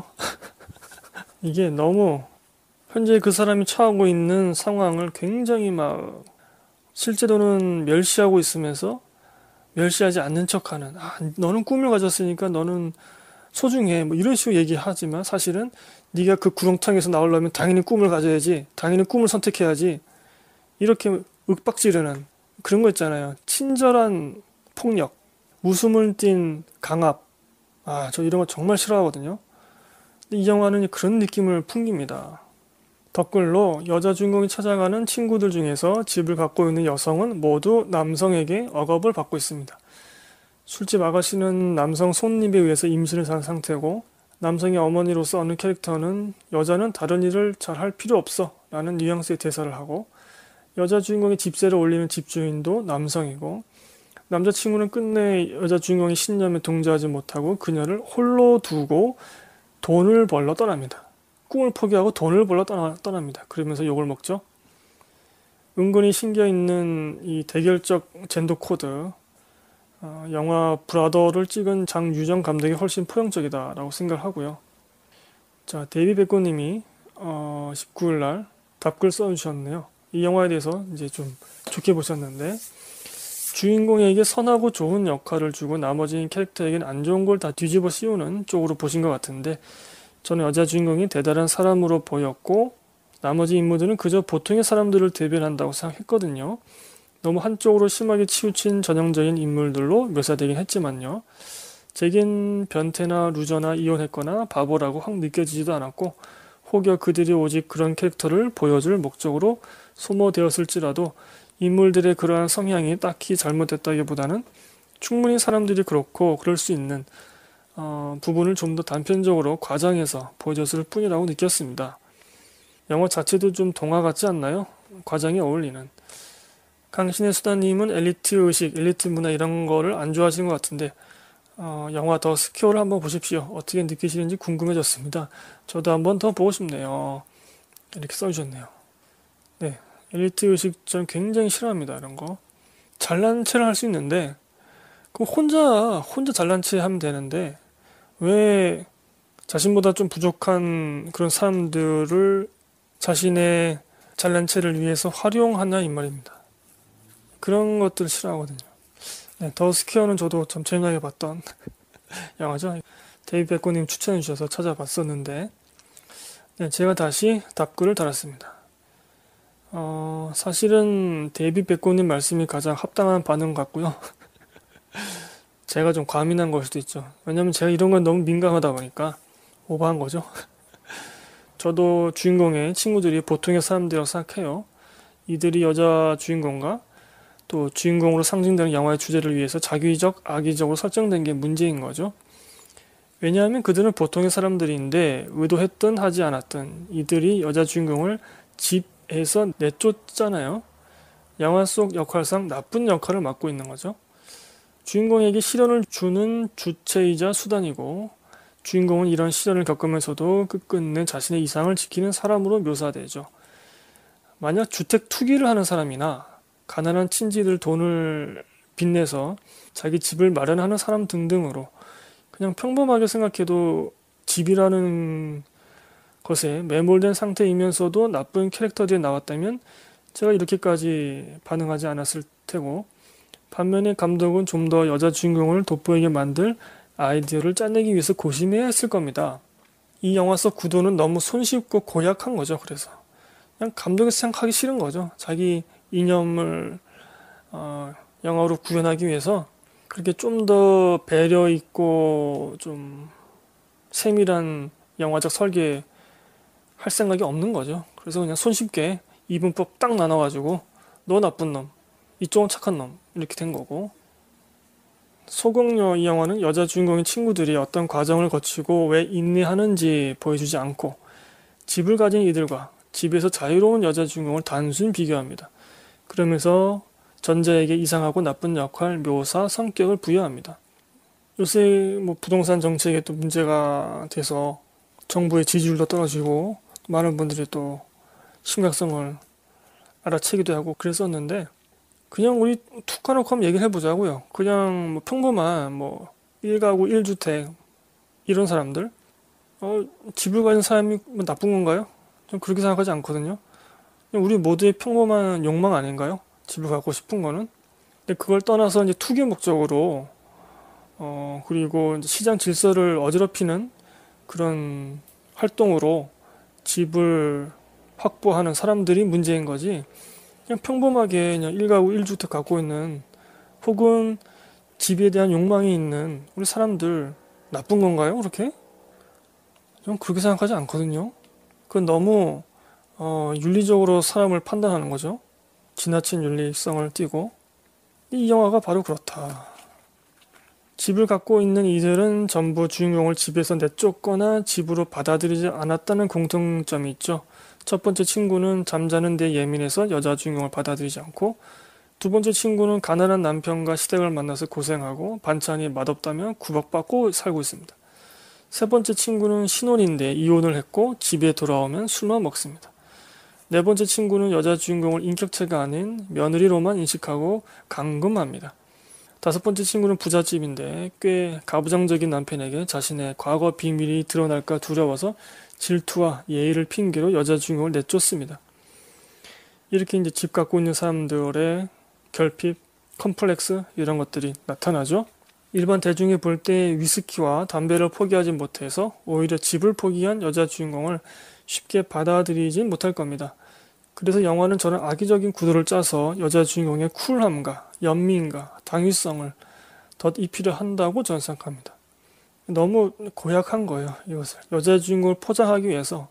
이게 너무 현재 그 사람이 처하고 있는 상황을 굉장히 막 실제로는 멸시하고 있으면서 멸시하지 않는 척하는 아, 너는 꿈을 가졌으니까 너는 소중해 뭐 이런 식으로 얘기하지만 사실은 네가 그 구렁텅이에서 나오려면 당연히 꿈을 가져야지 당연히 꿈을 선택해야지 이렇게 윽박지르는 그런 거 있잖아요. 친절한 폭력, 웃음을 띤 강압. 아, 저 이런 거 정말 싫어하거든요. 근데 이 영화는 그런 느낌을 풍깁니다. 댓글로 여자 주인공이 찾아가는 친구들 중에서 집을 갖고 있는 여성은 모두 남성에게 억압을 받고 있습니다. 술집 아가씨는 남성 손님에 의해서 임신을 한 상태고 남성의 어머니로서 어느 캐릭터는 여자는 다른 일을 잘 할 필요 없어 라는 뉘앙스의 대사를 하고 여자 주인공의 집세를 올리는 집주인도 남성이고 남자친구는 끝내 여자 주인공의 신념에 동조하지 못하고 그녀를 홀로 두고 돈을 벌러 떠납니다. 꿈을 포기하고 돈을 벌러 떠나, 떠납니다. 그러면서 욕을 먹죠. 은근히 신겨있는 이 대결적 젠더 코드 어, 영화 브라더를 찍은 장유정 감독이 훨씬 포용적이다 라고 생각하고요. 자, 데이비 백고님이 어, 십구 일 날 답글 써주셨네요. 이 영화에 대해서 이제 좀 좋게 보셨는데, 주인공에게 선하고 좋은 역할을 주고 나머지 캐릭터에게는 안 좋은 걸 다 뒤집어 씌우는 쪽으로 보신 것 같은데, 저는 여자 주인공이 대단한 사람으로 보였고 나머지 인물들은 그저 보통의 사람들을 대변한다고 생각했거든요. 너무 한쪽으로 심하게 치우친 전형적인 인물들로 묘사되긴 했지만요. 제겐 변태나 루저나 이혼했거나 바보라고 확 느껴지지도 않았고, 혹여 그들이 오직 그런 캐릭터를 보여줄 목적으로 소모되었을지라도 인물들의 그러한 성향이 딱히 잘못됐다기보다는 충분히 사람들이 그렇고 그럴 수 있는 어, 부분을 좀 더 단편적으로 과장해서 보여줬을 뿐이라고 느꼈습니다. 영화 자체도 좀 동화 같지 않나요? 과장에 어울리는. 강신의 수다님은 엘리트 의식, 엘리트 문화 이런 거를 안 좋아하시는 것 같은데, 어, 영화 더 스퀘어를 한번 보십시오. 어떻게 느끼시는지 궁금해졌습니다. 저도 한번 더 보고 싶네요. 이렇게 써주셨네요. 네, 엘리트 의식 전 굉장히 싫어합니다. 이런 거. 잘난 체를 할 수 있는데, 그럼 혼자 혼자 잘난 체 하면 되는데 왜 자신보다 좀 부족한 그런 사람들을 자신의 잘난 체를 위해서 활용하나 이 말입니다. 그런 것들을 싫어하거든요. 네, 더 스퀘어는 저도 참 재미나게 봤던 영화죠. 데이비 백고님 추천해 주셔서 찾아봤었는데, 네, 제가 다시 답글을 달았습니다. 어, 사실은 데이비 백고님 말씀이 가장 합당한 반응 같고요. 제가 좀 과민한 걸 수도 있죠. 왜냐면 제가 이런 건 너무 민감하다 보니까 오버한 거죠. 저도 주인공의 친구들이 보통의 사람들이라고 생각해요. 이들이 여자 주인공과 또 주인공으로 상징되는 영화의 주제를 위해서 자기적, 악의적으로 설정된 게 문제인 거죠. 왜냐하면 그들은 보통의 사람들인데 의도했든 하지 않았든 이들이 여자 주인공을 집에서 내쫓잖아요. 영화 속 역할상 나쁜 역할을 맡고 있는 거죠. 주인공에게 시련을 주는 주체이자 수단이고, 주인공은 이런 시련을 겪으면서도 끝끝내 자신의 이상을 지키는 사람으로 묘사되죠. 만약 주택 투기를 하는 사람이나 가난한 친지들 돈을 빚내서 자기 집을 마련하는 사람 등등으로 그냥 평범하게 생각해도 집이라는 것에 매몰된 상태이면서도 나쁜 캐릭터들이 나왔다면 제가 이렇게까지 반응하지 않았을 테고, 반면에 감독은 좀 더 여자 주인공을 돋보이게 만들 아이디어를 짜내기 위해서 고심해야 했을 겁니다. 이 영화 속 구도는 너무 손쉽고 고약한 거죠. 그래서 그냥 감독이 생각하기 싫은 거죠. 자기 이념을 어, 영화로 구현하기 위해서 그렇게 좀 더 배려 있고 좀 세밀한 영화적 설계 할 생각이 없는 거죠. 그래서 그냥 손쉽게 이분법 딱 나눠가지고 너 나쁜 놈, 이쪽은 착한 놈 이렇게 된 거고, 소공녀 이 영화는 여자 주인공의 친구들이 어떤 과정을 거치고 왜 인내하는지 보여주지 않고 집을 가진 이들과 집에서 자유로운 여자 주인공을 단순히 비교합니다. 그러면서 전자에게 이상하고 나쁜 역할, 묘사, 성격을 부여합니다. 요새 뭐 부동산 정책에 또 문제가 돼서 정부의 지지율도 떨어지고 많은 분들이 또 심각성을 알아채기도 하고 그랬었는데, 그냥 우리 툭 까놓고 한번 얘기를 해보자고요. 그냥 뭐 평범한 뭐 일 가구 일 주택 이런 사람들, 어, 집을 가진 사람이 뭐 나쁜 건가요? 전 그렇게 생각하지 않거든요. 그냥 우리 모두의 평범한 욕망 아닌가요? 집을 갖고 싶은 거는. 근데 그걸 떠나서 이제 투기 목적으로 어 그리고 이제 시장 질서를 어지럽히는 그런 활동으로 집을 확보하는 사람들이 문제인 거지, 그냥 평범하게 그냥 일 가구 일 주택 갖고 있는 혹은 집에 대한 욕망이 있는 우리 사람들 나쁜 건가요? 그렇게? 저는 그렇게 생각하지 않거든요. 그건 너무 어, 윤리적으로 사람을 판단하는 거죠. 지나친 윤리성을 띠고. 이 영화가 바로 그렇다. 집을 갖고 있는 이들은 전부 주인공을 집에서 내쫓거나 집으로 받아들이지 않았다는 공통점이 있죠. 첫 번째 친구는 잠자는 데 예민해서 여자 주인공을 받아들이지 않고, 두 번째 친구는 가난한 남편과 시댁을 만나서 고생하고 반찬이 맛없다면 구박받고 살고 있습니다. 세 번째 친구는 신혼인데 이혼을 했고 집에 돌아오면 술만 먹습니다. 네 번째 친구는 여자 주인공을 인격체가 아닌 며느리로만 인식하고 감금합니다. 다섯 번째 친구는 부잣집인데 꽤 가부장적인 남편에게 자신의 과거 비밀이 드러날까 두려워서 질투와 예의를 핑계로 여자 주인공을 내쫓습니다. 이렇게 이제 집 갖고 있는 사람들의 결핍, 컴플렉스 이런 것들이 나타나죠. 일반 대중이 볼 때 위스키와 담배를 포기하지 못해서 오히려 집을 포기한 여자 주인공을 쉽게 받아들이지 못할 겁니다. 그래서 영화는 저는 악의적인 구도를 짜서 여자 주인공의 쿨함과 연민과 당위성을 덧입히려 한다고 저는 생각합니다. 너무 고약한 거예요, 이것을. 여자 주인공을 포장하기 위해서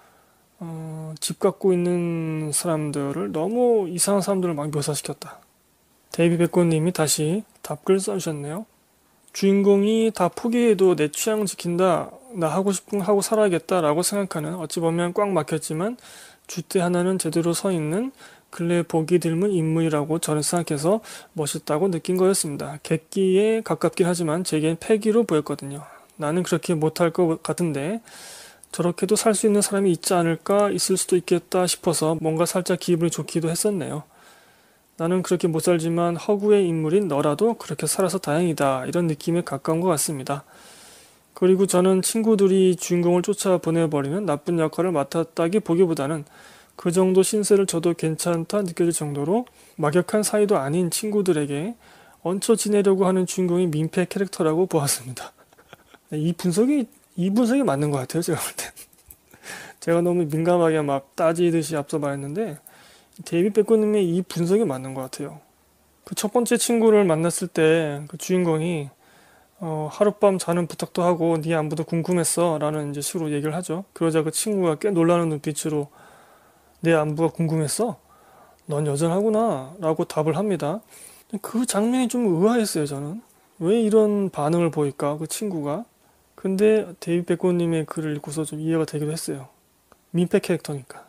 어, 집 갖고 있는 사람들을 너무 이상한 사람들을 막 묘사시켰다. 데이비 백고님이 다시 답글 써주셨네요. 주인공이 다 포기해도 내 취향 지킨다, 나 하고 싶은 거 하고 살아야겠다 라고 생각하는, 어찌 보면 꽉 막혔지만 줏대 하나는 제대로 서 있는 근래 보기 드문 인물이라고 저는 생각해서 멋있다고 느낀 거였습니다. 객기에 가깝긴 하지만 제겐 패기로 보였거든요. 나는 그렇게 못할 것 같은데 저렇게도 살 수 있는 사람이 있지 않을까, 있을 수도 있겠다 싶어서 뭔가 살짝 기분이 좋기도 했었네요. 나는 그렇게 못 살지만 허구의 인물인 너라도 그렇게 살아서 다행이다, 이런 느낌에 가까운 것 같습니다. 그리고 저는 친구들이 주인공을 쫓아 보내버리는 나쁜 역할을 맡았다기 보기보다는 그 정도 신세를 져도 괜찮다 느껴질 정도로 막역한 사이도 아닌 친구들에게 얹혀 지내려고 하는 주인공이 민폐 캐릭터라고 보았습니다. 이 분석이 이 분석이 맞는 것 같아요, 제가 볼 땐. 제가 너무 민감하게 막 따지듯이 앞서 말했는데 데이비 백고님의 이 분석이 맞는 것 같아요. 그 첫 번째 친구를 만났을 때 그 주인공이 어, 하룻밤 자는 부탁도 하고 네 안부도 궁금했어 라는 이제 식으로 얘기를 하죠. 그러자 그 친구가 꽤 놀라는 눈빛으로 내 안부가 궁금했어? 넌 여전하구나 라고 답을 합니다. 그 장면이 좀 의아했어요, 저는. 왜 이런 반응을 보일까, 그 친구가. 근데 데이비 백고님의 글을 읽고서 좀 이해가 되기도 했어요. 민폐 캐릭터니까.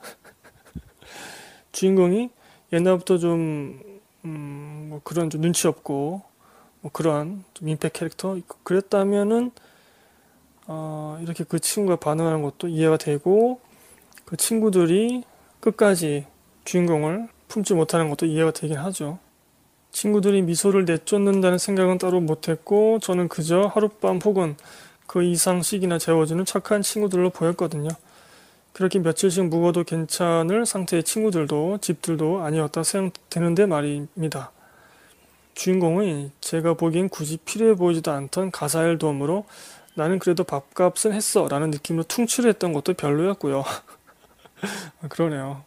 주인공이 옛날부터 좀, 음, 뭐 그런 좀 눈치 없고 뭐 그런 좀 민폐 캐릭터 그랬다면은 어, 이렇게 그 친구가 반응하는 것도 이해가 되고 그 친구들이 끝까지 주인공을 품지 못하는 것도 이해가 되긴 하죠. 친구들이 미소를 내쫓는다는 생각은 따로 못했고 저는 그저 하룻밤 혹은 그 이상씩이나 재워주는 착한 친구들로 보였거든요. 그렇게 며칠씩 묵어도 괜찮을 상태의 친구들도 집들도 아니었다 생각되는데 말입니다. 주인공이 제가 보기엔 굳이 필요해 보이지도 않던 가사일 도움으로 나는 그래도 밥값은 했어 라는 느낌으로 퉁치를 했던 것도 별로였고요. 그러네요.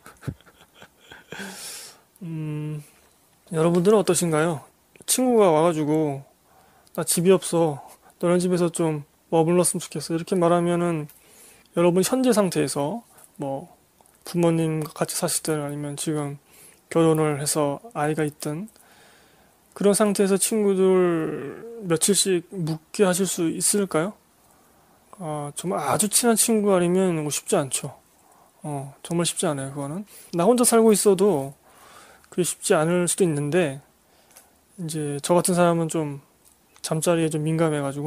음, 여러분들은 어떠신가요? 친구가 와가지고 나 집이 없어, 너네 집에서 좀 머물렀으면 좋겠어 이렇게 말하면은 여러분 현재 상태에서 뭐 부모님과 같이 사시든 아니면 지금 결혼을 해서 아이가 있든 그런 상태에서 친구들 며칠씩 묵게 하실 수 있을까요? 아, 정말 아주 친한 친구 아니면 뭐 쉽지 않죠. 어, 정말 쉽지 않아요, 그거는. 나 혼자 살고 있어도 그게 쉽지 않을 수도 있는데, 이제 저 같은 사람은 좀 잠자리에 좀 민감해가지고,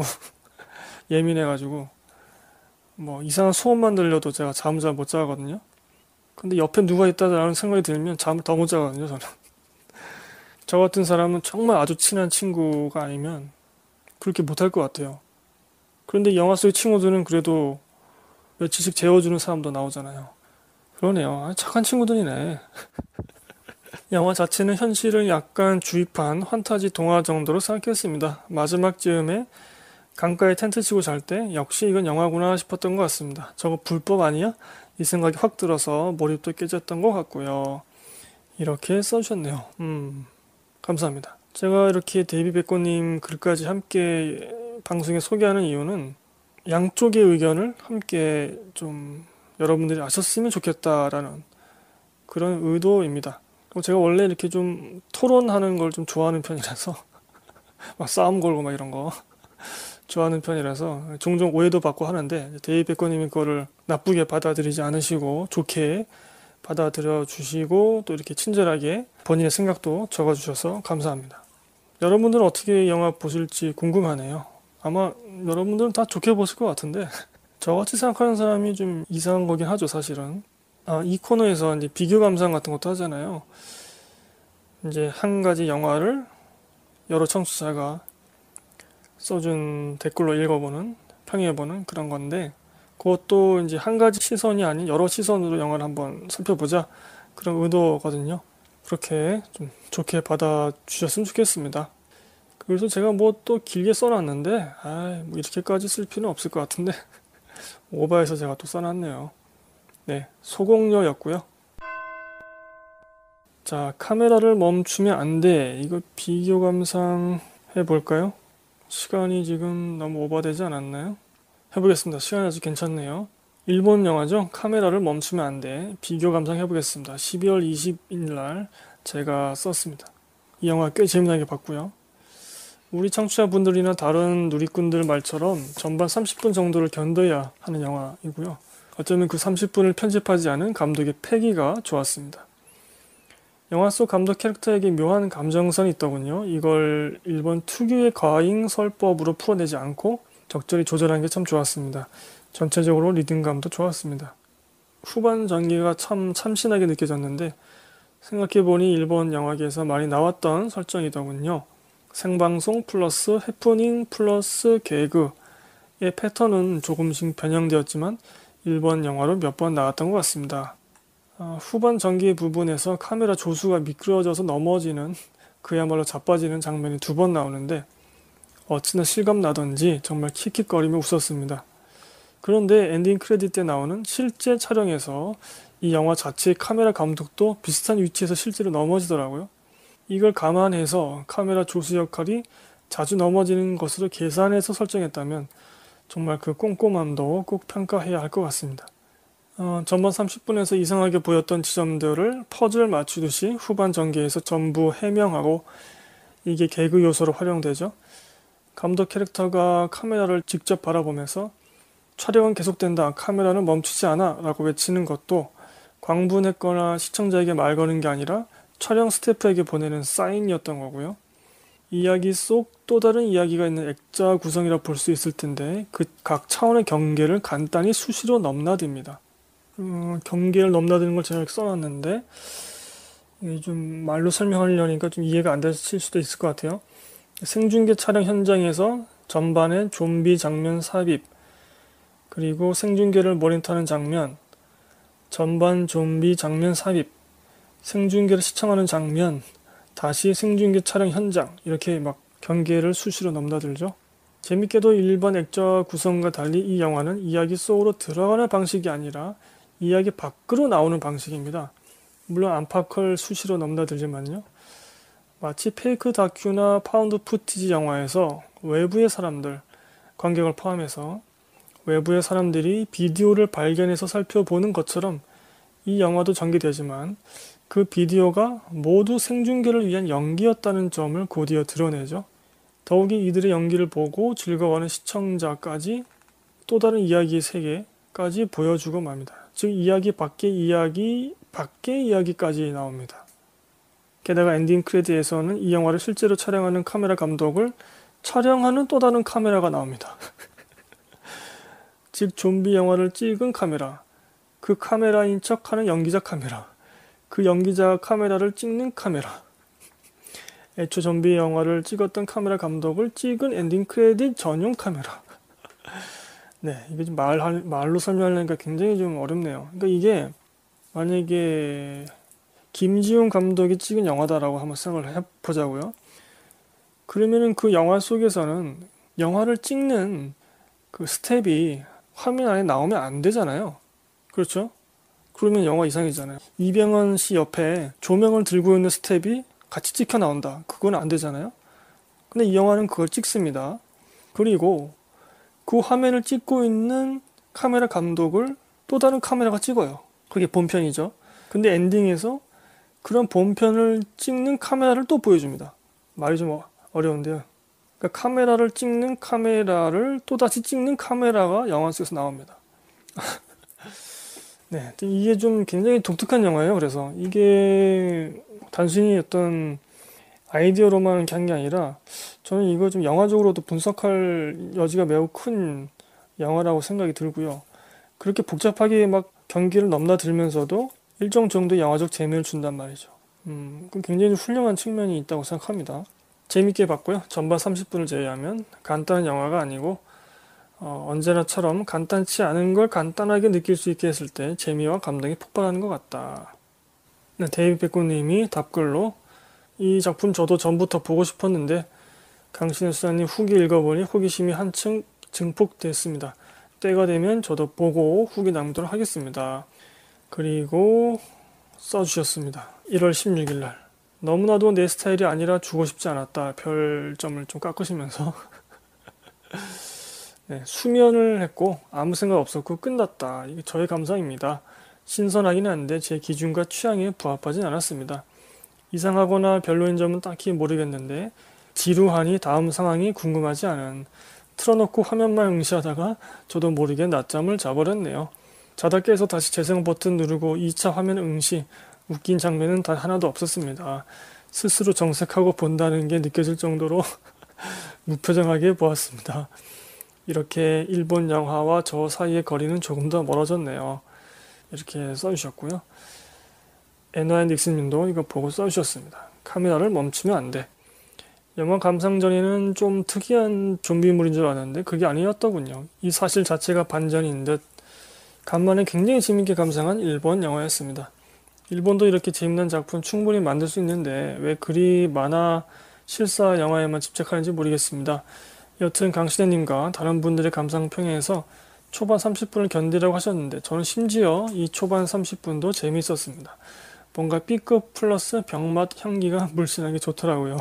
예민해가지고, 뭐 이상한 소음만 들려도 제가 잠을 잘 못 자거든요. 근데 옆에 누가 있다라는 생각이 들면 잠을 더 못 자거든요, 저는. 저 같은 사람은 정말 아주 친한 친구가 아니면 그렇게 못할 것 같아요. 그런데 영화 속의 친구들은 그래도 며칠씩 재워주는 사람도 나오잖아요. 그러네요. 아, 착한 친구들이네. 영화 자체는 현실을 약간 주입한 환타지 동화 정도로 생각했습니다. 마지막 즈음에 강가에 텐트 치고 잘 때 역시 이건 영화구나 싶었던 것 같습니다. 저거 불법 아니야? 이 생각이 확 들어서 몰입도 깨졌던 것 같고요. 이렇게 써주셨네요. 음, 감사합니다. 제가 이렇게 데이비 백고님 글까지 함께 방송에 소개하는 이유는 양쪽의 의견을 함께 좀 여러분들이 아셨으면 좋겠다라는 그런 의도입니다. 제가 원래 이렇게 좀 토론하는 걸 좀 좋아하는 편이라서 막 싸움 걸고 막 이런 거 좋아하는 편이라서 종종 오해도 받고 하는데 데이비 백고님이 그거를 나쁘게 받아들이지 않으시고 좋게 받아들여 주시고 또 이렇게 친절하게 본인의 생각도 적어주셔서 감사합니다. 여러분들은 어떻게 영화 보실지 궁금하네요. 아마 여러분들은 다 좋게 보실 것 같은데 저같이 생각하는 사람이 좀 이상한 거긴 하죠, 사실은. 아, 이 코너에서 이제 비교 감상 같은 것도 하잖아요. 이제 한 가지 영화를 여러 청취자가 써준 댓글로 읽어보는, 평해보는 그런 건데, 그것도 이제 한 가지 시선이 아닌 여러 시선으로 영화를 한번 살펴보자 그런 의도거든요. 그렇게 좀 좋게 받아주셨으면 좋겠습니다. 그래서 제가 뭐 또 길게 써놨는데 아, 뭐 이렇게까지 쓸 필요는 없을 것 같은데 오버해서 제가 또 써놨네요. 네, 소공녀였고요. 자, 카메라를 멈추면 안 돼. 이거 비교 감상 해볼까요? 시간이 지금 너무 오버되지 않았나요? 해보겠습니다. 시간이 아주 괜찮네요. 일본 영화죠. 카메라를 멈추면 안 돼. 비교 감상 해보겠습니다. 십이월 이십일 날 제가 썼습니다. 이 영화 꽤 재미나게 봤고요. 우리 청취자분들이나 다른 누리꾼들 말처럼 전반 삼십 분 정도를 견뎌야 하는 영화이고요. 어쩌면 그 삼십 분을 편집하지 않은 감독의 패기가 좋았습니다. 영화 속 감독 캐릭터에게 묘한 감정선이 있더군요. 이걸 일본 특유의 과잉 설법으로 풀어내지 않고 적절히 조절한 게 참 좋았습니다. 전체적으로 리듬감도 좋았습니다. 후반 전개가 참 참신하게 느껴졌는데 생각해보니 일본 영화계에서 많이 나왔던 설정이더군요. 생방송 플러스 해프닝 플러스 개그의 패턴은 조금씩 변형되었지만 일본 영화로 몇 번 나왔던 것 같습니다. 어, 후반 전개 부분에서 카메라 조수가 미끄러져서 넘어지는 그야말로 자빠지는 장면이 두 번 나오는데 어찌나 실감나던지 정말 킥킥거리며 웃었습니다. 그런데 엔딩 크레딧 때 나오는 실제 촬영에서 이 영화 자체의 카메라 감독도 비슷한 위치에서 실제로 넘어지더라고요. 이걸 감안해서 카메라 조수 역할이 자주 넘어지는 것으로 계산해서 설정했다면 정말 그 꼼꼼함도 꼭 평가해야 할 것 같습니다. 어, 전반 삼십 분에서 이상하게 보였던 지점들을 퍼즐 맞추듯이 후반 전개에서 전부 해명하고 이게 개그 요소로 활용되죠. 감독 캐릭터가 카메라를 직접 바라보면서 촬영은 계속된다, 카메라는 멈추지 않아 라고 외치는 것도 광분했거나 시청자에게 말 거는 게 아니라 촬영 스태프에게 보내는 사인이었던 거고요. 이야기 속 또 다른 이야기가 있는 액자 구성이라 볼 수 있을 텐데 그 각 차원의 경계를 간단히 수시로 넘나듭니다. 음, 경계를 넘나드는 걸 제가 이렇게 써놨는데 이게 좀 말로 설명하려니까 좀 이해가 안 되실 수도 있을 것 같아요. 생중계 촬영 현장에서 전반에 좀비 장면 삽입, 그리고 생중계를 모니터하는 장면, 전반 좀비 장면 삽입, 생중계를 시청하는 장면, 다시 생중계 촬영 현장, 이렇게 막 경계를 수시로 넘나들죠. 재밌게도 일반 액자 구성과 달리 이 영화는 이야기 속으로 들어가는 방식이 아니라 이야기 밖으로 나오는 방식입니다. 물론 안팎을 수시로 넘나들지만요. 마치 페이크 다큐나 파운드 푸티지 영화에서 외부의 사람들, 관객을 포함해서 외부의 사람들이 비디오를 발견해서 살펴보는 것처럼 이 영화도 전개되지만 그 비디오가 모두 생중계를 위한 연기였다는 점을 곧이어 드러내죠. 더욱이 이들의 연기를 보고 즐거워하는 시청자까지 또 다른 이야기의 세계까지 보여주고 맙니다. 즉 이야기 밖의 이야기 밖의 이야기까지 나옵니다. 게다가 엔딩 크레딧에서는 이 영화를 실제로 촬영하는 카메라 감독을 촬영하는 또 다른 카메라가 나옵니다. 즉 좀비 영화를 찍은 카메라, 그 카메라인 척하는 연기자 카메라, 그 연기자 카메라를 찍는 카메라, 애초 좀비 영화를 찍었던 카메라 감독을 찍은 엔딩 크레딧 전용 카메라. 네, 이게 좀 말, 말로 설명하려니까 굉장히 좀 어렵네요. 그러니까 이게 만약에 김지훈 감독이 찍은 영화다라고 한번 생각을 해보자고요. 그러면은 그 영화 속에서는 영화를 찍는 그 스텝이 화면 안에 나오면 안 되잖아요. 그렇죠? 그러면 영화 이상이잖아요. 이병헌 씨 옆에 조명을 들고 있는 스텝이 같이 찍혀 나온다. 그건 안 되잖아요. 근데 이 영화는 그걸 찍습니다. 그리고 그 화면을 찍고 있는 카메라 감독을 또 다른 카메라가 찍어요. 그게 본편이죠. 근데 엔딩에서 그런 본편을 찍는 카메라를 또 보여줍니다. 말이 좀 어려운데요. 그러니까 카메라를 찍는 카메라를 또다시 찍는 카메라가 영화 속에서 나옵니다. 네, 이게 좀 굉장히 독특한 영화예요. 그래서 이게 단순히 어떤 아이디어로만 한 게 아니라 저는 이거 좀 영화적으로도 분석할 여지가 매우 큰 영화라고 생각이 들고요. 그렇게 복잡하게 막 경기를 넘나들면서도 일정 정도 영화적 재미를 준단 말이죠. 음, 굉장히 훌륭한 측면이 있다고 생각합니다. 재밌게 봤고요. 전반 삼십 분을 제외하면 간단한 영화가 아니고 어, 언제나처럼 간단치 않은 걸 간단하게 느낄 수 있게 했을 때 재미와 감동이 폭발하는 것 같다. 네, 데이비 백구님이 답글로 이 작품 저도 전부터 보고 싶었는데 강신혜 수사님 후기 읽어보니 호기심이 한층 증폭됐습니다. 때가 되면 저도 보고 후기 남기도록 하겠습니다. 그리고 써주셨습니다. 일월 십육일 날 너무나도 내 스타일이 아니라 주고 싶지 않았다. 별점을 좀 깎으시면서 네, 수면을 했고 아무 생각 없었고 끝났다. 이게 저의 감상입니다. 신선하긴 한데 제 기준과 취향에 부합하진 않았습니다. 이상하거나 별로인 점은 딱히 모르겠는데 지루하니 다음 상황이 궁금하지 않은 틀어놓고 화면만 응시하다가 저도 모르게 낮잠을 자버렸네요. 자다 깨서 다시 재생 버튼 누르고 이 차 화면 응시 웃긴 장면은 단 하나도 없었습니다. 스스로 정색하고 본다는 게 느껴질 정도로 무표정하게 보았습니다. 이렇게 일본 영화와 저 사이의 거리는 조금 더 멀어졌네요. 이렇게 써주셨고요. 에너앤 닉슨님도 이거 보고 써주셨습니다. 카메라를 멈추면 안 돼. 영화 감상 전에는 좀 특이한 좀비물인 줄 알았는데 그게 아니었더군요. 이 사실 자체가 반전인 듯 간만에 굉장히 재밌게 감상한 일본 영화였습니다. 일본도 이렇게 재밌는 작품 충분히 만들 수 있는데 왜 그리 만화 실사 영화에만 집착하는지 모르겠습니다. 여튼 강신혜님과 다른 분들의 감상평에서 초반 삼십 분을 견디라고 하셨는데 저는 심지어 이 초반 삼십 분도 재미있었습니다. 뭔가 B급 플러스 병맛 향기가 물씬하게 좋더라고요.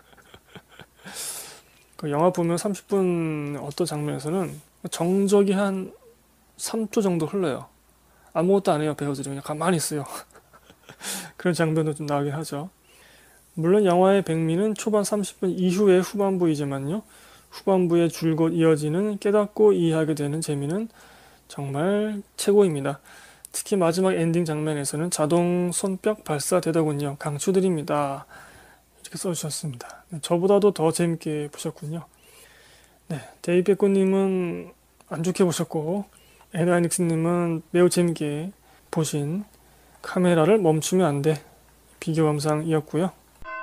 그 영화 보면 삼십 분 어떤 장면에서는 정적이 한 삼 초 정도 흘러요. 아무것도 안 해요. 배우들이 그냥 가만히 있어요. 그런 장면도 좀 나오긴 하죠. 물론 영화의 백미는 초반 삼십 분 이후의 후반부이지만요. 후반부에 줄곧 이어지는 깨닫고 이해하게 되는 재미는 정말 최고입니다. 특히 마지막 엔딩 장면에서는 자동 손뼉 발사되더군요. 강추드립니다. 이렇게 써주셨습니다. 네, 저보다도 더 재밌게 보셨군요. 네, 데이베코님은 안 좋게 보셨고 에너아닉스님은 매우 재밌게 보신 카메라를 멈추면 안 돼 비교 감상이었고요.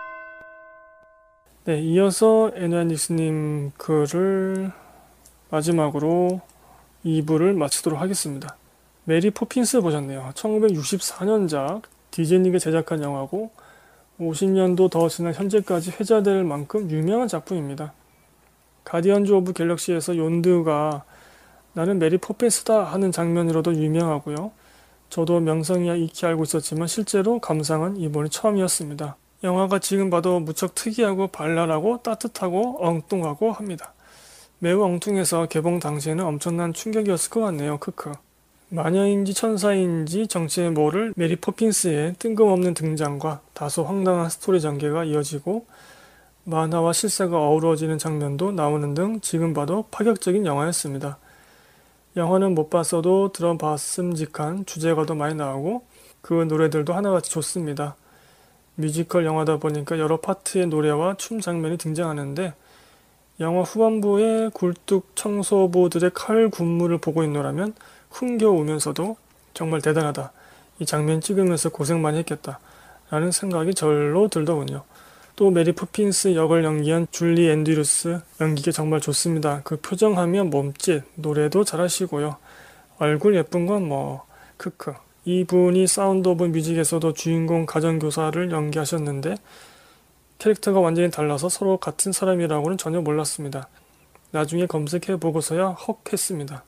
네, 이어서 에너아닉스님 글을 마지막으로 이 부를 마치도록 하겠습니다. 메리 포핀스 보셨네요. 천구백육십사 년작 디즈니가 제작한 영화고 오십 년도 더 지난 현재까지 회자될 만큼 유명한 작품입니다. 가디언즈 오브 갤럭시에서 욘드가 나는 메리 포핀스다 하는 장면으로도 유명하고요. 저도 명성이야 익히 알고 있었지만 실제로 감상은 이번이 처음이었습니다. 영화가 지금 봐도 무척 특이하고 발랄하고 따뜻하고 엉뚱하고 합니다. 매우 엉뚱해서 개봉 당시에는 엄청난 충격이었을 것 같네요. 크크. 마녀인지 천사인지 정체에 모를 메리 포핀스의 뜬금없는 등장과 다소 황당한 스토리 전개가 이어지고 만화와 실사가 어우러지는 장면도 나오는 등 지금 봐도 파격적인 영화였습니다. 영화는 못 봤어도 들어봤음직한 주제가도 많이 나오고 그 노래들도 하나같이 좋습니다. 뮤지컬 영화다 보니까 여러 파트의 노래와 춤 장면이 등장하는데 영화 후반부에 굴뚝 청소부들의 칼 군무를 보고 있노라면 흥겨우면서도 정말 대단하다. 이 장면 찍으면서 고생 많이 했겠다. 라는 생각이 절로 들더군요. 또 메리 포핀스 역을 연기한 줄리 앤드루스 연기가 정말 좋습니다. 그 표정하면 몸짓, 노래도 잘하시고요. 얼굴 예쁜 건 뭐 크크. 이분이 사운드 오브 뮤직에서도 주인공 가정교사를 연기하셨는데 캐릭터가 완전히 달라서 서로 같은 사람이라고는 전혀 몰랐습니다. 나중에 검색해보고서야 헉 했습니다.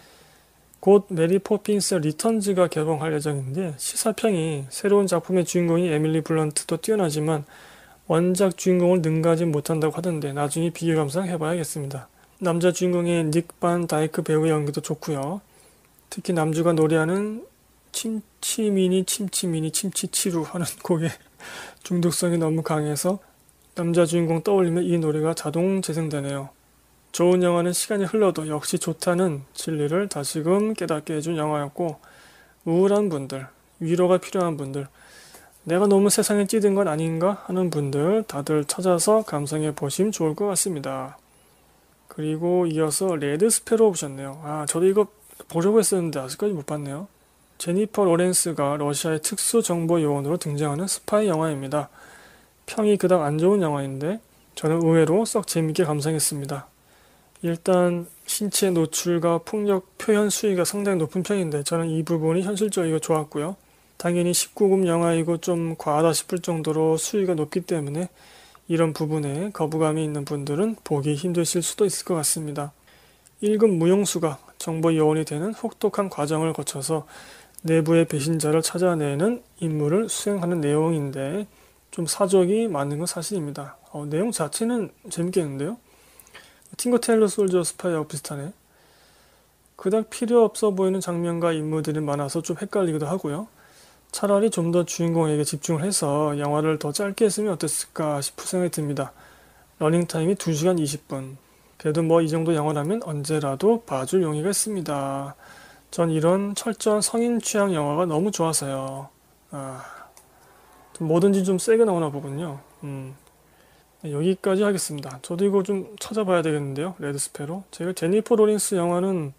곧 메리 포핀스 리턴즈가 개봉할 예정인데 시사평이 새로운 작품의 주인공이 에밀리 블런트도 뛰어나지만 원작 주인공을 능가하지 못한다고 하던데 나중에 비교 감상 해봐야겠습니다. 남자 주인공의 닉 반 다이크 배우의 연기도 좋고요. 특히 남주가 노래하는 침치미니 침치미니 침치치루 하는 곡의 중독성이 너무 강해서 남자 주인공 떠올리면 이 노래가 자동 재생되네요. 좋은 영화는 시간이 흘러도 역시 좋다는 진리를 다시금 깨닫게 해준 영화였고 우울한 분들, 위로가 필요한 분들, 내가 너무 세상에 찌든 건 아닌가 하는 분들 다들 찾아서 감상해 보시면 좋을 것 같습니다. 그리고 이어서 레드 스페로 보셨네요. 아, 저도 이거 보려고 했었는데 아직까지 못 봤네요. 제니퍼 로렌스가 러시아의 특수정보 요원으로 등장하는 스파이 영화입니다. 평이 그닥 안 좋은 영화인데 저는 의외로 썩 재밌게 감상했습니다. 일단 신체 노출과 폭력 표현 수위가 상당히 높은 편인데 저는 이 부분이 현실적이고 좋았고요. 당연히 십구 금 영화이고 좀 과하다 싶을 정도로 수위가 높기 때문에 이런 부분에 거부감이 있는 분들은 보기 힘드실 수도 있을 것 같습니다. 일 급 무용수가 정보 요원이 되는 혹독한 과정을 거쳐서 내부의 배신자를 찾아내는 임무를 수행하는 내용인데 좀 사족이 많은 건 사실입니다. 어, 내용 자체는 재밌겠는데요? 팅거 테일러 솔저 스파이하고 비슷하네. 그닥 필요 없어 보이는 장면과 인물들이 많아서 좀 헷갈리기도 하고요. 차라리 좀 더 주인공에게 집중을 해서 영화를 더 짧게 했으면 어땠을까 싶은 생각이 듭니다. 러닝타임이 두 시간 이십 분. 그래도 뭐 이 정도 영화라면 언제라도 봐줄 용의가 있습니다. 전 이런 철저한 성인 취향 영화가 너무 좋아서요. 아, 좀 뭐든지 좀 세게 나오나 보군요. 음. 네, 여기까지 하겠습니다. 저도 이거 좀 찾아봐야 되겠는데요. 레드스페로. 제가 제니퍼 로렌스 영화는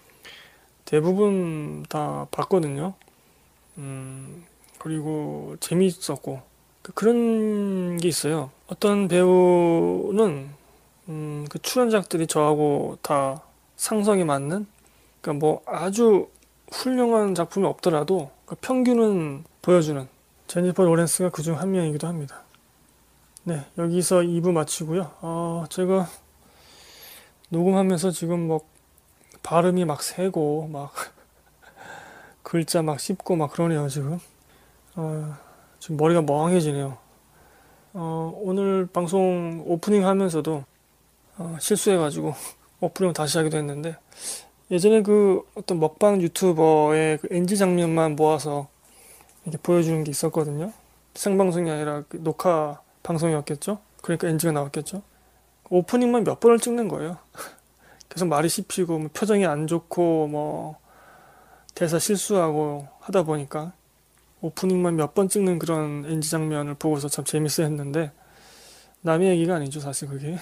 대부분 다 봤거든요. 음, 그리고 재미있었고 그- 그런 게 있어요. 어떤 배우는 음, 그 출연작들이 저하고 다 상성이 맞는, 그러니까 뭐 아주 훌륭한 작품이 없더라도 그 평균은 보여주는 제니퍼 로렌스가 그중 한 명이기도 합니다. 네, 여기서 이 부 마치고요. 어, 제가 녹음하면서 지금 뭐 발음이 막 새고 막 글자 막 씹고 막 그러네요 지금. 어, 지금 머리가 멍해지네요. 어, 오늘 방송 오프닝 하면서도 어, 실수해가지고 오프닝 다시 하기도 했는데 예전에 그 어떤 먹방 유튜버의 그 엔지 장면만 모아서 이렇게 보여주는 게 있었거든요. 생방송이 아니라 그 녹화 방송이었겠죠? 그러니까 엔지가 나왔겠죠? 오프닝만 몇 번을 찍는 거예요. 계속 말이 씹히고 뭐 표정이 안 좋고 뭐 대사 실수하고 하다 보니까 오프닝만 몇 번 찍는 그런 엔지 장면을 보고서 참 재밌어 했는데 남의 얘기가 아니죠 사실 그게.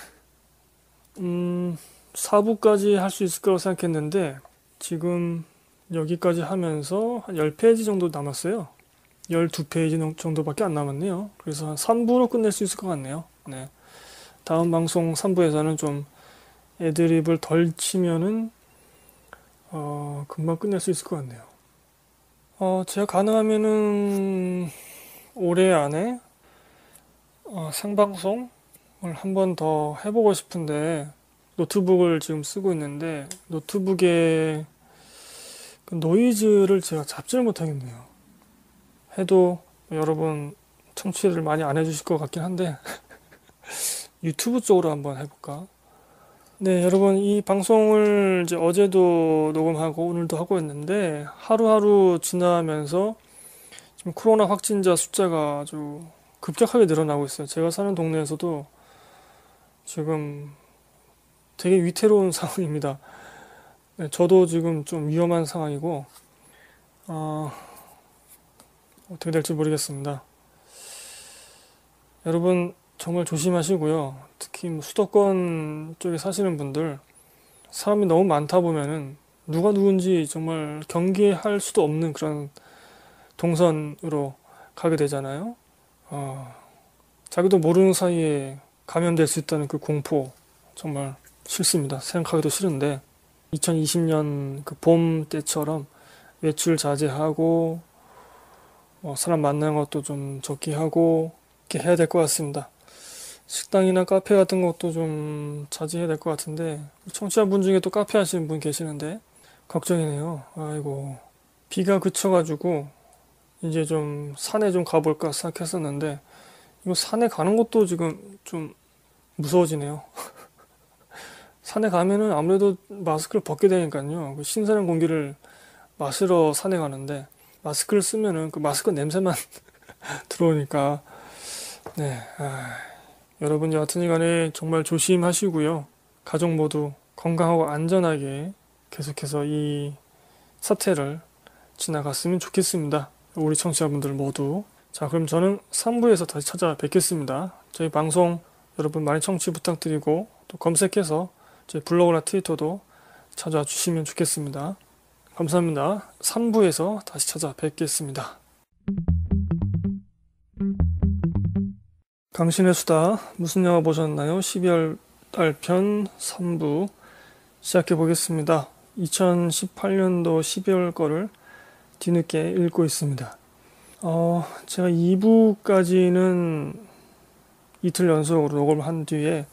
음, 사 부까지 할 수 있을 거라고 생각했는데 지금 여기까지 하면서 한 십 페이지 정도 남았어요. 십이 페이지 정도밖에 안 남았네요. 그래서 한 삼 부로 끝낼 수 있을 것 같네요. 네. 다음 방송 삼 부에서는 좀 애드립을 덜 치면은 어, 금방 끝낼 수 있을 것 같네요. 어, 제가 가능하면은 올해 안에 어, 생방송을 한 번 더 해보고 싶은데 노트북을 지금 쓰고 있는데 노트북에 그 노이즈를 제가 잡지를 못하겠네요. 해도 여러분 청취를 많이 안 해주실 것 같긴 한데 유튜브 쪽으로 한번 해볼까? 네, 여러분 이 방송을 이제 어제도 녹음하고 오늘도 하고 있는데 하루하루 지나면서 지금 코로나 확진자 숫자가 아주 급격하게 늘어나고 있어요. 제가 사는 동네에서도 지금 되게 위태로운 상황입니다. 네, 저도 지금 좀 위험한 상황이고 어, 어떻게 될지 모르겠습니다. 여러분 정말 조심하시고요. 특히 뭐 수도권 쪽에 사시는 분들 사람이 너무 많다 보면은 누가 누군지 정말 경계할 수도 없는 그런 동선으로 가게 되잖아요. 어, 자기도 모르는 사이에 감염될 수 있다는 그 공포 정말 싫습니다. 생각하기도 싫은데 이천이십 년 그 봄 때처럼 외출 자제하고 어, 사람 만나는 것도 좀 적게 하고 이렇게 해야 될 것 같습니다. 식당이나 카페 같은 것도 좀 자제해야 될 것 같은데 청취자분 중에 또 카페 하시는 분 계시는데 걱정이네요. 아이고 비가 그쳐가지고 이제 좀 산에 좀 가볼까 생각했었는데 이거 산에 가는 것도 지금 좀 무서워지네요. 산에 가면은 아무래도 마스크를 벗게 되니까요. 그 신선한 공기를 마시러 산에 가는데 마스크를 쓰면은 그 마스크 냄새만 들어오니까 네. 아, 여러분 여하튼 간에 정말 조심하시고요. 가족 모두 건강하고 안전하게 계속해서 이 사태를 지나갔으면 좋겠습니다. 우리 청취자분들 모두. 자, 그럼 저는 삼 부에서 다시 찾아뵙겠습니다. 저희 방송 여러분 많이 청취 부탁드리고 또 검색해서 저희 블로그나 트위터도 찾아와 주시면 좋겠습니다. 감사합니다. 삼 부에서 다시 찾아뵙겠습니다. 당신의 수다 무슨 영화 보셨나요? 십이월 달편 삼 부 시작해 보겠습니다. 이천십팔 년도 십이월 거를 뒤늦게 읽고 있습니다. 어, 제가 이 부까지는 이틀 연속으로 녹음을 한 뒤에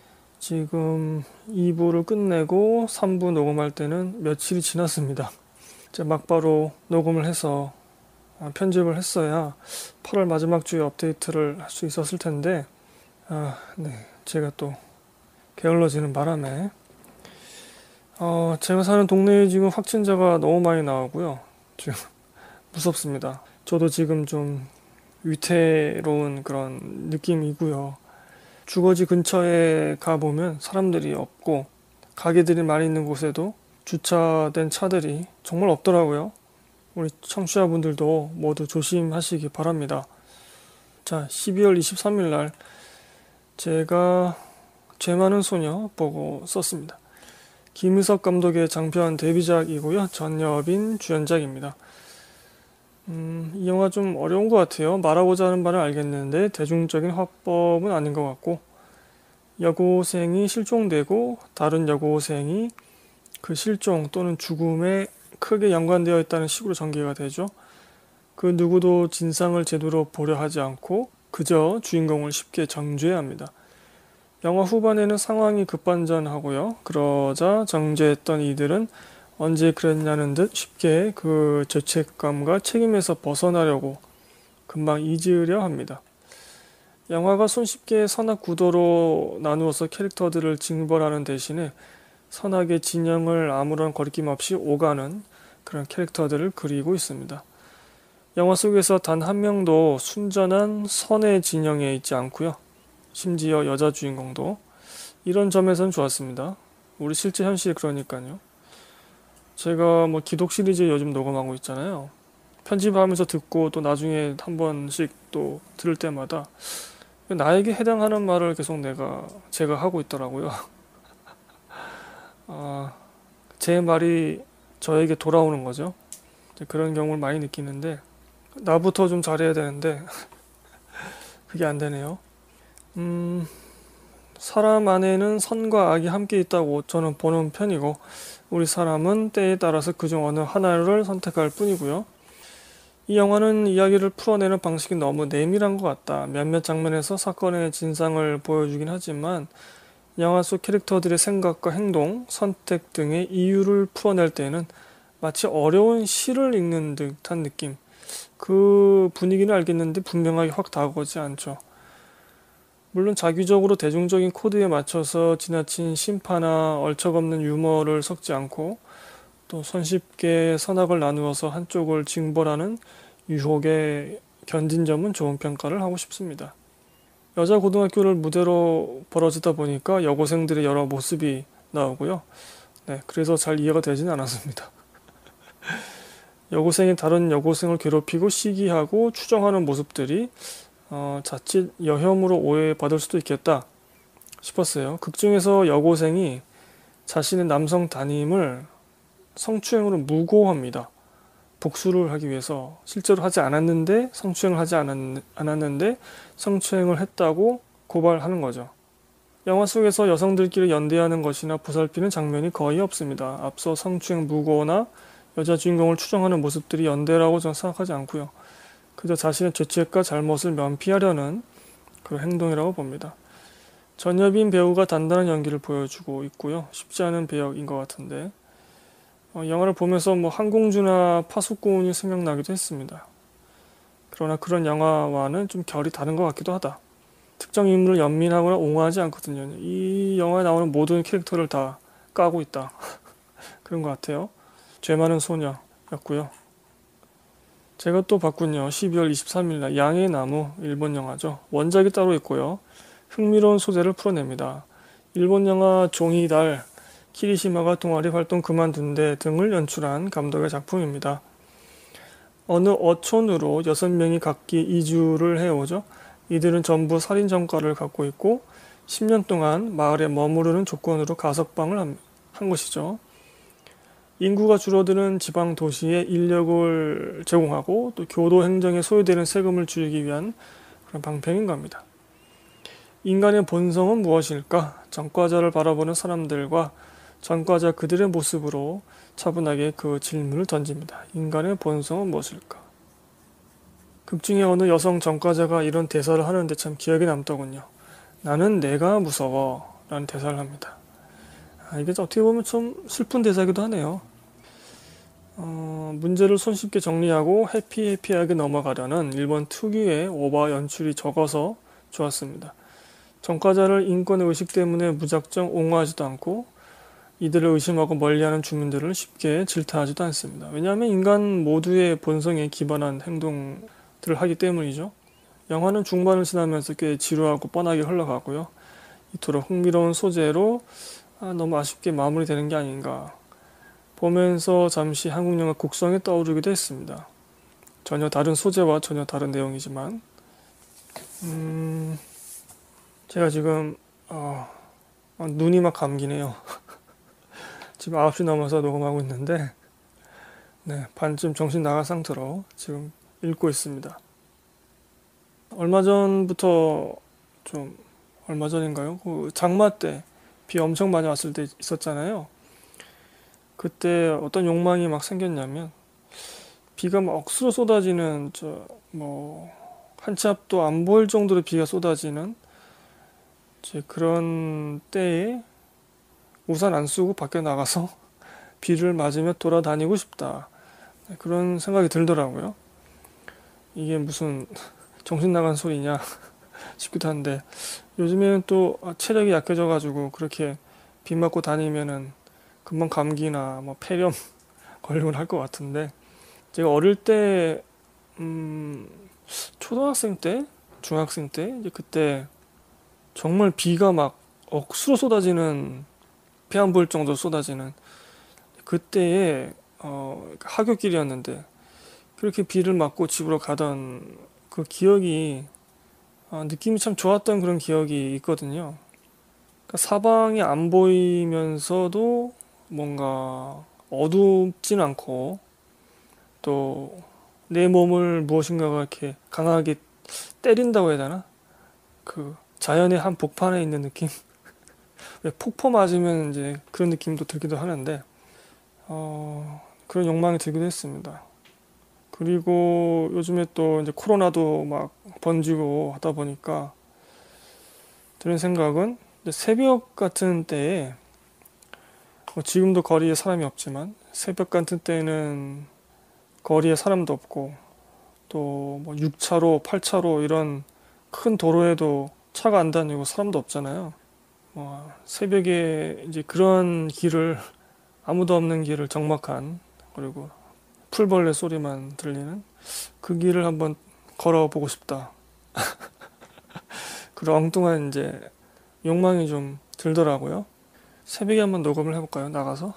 지금 이 부를 끝내고 삼 부 녹음할 때는 며칠이 지났습니다. 제가 막바로 녹음을 해서 편집을 했어야 팔월 마지막 주에 업데이트를 할 수 있었을 텐데, 아, 네, 제가 또 게을러지는 바람에 어, 제가 사는 동네에 지금 확진자가 너무 많이 나오고요. 지금 무섭습니다. 저도 지금 좀 위태로운 그런 느낌이고요. 주거지 근처에 가보면 사람들이 없고 가게들이 많이 있는 곳에도 주차된 차들이 정말 없더라고요. 우리 청취자분들도 모두 조심하시기 바랍니다. 자, 십이월 이십삼일 날 제가 죄 많은 소녀 보고 썼습니다. 김희석 감독의 장편 데뷔작이고요. 전여빈 주연작입니다. 음, 이 영화 좀 어려운 것 같아요. 말하고자 하는 바는 알겠는데 대중적인 화법은 아닌 것 같고, 여고생이 실종되고 다른 여고생이 그 실종 또는 죽음에 크게 연관되어 있다는 식으로 전개가 되죠. 그 누구도 진상을 제대로 보려 하지 않고 그저 주인공을 쉽게 정죄합니다. 영화 후반에는 상황이 급반전하고요. 그러자 정죄했던 이들은 언제 그랬냐는 듯 쉽게 그 죄책감과 책임에서 벗어나려고 금방 잊으려 합니다. 영화가 손쉽게 선악 구도로 나누어서 캐릭터들을 징벌하는 대신에 선악의 진영을 아무런 거리낌 없이 오가는 그런 캐릭터들을 그리고 있습니다. 영화 속에서 단 한 명도 순전한 선의 진영에 있지 않고요. 심지어 여자 주인공도. 이런 점에선 좋았습니다. 우리 실제 현실이 그러니까요. 제가 뭐 기독 시리즈 요즘 녹음하고 있잖아요. 편집하면서 듣고 또 나중에 한 번씩 또 들을 때마다 나에게 해당하는 말을 계속 내가 제가 하고 있더라고요. 아, 제 말이 저에게 돌아오는 거죠. 그런 경우를 많이 느끼는데 나부터 좀 잘해야 되는데 그게 안 되네요. 음, 사람 안에는 선과 악이 함께 있다고 저는 보는 편이고, 우리 사람은 때에 따라서 그중 어느 하나를 선택할 뿐이고요. 이 영화는 이야기를 풀어내는 방식이 너무 내밀한 것 같다. 몇몇 장면에서 사건의 진상을 보여주긴 하지만 영화 속 캐릭터들의 생각과 행동, 선택 등의 이유를 풀어낼 때는 마치 어려운 시를 읽는 듯한 느낌. 그 분위기는 알겠는데 분명하게 확 다가오지 않죠. 물론 자기적으로 대중적인 코드에 맞춰서 지나친 심파나 얼척없는 유머를 섞지 않고 또 손쉽게 선악을 나누어서 한쪽을 징벌하는 유혹에 견딘 점은 좋은 평가를 하고 싶습니다. 여자 고등학교를 무대로 벌어지다 보니까 여고생들의 여러 모습이 나오고요. 네, 그래서 잘 이해가 되지는 않았습니다. 여고생이 다른 여고생을 괴롭히고 시기하고 추정하는 모습들이 어, 자칫 여혐으로 오해받을 수도 있겠다 싶었어요. 극중에서 여고생이 자신의 남성 담임을 성추행으로 무고합니다. 복수를 하기 위해서 실제로 하지 않았는데 성추행을 하지 않았, 않았는데 성추행을 했다고 고발하는 거죠. 영화 속에서 여성들끼리 연대하는 것이나 보살피는 장면이 거의 없습니다. 앞서 성추행 무고나 여자 주인공을 추정하는 모습들이 연대라고 저는 생각하지 않고요. 그저 자신의 죄책과 잘못을 면피하려는 그런 행동이라고 봅니다. 전여빈 배우가 단단한 연기를 보여주고 있고요. 쉽지 않은 배역인 것 같은데 어, 영화를 보면서 뭐 한공주나 파수꾼이 생각나기도 했습니다. 그러나 그런 영화와는 좀 결이 다른 것 같기도 하다. 특정 인물을 연민하거나 옹호하지 않거든요. 이 영화에 나오는 모든 캐릭터를 다 까고 있다. 그런 것 같아요. 죄 많은 소녀였고요. 제가 또 봤군요. 십이월 이십삼일 날 양의 나무, 일본 영화죠. 원작이 따로 있고요. 흥미로운 소재를 풀어냅니다. 일본 영화 종이 달, 키리시마가 동아리 활동 그만둔 데 등을 연출한 감독의 작품입니다. 어느 어촌으로 여섯 명이 각기 이주를 해오죠. 이들은 전부 살인 전과를 갖고 있고 십 년 동안 마을에 머무르는 조건으로 가석방을 한 것이죠. 인구가 줄어드는 지방 도시에 인력을 제공하고 또 교도 행정에 소요되는 세금을 줄이기 위한 그런 방편인 겁니다. 인간의 본성은 무엇일까? 전과자를 바라보는 사람들과 전과자 그들의 모습으로 차분하게 그 질문을 던집니다. 인간의 본성은 무엇일까? 극 중에 어느 여성 전과자가 이런 대사를 하는데 참 기억에 남더군요. 나는 내가 무서워 라는 대사를 합니다. 아, 이게 어떻게 보면 좀 슬픈 대사기도 하네요. 어, 문제를 손쉽게 정리하고 해피해피하게 넘어가려는 일본 특유의 오바 연출이 적어서 좋았습니다. 전과자를 인권의 의식 때문에 무작정 옹호하지도 않고 이들을 의심하고 멀리하는 주민들을 쉽게 질타하지도 않습니다. 왜냐하면 인간 모두의 본성에 기반한 행동들을 하기 때문이죠. 영화는 중반을 지나면서 꽤 지루하고 뻔하게 흘러가고요. 이토록 흥미로운 소재로 아, 너무 아쉽게 마무리되는 게 아닌가. 보면서 잠시 한국 영화 국성이 떠오르기도 했습니다. 전혀 다른 소재와 전혀 다른 내용이지만 음, 제가 지금 어, 어, 눈이 막 감기네요. 지금 아홉 시 넘어서 녹음하고 있는데 네, 반쯤 정신 나간 상태로 지금 읽고 있습니다. 얼마 전부터 좀 얼마 전인가요? 그 장마 때 비 엄청 많이 왔을 때 있었잖아요. 그때 어떤 욕망이 막 생겼냐면 비가 막 억수로 쏟아지는 저 뭐 한 치 앞도 안 보일 정도로 비가 쏟아지는 이제 그런 때에 우산 안 쓰고 밖에 나가서 비를 맞으며 돌아다니고 싶다. 그런 생각이 들더라고요. 이게 무슨 정신 나간 소리냐 싶기도 한데 요즘에는 또 체력이 약해져가지고 그렇게 비 맞고 다니면은 금방 감기나 뭐 폐렴 걸리곤 할 것 같은데 제가 어릴 때 음, 초등학생 때, 중학생 때 이제 그때 정말 비가 막 억수로 쏟아지는 배 안 보일 정도로 쏟아지는 그때의 어, 하굣길이었는데 그렇게 비를 맞고 집으로 가던 그 기억이 어, 느낌이 참 좋았던 그런 기억이 있거든요. 그러니까 사방이 안 보이면서도 뭔가 어둡진 않고 또 내 몸을 무엇인가가 이렇게 강하게 때린다고 해야 되나? 그 자연의 한 복판에 있는 느낌? 왜 폭포 맞으면 이제 그런 느낌도 들기도 하는데 어, 그런 욕망이 들기도 했습니다. 그리고 요즘에 또 이제 코로나도 막 번지고 하다 보니까 드는 생각은 이제 새벽 같은 때에 뭐 지금도 거리에 사람이 없지만 새벽 같은 때는 거리에 사람도 없고 또 뭐 육 차로, 팔 차로 이런 큰 도로에도 차가 안 다니고 사람도 없잖아요. 뭐 새벽에 이제 그런 길을 아무도 없는 길을 적막한 그리고 풀벌레 소리만 들리는 그 길을 한번 걸어보고 싶다. 그런 엉뚱한 이제 욕망이 좀 들더라고요. 새벽에 한번 녹음을 해볼까요? 나가서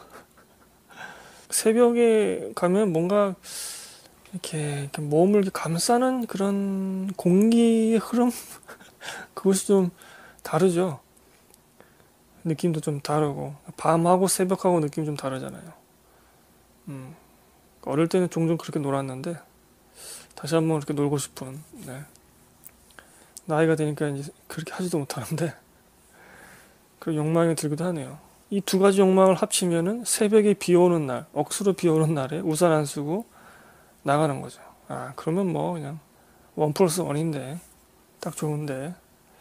새벽에 가면 뭔가 이렇게, 이렇게 몸을 이렇게 감싸는 그런 공기의 흐름 그것이 좀 다르죠. 느낌도 좀 다르고 밤하고 새벽하고 느낌 좀 다르잖아요. 음, 어릴 때는 종종 그렇게 놀았는데 다시 한번 그렇게 놀고 싶은 네. 나이가 되니까 이제 그렇게 하지도 못하는데 그런 욕망이 들기도 하네요. 이 두 가지 욕망을 합치면은 새벽에 비 오는 날, 억수로 비 오는 날에 우산 안 쓰고 나가는 거죠. 아, 그러면 뭐 그냥 원 플러스 원인데 딱 좋은데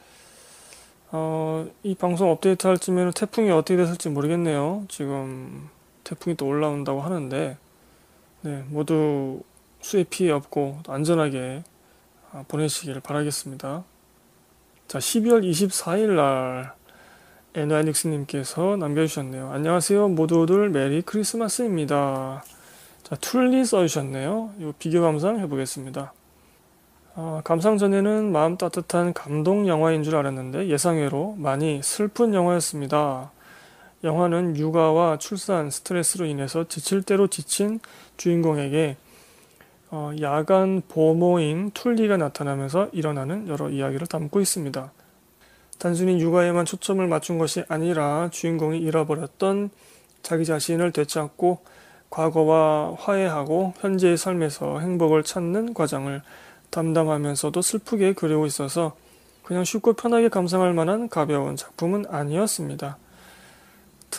어, 이 방송 업데이트 할 쯤에는 태풍이 어떻게 됐을지 모르겠네요. 지금 태풍이 또 올라온다고 하는데 네, 모두 수해 피해 없고 안전하게 보내시길 바라겠습니다. 자, 십이월 이십사일 날 에너닉스님께서 남겨주셨네요. 안녕하세요. 모두들 메리 크리스마스입니다. 자, 툴리 써주셨네요. 이 비교 감상 해보겠습니다. 아, 감상 전에는 마음 따뜻한 감동 영화인 줄 알았는데 예상외로 많이 슬픈 영화였습니다. 영화는 육아와 출산, 스트레스로 인해서 지칠 대로 지친 주인공에게 어, 야간 보모인 툴리가 나타나면서 일어나는 여러 이야기를 담고 있습니다. 단순히 육아에만 초점을 맞춘 것이 아니라 주인공이 잃어버렸던 자기 자신을 되찾고 과거와 화해하고 현재의 삶에서 행복을 찾는 과정을 담담하면서도 슬프게 그리고 있어서 그냥 쉽고 편하게 감상할 만한 가벼운 작품은 아니었습니다.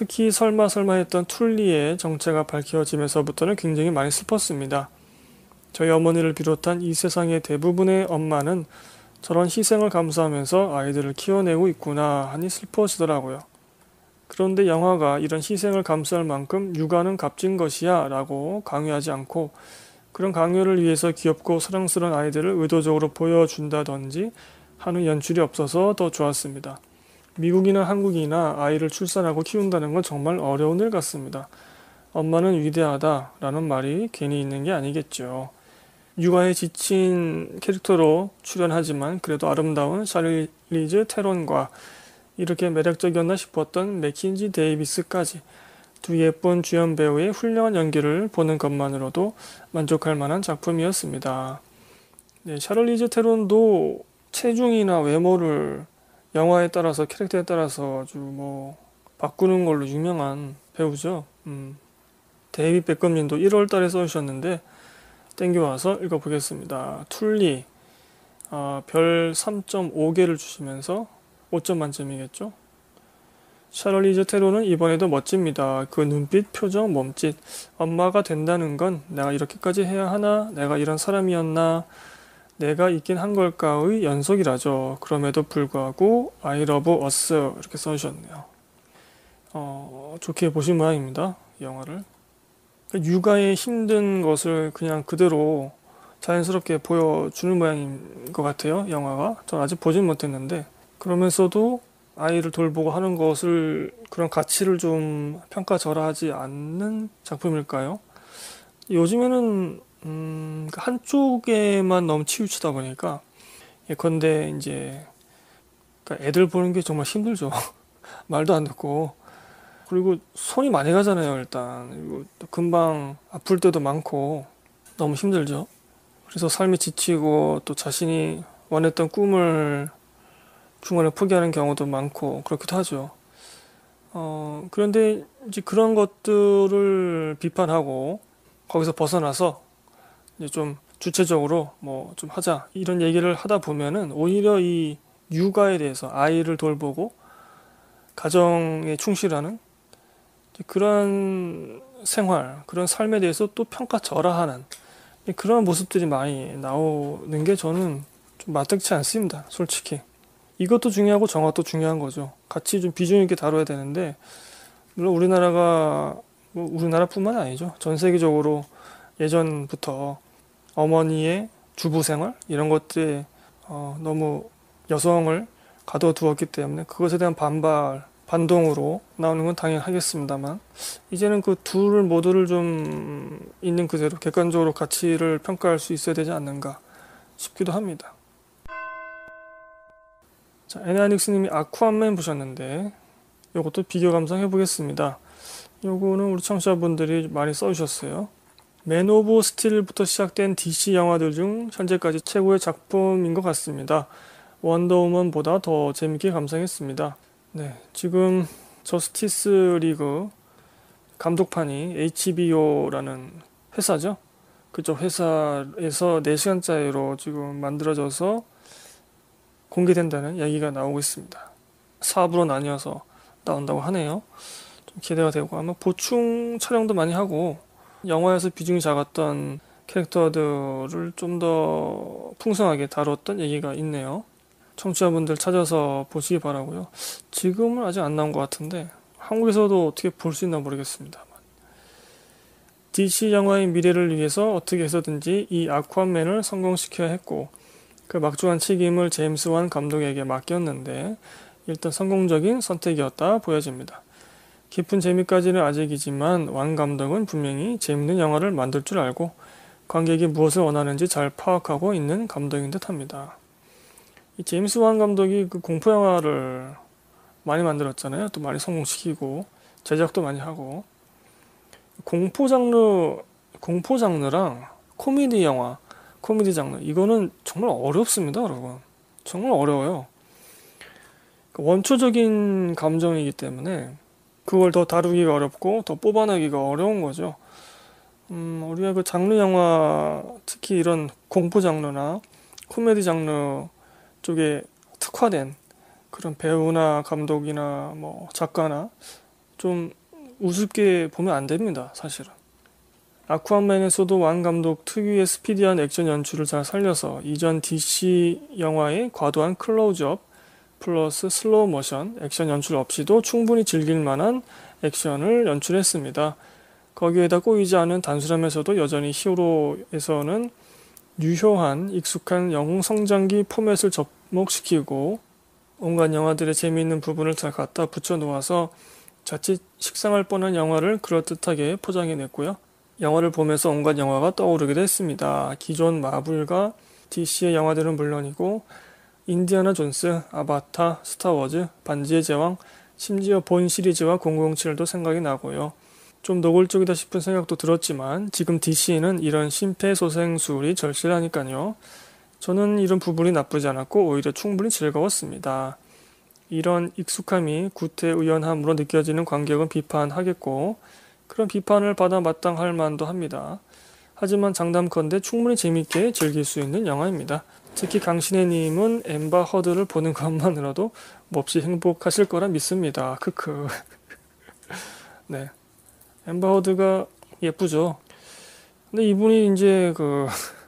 특히 설마 설마 했던 툴리의 정체가 밝혀지면서부터는 굉장히 많이 슬펐습니다. 저희 어머니를 비롯한 이 세상의 대부분의 엄마는 저런 희생을 감수하면서 아이들을 키워내고 있구나 하니 슬퍼지더라고요. 그런데 영화가 이런 희생을 감수할 만큼 육아는 값진 것이야 라고 강요하지 않고 그런 강요를 위해서 귀엽고 사랑스러운 아이들을 의도적으로 보여준다든지 하는 연출이 없어서 더 좋았습니다. 미국이나 한국이나 아이를 출산하고 키운다는 건 정말 어려운 일 같습니다. 엄마는 위대하다 라는 말이 괜히 있는 게 아니겠죠. 육아에 지친 캐릭터로 출연하지만 그래도 아름다운 샤를리즈 테론과 이렇게 매력적이었나 싶었던 맥킨지 데이비스까지 두 예쁜 주연 배우의 훌륭한 연기를 보는 것만으로도 만족할 만한 작품이었습니다. 네, 샤를리즈 테론도 체중이나 외모를 영화에 따라서 캐릭터에 따라서 아주 뭐 바꾸는 걸로 유명한 배우죠. 음. 데이빗 베컴님도 일월 달에 써주셨는데 땡겨와서 읽어보겠습니다. 툴리 어, 별 삼 점 오 개를 주시면서 오 점 만점이겠죠. 샤를리즈 테론은 이번에도 멋집니다. 그 눈빛, 표정, 몸짓. 엄마가 된다는 건 내가 이렇게까지 해야 하나? 내가 이런 사람이었나? 내가 있긴 한 걸까의 연속이라죠. 그럼에도 불구하고 I love us 이렇게 써주셨네요. 어, 좋게 보신 모양입니다. 이 영화를. 육아의 힘든 것을 그냥 그대로 자연스럽게 보여주는 모양인 것 같아요. 영화가. 전 아직 보진 못했는데 그러면서도 아이를 돌보고 하는 것을 그런 가치를 좀 평가절하하지 않는 작품일까요? 요즘에는 음, 한쪽에만 너무 치우치다 보니까 예컨대 이제 그러니까 애들 보는 게 정말 힘들죠. 말도 안 듣고 그리고 손이 많이 가잖아요. 일단 그리고 또 금방 아플 때도 많고 너무 힘들죠. 그래서 삶이 지치고 또 자신이 원했던 꿈을 중간에 포기하는 경우도 많고 그렇기도 하죠. 어, 그런데 이제 그런 것들을 비판하고 거기서 벗어나서 이제 좀 주체적으로 뭐 좀 하자 이런 얘기를 하다 보면은 오히려 이 육아에 대해서 아이를 돌보고 가정에 충실하는 그런 생활, 그런 삶에 대해서 또 평가절하하는 그런 모습들이 많이 나오는 게 저는 좀 마땅치 않습니다. 솔직히. 이것도 중요하고 저것도 중요한 거죠. 같이 좀 비중 있게 다뤄야 되는데 물론 우리나라가 뭐 우리나라뿐만 아니죠. 전 세계적으로 예전부터 어머니의 주부 생활 이런 것들에 어, 너무 여성을 가둬두었기 때문에 그것에 대한 반발, 반동으로 나오는 건 당연하겠습니다만 이제는 그 둘 모두를 좀 있는 그대로 객관적으로 가치를 평가할 수 있어야 되지 않는가 싶기도 합니다. 자, 에나닉스님이 아쿠아맨 보셨는데 이것도 비교 감상 해보겠습니다. 요거는 우리 청취자분들이 많이 써주셨어요. 맨 오브 스틸부터 시작된 디씨 영화들 중 현재까지 최고의 작품인 것 같습니다. 원더우먼보다 더 재밌게 감상했습니다. 네, 지금 저스티스 리그 감독판이 에이치비오라는 회사죠. 그쪽 회사에서 네 시간짜리로 지금 만들어져서 공개된다는 얘기가 나오고 있습니다. 사부로 나뉘어서 나온다고 하네요. 좀 기대가 되고 아마 보충 촬영도 많이 하고 영화에서 비중이 작았던 캐릭터들을 좀 더 풍성하게 다뤘던 얘기가 있네요. 청취자분들 찾아서 보시기 바라고요. 지금은 아직 안 나온 것 같은데 한국에서도 어떻게 볼 수 있나 모르겠습니다. 디씨 영화의 미래를 위해서 어떻게 해서든지 이 아쿠아맨을 성공시켜야 했고 그 막중한 책임을 제임스 완 감독에게 맡겼는데 일단 성공적인 선택이었다 보여집니다. 깊은 재미까지는 아직이지만 완 감독은 분명히 재밌는 영화를 만들 줄 알고 관객이 무엇을 원하는지 잘 파악하고 있는 감독인 듯합니다. 이 제임스 완 감독이 그 공포 영화를 많이 만들었잖아요. 또 많이 성공시키고 제작도 많이 하고 공포 장르 공포 장르랑 코미디 영화 코미디 장르 이거는 정말 어렵습니다, 여러분. 정말 어려워요. 원초적인 감정이기 때문에 그걸 더 다루기가 어렵고 더 뽑아내기가 어려운 거죠. 음, 우리가 그 장르 영화 특히 이런 공포 장르나 코미디 장르 쪽에 특화된 그런 배우나 감독이나 뭐 작가나 좀 우습게 보면 안 됩니다, 사실은. 아쿠아맨에서도 왕 감독 특유의 스피디한 액션 연출을 잘 살려서 이전 디씨 영화의 과도한 클로즈업 플러스 슬로우 모션 액션 연출 없이도 충분히 즐길 만한 액션을 연출했습니다. 거기에다 꼬이지 않은 단순함에서도 여전히 히어로에서는 유효한 익숙한 영웅 성장기 포맷을 접목시키고 온갖 영화들의 재미있는 부분을 잘 갖다 붙여 놓아서 자칫 식상할 뻔한 영화를 그럴듯하게 포장해냈고요. 영화를 보면서 온갖 영화가 떠오르기도 했습니다. 기존 마블과 디씨의 영화들은 물론이고 인디아나 존스, 아바타, 스타워즈, 반지의 제왕, 심지어 본 시리즈와 공공칠도 생각이 나고요. 좀 노골적이다 싶은 생각도 들었지만 지금 디씨는 이런 심폐소생술이 절실하니까요. 저는 이런 부분이 나쁘지 않았고 오히려 충분히 즐거웠습니다. 이런 익숙함이 구태의연함으로 느껴지는 관객은 비판하겠고 그런 비판을 받아 마땅할 만도 합니다. 하지만 장담컨대 충분히 재밌게 즐길 수 있는 영화입니다. 특히 강신혜님은 엠바 허드를 보는 것만으로도 몹시 행복하실 거라 믿습니다. 크크. 네, 엠바 허드가 예쁘죠. 근데 이분이 이제 그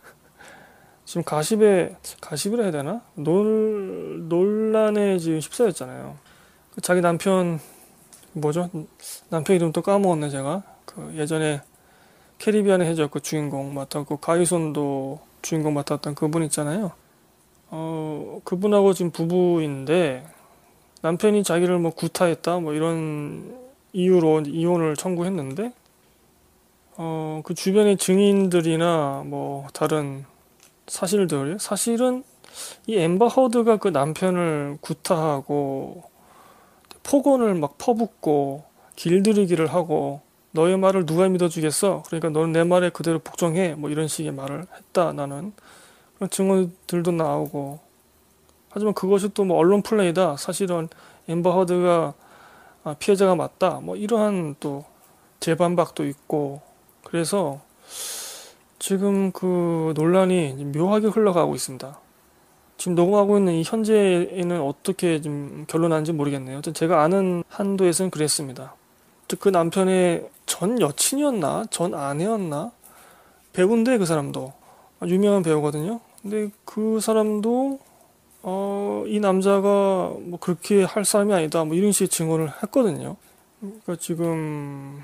지금 가십에 가십이라 해야 되나? 논 논란에 지금 휩싸였잖아요. 자기 남편 뭐죠? 남편 이름 또 까먹었네 제가. 그 예전에 캐리비안의 해적 그 주인공 맡았고 가이손도 주인공 맡았던 그분 있잖아요. 어 그분하고 지금 부부인데 남편이 자기를 뭐 구타했다 뭐 이런 이유로 이혼을 청구했는데 어 그 주변의 증인들이나 뭐 다른 사실들 사실은 이 엠버 허드가 그 남편을 구타하고 폭언을 막 퍼붓고 길들이기를 하고 너의 말을 누가 믿어주겠어? 그러니까 너는 내 말에 그대로 복종해. 뭐 이런 식의 말을 했다 나는. 그런 증언들도 나오고 하지만 그것이 또 뭐 언론 플레이다. 사실은 엠버 허드가 피해자가 맞다. 뭐 이러한 또 재반박도 있고 그래서 지금 그 논란이 묘하게 흘러가고 있습니다. 지금 녹음하고 있는 이 현재에는 어떻게 좀 결론나는지 모르겠네요. 제가 아는 한도에서는 그랬습니다. 그 남편의 전 여친이었나? 전 아내였나? 배우인데 그 사람도 유명한 배우거든요. 근데 그 사람도 어, 이 남자가 뭐 그렇게 할 사람이 아니다. 뭐 이런 식의 증언을 했거든요. 그러니까 지금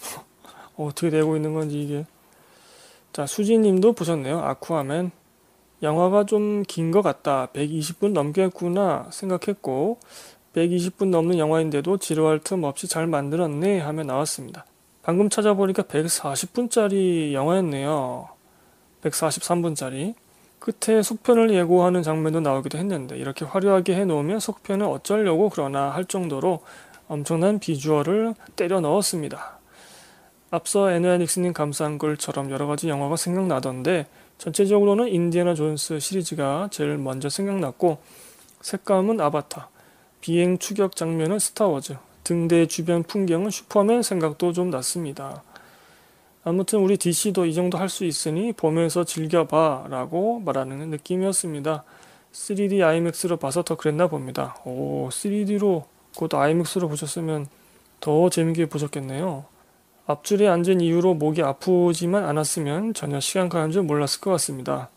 어떻게 되고 있는 건지 이게. 자, 수지님도 보셨네요. 아쿠아맨. 영화가 좀 긴 것 같다. 백이십 분 넘겠구나 생각했고 백이십 분 넘는 영화인데도 지루할 틈 없이 잘 만들었네 하며 나왔습니다. 방금 찾아보니까 백사십 분짜리 영화였네요. 백사십삼 분짜리. 끝에 속편을 예고하는 장면도 나오기도 했는데 이렇게 화려하게 해놓으면 속편은 어쩌려고 그러나 할 정도로 엄청난 비주얼을 때려 넣었습니다. 앞서 애너야닉스님 감상한 글처럼 여러가지 영화가 생각나던데 전체적으로는 인디애나 존스 시리즈가 제일 먼저 생각났고 색감은 아바타, 비행 추격 장면은 스타워즈, 등대 주변 풍경은 슈퍼맨 생각도 좀 났습니다. 아무튼 우리 디씨도 이 정도 할 수 있으니 보면서 즐겨봐 라고 말하는 느낌이었습니다. 쓰리디 아이맥스로 봐서 더 그랬나 봅니다. 오, 쓰리디로 곧 아이맥스로 보셨으면 더 재밌게 보셨겠네요. 앞줄에 앉은 이후로 목이 아프지만 않았으면 전혀 시간 가는 줄 몰랐을 것 같습니다.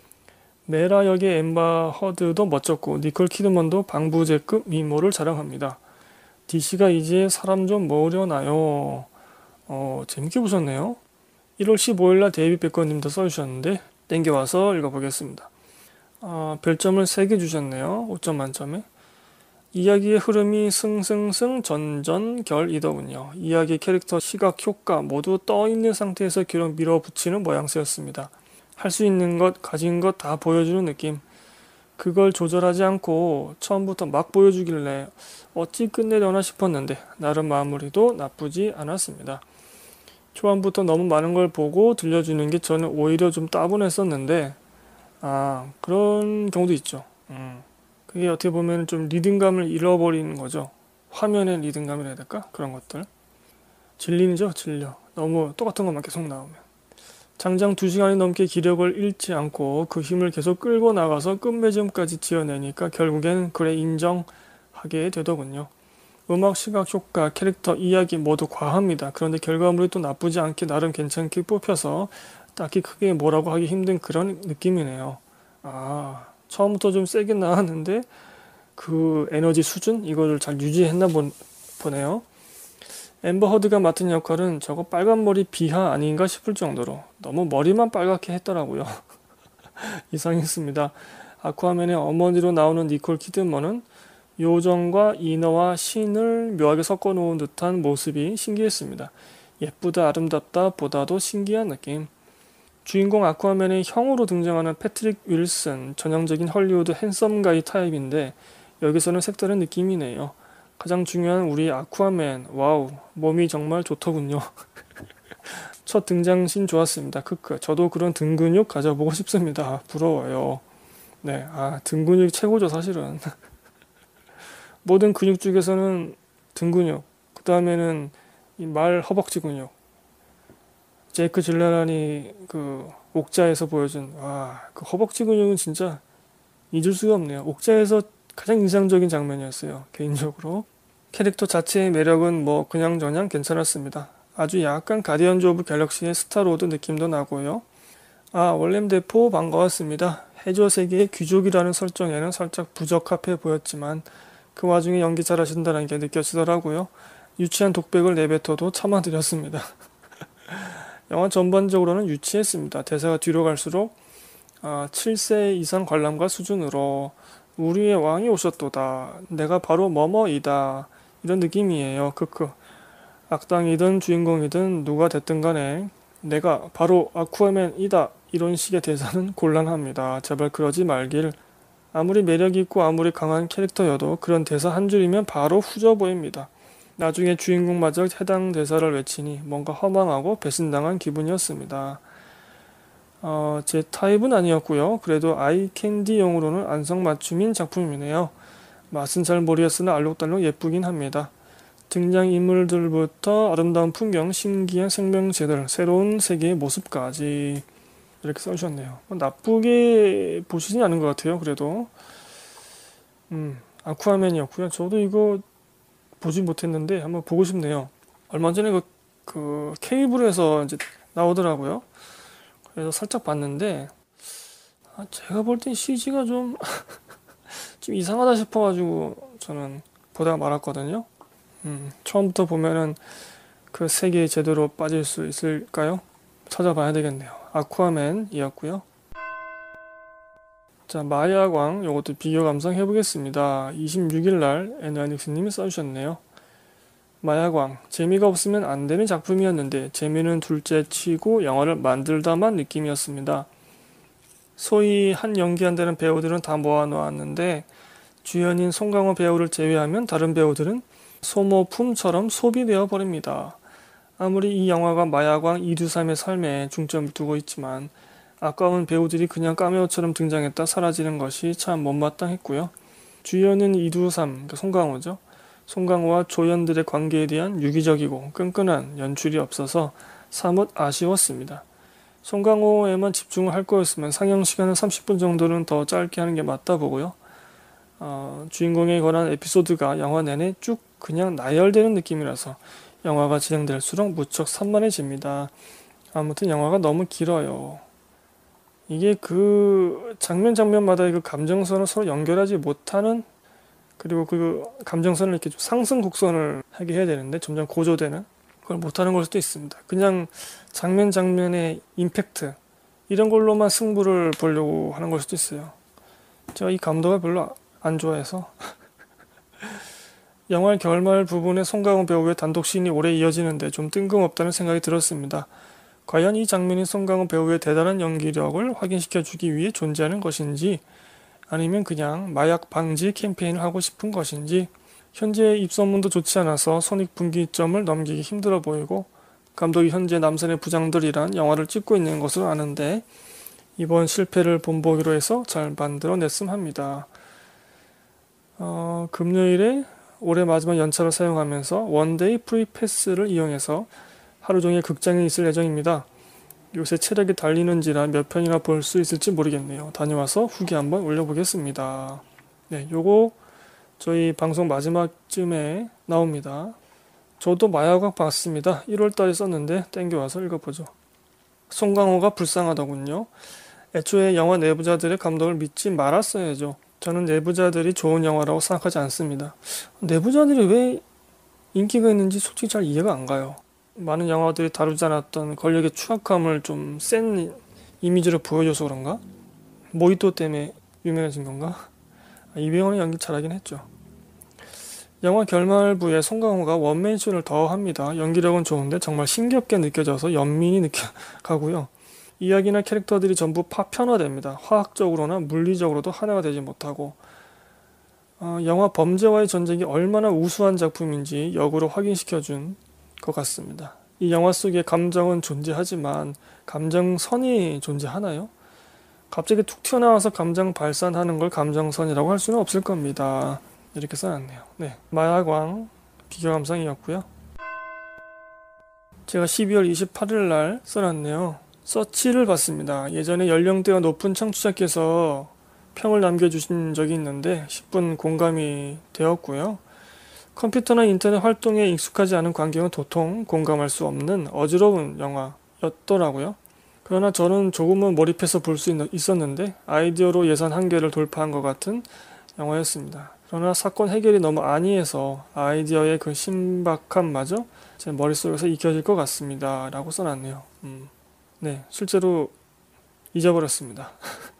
메라 역의 엠바 허드도 멋졌고 니콜 키드먼도 방부제급 미모를 자랑합니다. 디씨가 이제 사람 좀 모으려나요? 어, 재밌게 보셨네요. 일월 십오일날 데이비 백건님도 써주셨는데 땡겨와서 읽어보겠습니다. 아, 별점을 세 개 주셨네요. 오 점 만점에. 이야기의 흐름이 승승승 전전결이더군요. 이야기 캐릭터 시각 효과 모두 떠있는 상태에서 계속 밀어붙이는 모양새였습니다. 할 수 있는 것 가진 것 다 보여주는 느낌. 그걸 조절하지 않고 처음부터 막 보여주길래 어찌 끝내려나 싶었는데 나름 마무리도 나쁘지 않았습니다. 초반부터 너무 많은 걸 보고 들려주는 게 저는 오히려 좀 따분했었는데 아 그런 경우도 있죠. 음. 그게 어떻게 보면 좀 리듬감을 잃어버리는 거죠. 화면의 리듬감이라 해야 될까? 그런 것들. 질리죠, 질려. 너무 똑같은 것만 계속 나오면. 장장 두 시간이 넘게 기력을 잃지 않고 그 힘을 계속 끌고 나가서 끝맺음까지 지어내니까 결국엔 그래 인정하게 되더군요. 음악, 시각, 효과, 캐릭터, 이야기 모두 과합니다. 그런데 결과물이 또 나쁘지 않게 나름 괜찮게 뽑혀서 딱히 크게 뭐라고 하기 힘든 그런 느낌이네요. 아, 처음부터 좀 세게 나왔는데 그 에너지 수준 이거를 잘 유지했나 보, 보네요. 앰버 허드가 맡은 역할은 저거 빨간 머리 비하 아닌가 싶을 정도로 너무 머리만 빨갛게 했더라고요. 이상했습니다. 아쿠아맨의 어머니로 나오는 니콜 키드먼은 요정과 인어와 신을 묘하게 섞어 놓은 듯한 모습이 신기했습니다. 예쁘다 아름답다 보다도 신기한 느낌. 주인공 아쿠아맨의 형으로 등장하는 패트릭 윌슨, 전형적인 헐리우드 핸섬 가이 타입인데 여기서는 색다른 느낌이네요. 가장 중요한 우리 아쿠아맨, 와우, 몸이 정말 좋더군요. 첫 등장신 좋았습니다. 크크. 저도 그런 등 근육 가져보고 싶습니다. 부러워요. 네, 아, 등 근육 최고죠, 사실은. 모든 근육 중에서는 등 근육, 그 다음에는 이 말 허벅지 근육. 제이크 질레란이 그 옥자에서 보여준, 와, 그 허벅지 근육은 진짜 잊을 수가 없네요. 옥자에서 가장 인상적인 장면이었어요, 개인적으로. 캐릭터 자체의 매력은 뭐 그냥저냥 괜찮았습니다. 아주 약간 가디언즈 오브 갤럭시의 스타로드 느낌도 나고요. 아, 월렘 데포 반가웠습니다. 해저 세계의 귀족이라는 설정에는 살짝 부적합해 보였지만 그 와중에 연기 잘하신다는 게 느껴지더라고요. 유치한 독백을 내뱉어도 참아드렸습니다. 영화 전반적으로는 유치했습니다. 대사가 뒤로 갈수록 아, 칠 세 이상 관람가 수준으로 우리의 왕이 오셨도다. 내가 바로 뭐뭐이다. 이런 느낌이에요. 크크. 악당이든 주인공이든 누가 됐든 간에 내가 바로 아쿠아맨이다. 이런 식의 대사는 곤란합니다. 제발 그러지 말길. 아무리 매력있고 아무리 강한 캐릭터여도 그런 대사 한 줄이면 바로 후져 보입니다. 나중에 주인공마저 해당 대사를 외치니 뭔가 허망하고 배신당한 기분이었습니다. 어, 제 타입은 아니었고요. 그래도 아이캔디용으로는 안성맞춤인 작품이네요. 맛은 잘 모르겠으나 알록달록 예쁘긴 합니다. 등장인물들부터 아름다운 풍경, 신기한 생명체들, 새로운 세계의 모습까지 이렇게 써주셨네요. 나쁘게 보시진 않은 것 같아요. 그래도 음, 아쿠아맨이었고요. 저도 이거 보지 못했는데 한번 보고 싶네요. 얼마 전에 그, 그 케이블에서 이제 나오더라고요. 그래서 살짝 봤는데 아, 제가 볼 땐 씨지가 좀, 좀 이상하다 싶어가지고 저는 보다가 말았거든요. 음, 처음부터 보면은 그 세계에 제대로 빠질 수 있을까요? 찾아봐야 되겠네요. 아쿠아맨이었고요. 자, 마야광 요것도 비교 감상 해보겠습니다. 이십육 일날 애니아닉스님이 써주셨네요. 마야광 재미가 없으면 안 되는 작품이었는데 재미는 둘째 치고 영화를 만들다만 느낌이었습니다. 소위 한 연기한다는 배우들은 다 모아놓았는데 주연인 송강호 배우를 제외하면 다른 배우들은 소모품처럼 소비되어 버립니다. 아무리 이 영화가 마야광 이두삼의 삶에 중점을 두고 있지만 아까운 배우들이 그냥 카메오처럼 등장했다 사라지는 것이 참 못마땅했고요. 주연은 이두삼, 그러니까 송강호죠. 송강호와 조연들의 관계에 대한 유기적이고 끈끈한 연출이 없어서 사뭇 아쉬웠습니다. 송강호에만 집중을 할 거였으면 상영 시간은 삼십 분 정도는 더 짧게 하는 게 맞다 보고요. 어, 주인공에 관한 에피소드가 영화 내내 쭉 그냥 나열되는 느낌이라서 영화가 진행될수록 무척 산만해집니다. 아무튼 영화가 너무 길어요. 이게 그 장면 장면마다 그 감정선을 서로 연결하지 못하는, 그리고 그 감정선을 이렇게 좀 상승 곡선을 하게 해야 되는데 점점 고조되는 그걸 못하는 걸 수도 있습니다. 그냥 장면 장면의 임팩트 이런 걸로만 승부를 보려고 하는 걸 수도 있어요. 제가 이 감독을 별로 안 좋아해서 영화 결말 부분에 송강호 배우의 단독씬이 오래 이어지는데 좀 뜬금없다는 생각이 들었습니다. 과연 이 장면이 송강호 배우의 대단한 연기력을 확인시켜주기 위해 존재하는 것인지 아니면 그냥 마약 방지 캠페인을 하고 싶은 것인지. 현재 입소문도 좋지 않아서 손익분기점을 넘기기 힘들어 보이고 감독이 현재 남산의 부장들이란 영화를 찍고 있는 것으로 아는데 이번 실패를 본보기로 해서 잘 만들어냈음 합니다. 어, 금요일에 올해 마지막 연차를 사용하면서 원데이 프리 패스를 이용해서 하루 종일 극장에 있을 예정입니다. 요새 체력이 달리는지라 몇 편이나 볼 수 있을지 모르겠네요. 다녀와서 후기 한번 올려보겠습니다. 네, 요거 저희 방송 마지막쯤에 나옵니다. 저도 마야광 봤습니다. 일월 달에 썼는데 땡겨와서 읽어보죠. 송강호가 불쌍하더군요. 애초에 영화 내부자들의 감독을 믿지 말았어야죠. 저는 내부자들이 좋은 영화라고 생각하지 않습니다. 내부자들이 왜 인기가 있는지 솔직히 잘 이해가 안 가요. 많은 영화들이 다루지 않았던 권력의 추악함을 좀 센 이미지로 보여줘서 그런가? 모히또 때문에 유명해진 건가? 이병헌이 연기 잘하긴 했죠. 영화 결말부에 송강호가 원맨쇼를 더 합니다. 연기력은 좋은데 정말 힘겹게 느껴져서 연민이 느껴가고요. 이야기나 캐릭터들이 전부 파편화됩니다. 화학적으로나 물리적으로도 하나가 되지 못하고 어, 영화 범죄와의 전쟁이 얼마나 우수한 작품인지 역으로 확인시켜준 것 같습니다. 이 영화 속에 감정은 존재하지만 감정선이 존재하나요? 갑자기 툭 튀어나와서 감정 발산하는 걸 감정선이라고 할 수는 없을 겁니다. 이렇게 써놨네요. 네, 마야광 비교감상이었고요. 제가 십이월 이십팔일 날 써놨네요. 서치를 봤습니다. 예전에 연령대가 높은 청취자께서 평을 남겨주신 적이 있는데 십 분 공감이 되었고요. 컴퓨터나 인터넷 활동에 익숙하지 않은 관객은 도통 공감할 수 없는 어지러운 영화였더라고요. 그러나 저는 조금은 몰입해서 볼 수 있었는데 아이디어로 예산 한계를 돌파한 것 같은 영화였습니다. 그러나 사건 해결이 너무 안이해서 아이디어의 그 신박함마저 제 머릿속에서 익혀질 것 같습니다. 라고 써놨네요. 음. 네, 실제로 잊어버렸습니다.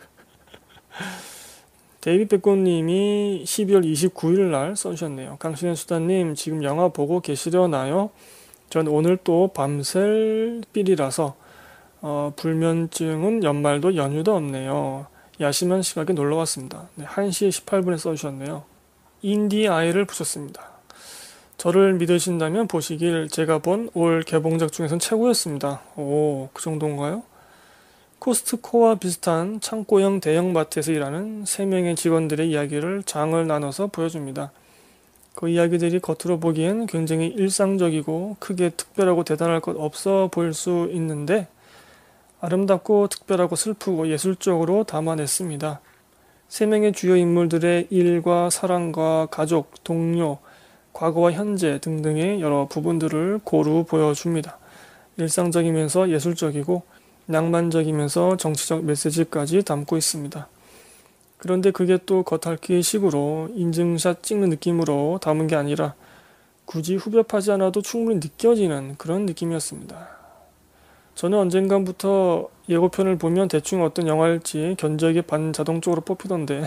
데이빗 백고님이 십이월 이십구일 날 써주셨네요. 강신현 수다님, 지금 영화 보고 계시려나요? 전 오늘 또 밤샐 삘이라서 어, 불면증은 연말도 연휴도 없네요. 야심한 시각에 놀러왔습니다. 네, 한 시 십팔 분에 써주셨네요. 인디 아이를 보셨습니다. 저를 믿으신다면 보시길. 제가 본 올 개봉작 중에선 최고였습니다. 오, 그 정도인가요? 코스트코와 비슷한 창고형 대형마트에서 일하는 세 명의 직원들의 이야기를 장을 나눠서 보여줍니다. 그 이야기들이 겉으로 보기엔 굉장히 일상적이고 크게 특별하고 대단할 것 없어 보일 수 있는데 아름답고 특별하고 슬프고 예술적으로 담아냈습니다. 세 명의 주요 인물들의 일과 사랑과 가족, 동료, 과거와 현재 등등의 여러 부분들을 고루 보여줍니다. 일상적이면서 예술적이고 낭만적이면서 정치적 메시지까지 담고 있습니다. 그런데 그게 또 겉핥기식으로 인증샷 찍는 느낌으로 담은 게 아니라 굳이 후벼파지 않아도 충분히 느껴지는 그런 느낌이었습니다. 저는 언젠가부터 예고편을 보면 대충 어떤 영화일지 견적이 반자동적으로 뽑히던데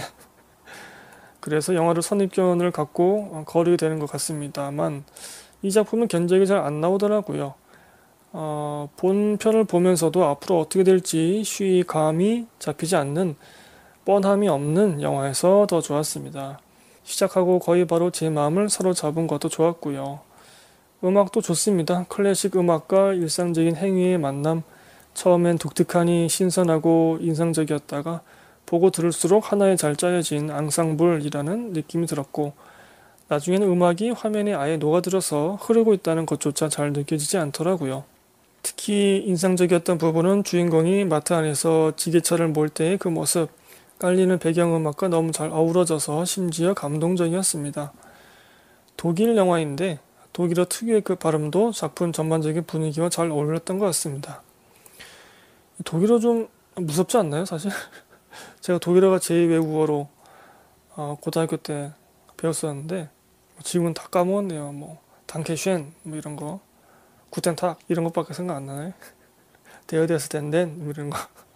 그래서 영화를 선입견을 갖고 거르게 되는 것 같습니다만 이 작품은 견적이 잘 안 나오더라고요. 어, 본편을 보면서도 앞으로 어떻게 될지 쉬이 감이 잡히지 않는 뻔함이 없는 영화에서 더 좋았습니다. 시작하고 거의 바로 제 마음을 사로잡은 것도 좋았고요. 음악도 좋습니다. 클래식 음악과 일상적인 행위의 만남, 처음엔 독특하니 신선하고 인상적이었다가 보고 들을수록 하나에 잘 짜여진 앙상블이라는 느낌이 들었고 나중에는 음악이 화면에 아예 녹아들어서 흐르고 있다는 것조차 잘 느껴지지 않더라고요. 특히 인상적이었던 부분은 주인공이 마트 안에서 지게차를 몰 때의 그 모습, 깔리는 배경음악과 너무 잘 어우러져서 심지어 감동적이었습니다. 독일 영화인데 독일어 특유의 그 발음도 작품 전반적인 분위기와 잘 어울렸던 것 같습니다. 독일어 좀 무섭지 않나요, 사실? 제가 독일어가 제이 외국어로 어, 고등학교 때 배웠었는데 지금은 다 까먹었네요. 뭐 단케쉔 뭐 이런 거, 구텐탁 이런 것밖에 생각 안 나네. 데어데스 덴덴 뭐 이런 거.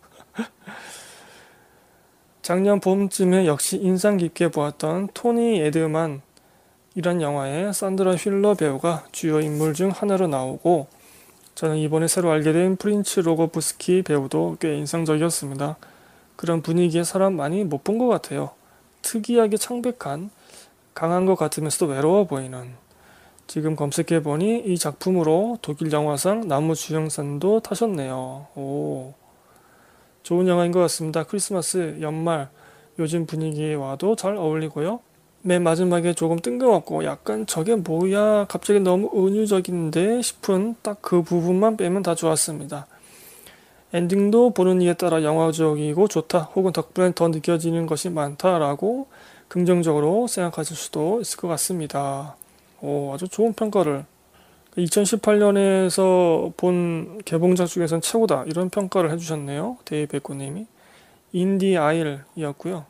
작년 봄쯤에 역시 인상 깊게 보았던 토니 에드만 이란 영화에 산드라 휠러 배우가 주요 인물 중 하나로 나오고 저는 이번에 새로 알게 된 프린츠 로고프스키 배우도 꽤 인상적이었습니다. 그런 분위기에 사람 많이 못 본 것 같아요. 특이하게 창백한, 강한 것 같으면서도 외로워 보이는. 지금 검색해보니 이 작품으로 독일 영화상 남우주연상도 타셨네요. 오, 좋은 영화인 것 같습니다. 크리스마스, 연말, 요즘 분위기와도 잘 어울리고요. 맨 마지막에 조금 뜬금없고 약간 저게 뭐야 갑자기 너무 은유적인데 싶은 딱 그 부분만 빼면 다 좋았습니다. 엔딩도 보는 이에 따라 영화적이고 좋다 혹은 덕분에 더 느껴지는 것이 많다라고 긍정적으로 생각하실 수도 있을 것 같습니다. 오, 아주 좋은 평가를. 이천십팔 년에서 본 개봉작 중에선 최고다, 이런 평가를 해주셨네요. 데이베코님이. 인디 아일이었고요.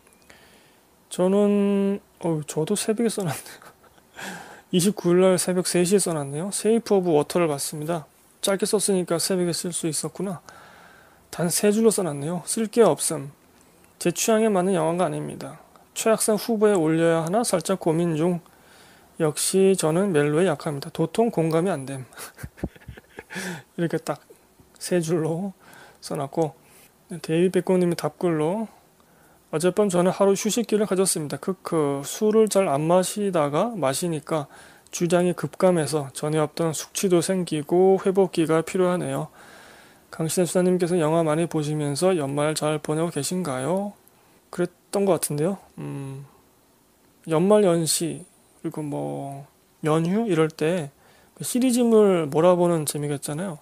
저는 어 저도 새벽에 써놨네요. 이십구 일날 새벽 세 시에 써놨네요. 세이프 오브 워터를 봤습니다. 짧게 썼으니까 새벽에 쓸 수 있었구나. 단 세 줄로 써놨네요. 쓸 게 없음. 제 취향에 맞는 영화가 아닙니다. 최악상 후보에 올려야 하나 살짝 고민 중. 역시 저는 멜로에 약합니다. 도통 공감이 안 됨. 이렇게 딱 세 줄로 써놨고, 데이비 백곰님의 답글로 어젯밤 저는 하루 휴식기를 가졌습니다. 크크. 술을 잘 안 마시다가 마시니까 주량이 급감해서 전에 없던 숙취도 생기고 회복기가 필요하네요. 강신혜 수사님께서 영화 많이 보시면서 연말 잘 보내고 계신가요? 그랬던 것 같은데요. 음, 연말 연시 그리고 뭐 연휴 이럴 때 시리즈물 몰아보는 재미가 있잖아요.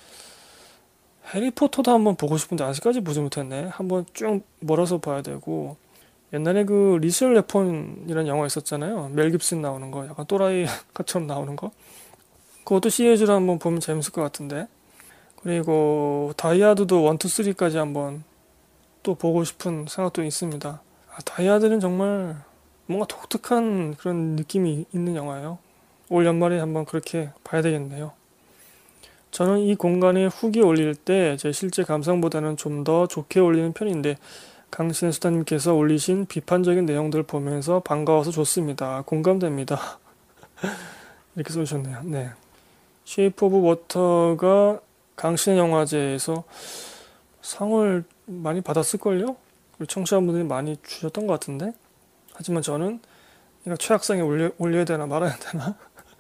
해리포터도 한번 보고 싶은데 아직까지 보지 못했네. 한번 쭉 몰아서 봐야 되고, 옛날에 그 리셀 웨폰이라는 영화 있었잖아요. 멜 깁슨 나오는 거, 약간 또라이처럼 나오는 거. 그것도 시리즈로 한번 보면 재밌을 것 같은데. 그리고 다이아드도 일, 이, 삼까지 한번 또 보고 싶은 생각도 있습니다. 아, 다이아드는 정말 뭔가 독특한 그런 느낌이 있는 영화예요. 올 연말에 한번 그렇게 봐야 되겠네요. 저는 이 공간에 후기 올릴 때 제 실제 감상보다는 좀 더 좋게 올리는 편인데, 강신혜 수다님께서 올리신 비판적인 내용들을 보면서 반가워서 좋습니다. 공감됩니다. 이렇게 써주셨네요. 네. 쉐이프 오브 워터가 강신혜 영화제에서 상을 많이 받았을걸요? 그리고 청취자분들이 많이 주셨던 것 같은데, 하지만 저는 이거 최악상에 올려, 올려야 되나 말아야 되나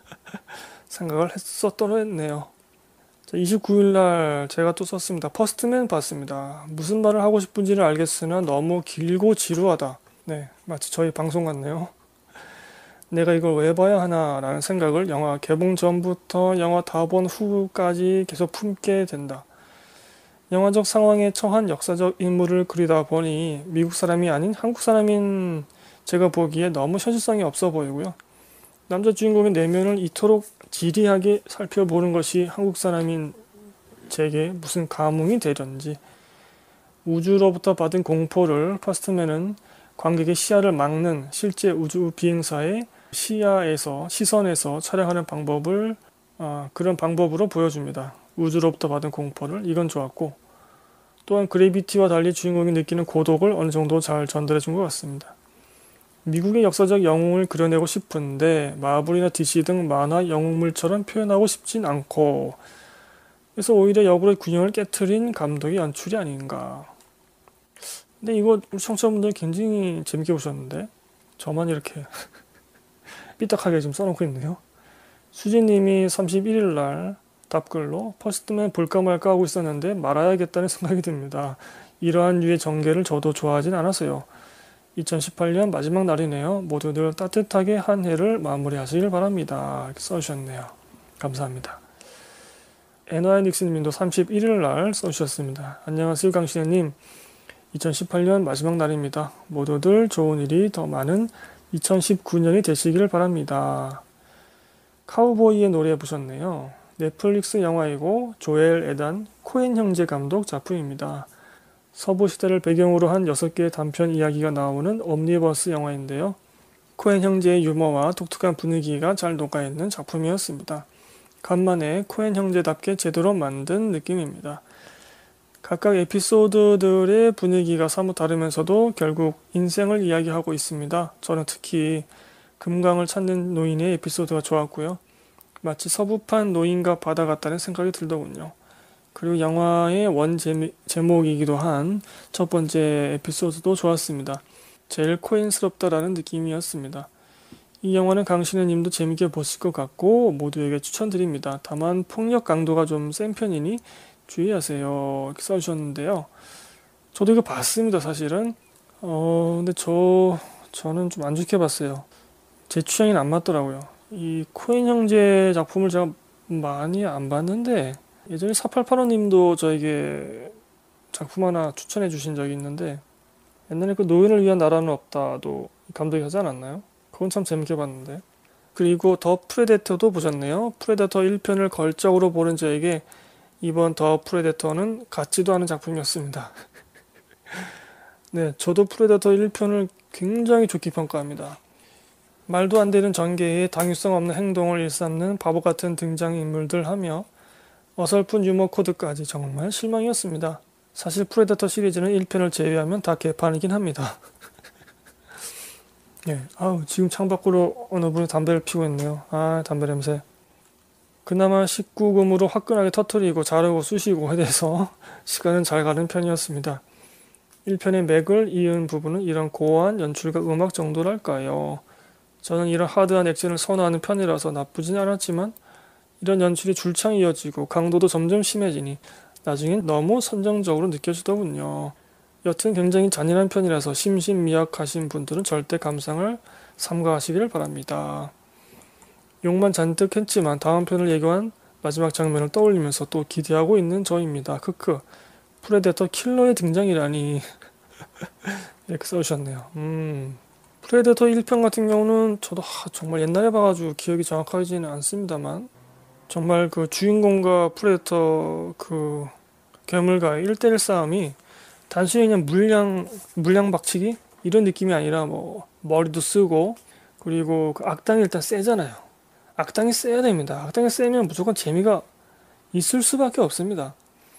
생각을 했었던 했네요. 이십구 일날 제가 또 썼습니다. 퍼스트맨 봤습니다. 무슨 말을 하고 싶은지를 알겠으나 너무 길고 지루하다. 네, 마치 저희 방송 같네요. 내가 이걸 왜 봐야 하나 라는 생각을 영화 개봉 전부터 영화 다 본 후까지 계속 품게 된다. 영화적 상황에 처한 역사적 인물을 그리다 보니 미국 사람이 아닌 한국 사람인 제가 보기에 너무 현실성이 없어 보이고요. 남자 주인공의 내면을 이토록 지리하게 살펴보는 것이 한국 사람인 제게 무슨 감흥이 되려는지. 우주로부터 받은 공포를 퍼스트맨은 관객의 시야를 막는 실제 우주 비행사의 시야에서 시선에서 촬영하는 방법을 아, 그런 방법으로 보여줍니다. 우주로부터 받은 공포를. 이건 좋았고, 또한 그래비티와 달리 주인공이 느끼는 고독을 어느 정도 잘 전달해 준 것 같습니다. 미국의 역사적 영웅을 그려내고 싶은데 마블이나 디씨 등 만화 영웅물처럼 표현하고 싶진 않고, 그래서 오히려 역으로 균형을 깨트린 감독의 연출이 아닌가. 근데 이거 우리 청취자분들 굉장히 재밌게 보셨는데 저만 이렇게 삐딱하게 지금 써놓고 있네요. 수진님이 삼십일 일날 답글로 퍼스트맨 볼까 말까 하고 있었는데 말아야겠다는 생각이 듭니다. 이러한 류의 전개를 저도 좋아하진 않아서요. 이천십팔 년 마지막 날이네요. 모두들 따뜻하게 한 해를 마무리하시길 바랍니다. 이렇게 써주셨네요. 감사합니다. 에너아이 닉슨님도 삼십일 일날 써주셨습니다. 안녕하세요 강신혜님. 이천십팔 년 마지막 날입니다. 모두들 좋은 일이 더 많은 이천십구 년이 되시길 바랍니다. 카우보이의 노래 보셨네요. 넷플릭스 영화이고 조엘 에단 코엔 형제 감독 작품입니다. 서부 시대를 배경으로 한 여섯 개의 단편 이야기가 나오는 옴니버스 영화인데요. 코엔 형제의 유머와 독특한 분위기가 잘 녹아있는 작품이었습니다. 간만에 코엔 형제답게 제대로 만든 느낌입니다. 각각 에피소드들의 분위기가 사뭇 다르면서도 결국 인생을 이야기하고 있습니다. 저는 특히 금강을 찾는 노인의 에피소드가 좋았고요. 마치 서부판 노인과 바다 같다는 생각이 들더군요. 그리고 영화의 원 제미, 제목이기도 한 첫 번째 에피소드도 좋았습니다. 제일 코엔스럽다라는 느낌이었습니다. 이 영화는 강신혜 님도 재밌게 보실 것 같고 모두에게 추천드립니다. 다만 폭력 강도가 좀 센 편이니 주의하세요. 이렇게 써주셨는데요. 저도 이거 봤습니다, 사실은. 어, 근데 저, 저는 좀 안 좋게 봤어요. 제 취향이 안 맞더라고요. 이 코엔 형제 작품을 제가 많이 안 봤는데, 예전에 사팔팔오 님도 저에게 작품 하나 추천해 주신 적이 있는데, 옛날에 그 노인을 위한 나라는 없다도 감독이 하지 않았나요? 그건 참 재밌게 봤는데. 그리고 더 프레데터도 보셨네요. 프레데터 일 편을 걸작으로 보는 저에게 이번 더 프레데터는 같지도 않은 작품이었습니다. 네, 저도 프레데터 일 편을 굉장히 좋게 평가합니다. 말도 안 되는 전개에 당위성 없는 행동을 일삼는 바보 같은 등장인물들 하며 어설픈 유머 코드까지 정말 실망이었습니다. 사실 프레데터 시리즈는 일 편을 제외하면 다 개판이긴 합니다. 예, 아우 지금 창밖으로 어느 분이 담배를 피고 있네요. 아, 담배 냄새. 그나마 십구 금으로 화끈하게 터트리고 자르고 쑤시고 해대서 시간은 잘 가는 편이었습니다. 일 편의 맥을 이은 부분은 이런 고어한 연출과 음악 정도랄까요. 저는 이런 하드한 액션을 선호하는 편이라서 나쁘진 않았지만 이런 연출이 줄창 이어지고 강도도 점점 심해지니 나중엔 너무 선정적으로 느껴지더군요. 여튼 굉장히 잔인한 편이라서 심신미약하신 분들은 절대 감상을 삼가하시기를 바랍니다. 욕만 잔뜩 했지만 다음 편을 예고한 마지막 장면을 떠올리면서 또 기대하고 있는 저입니다. 크크. 프레데터 킬러의 등장이라니. 이렇게 써주셨네요. 음, 프레데터 일 편 같은 경우는 저도 하, 정말 옛날에 봐가지고 기억이 정확하지는 않습니다만 정말 그 주인공과 프레데터 그 괴물과의 일 대일 싸움이 단순히 그냥 물량 물량 박치기 이런 느낌이 아니라 뭐 머리도 쓰고 그리고 그 악당이 일단 세잖아요. 악당이 세야 됩니다. 악당이 세면 무조건 재미가 있을 수밖에 없습니다.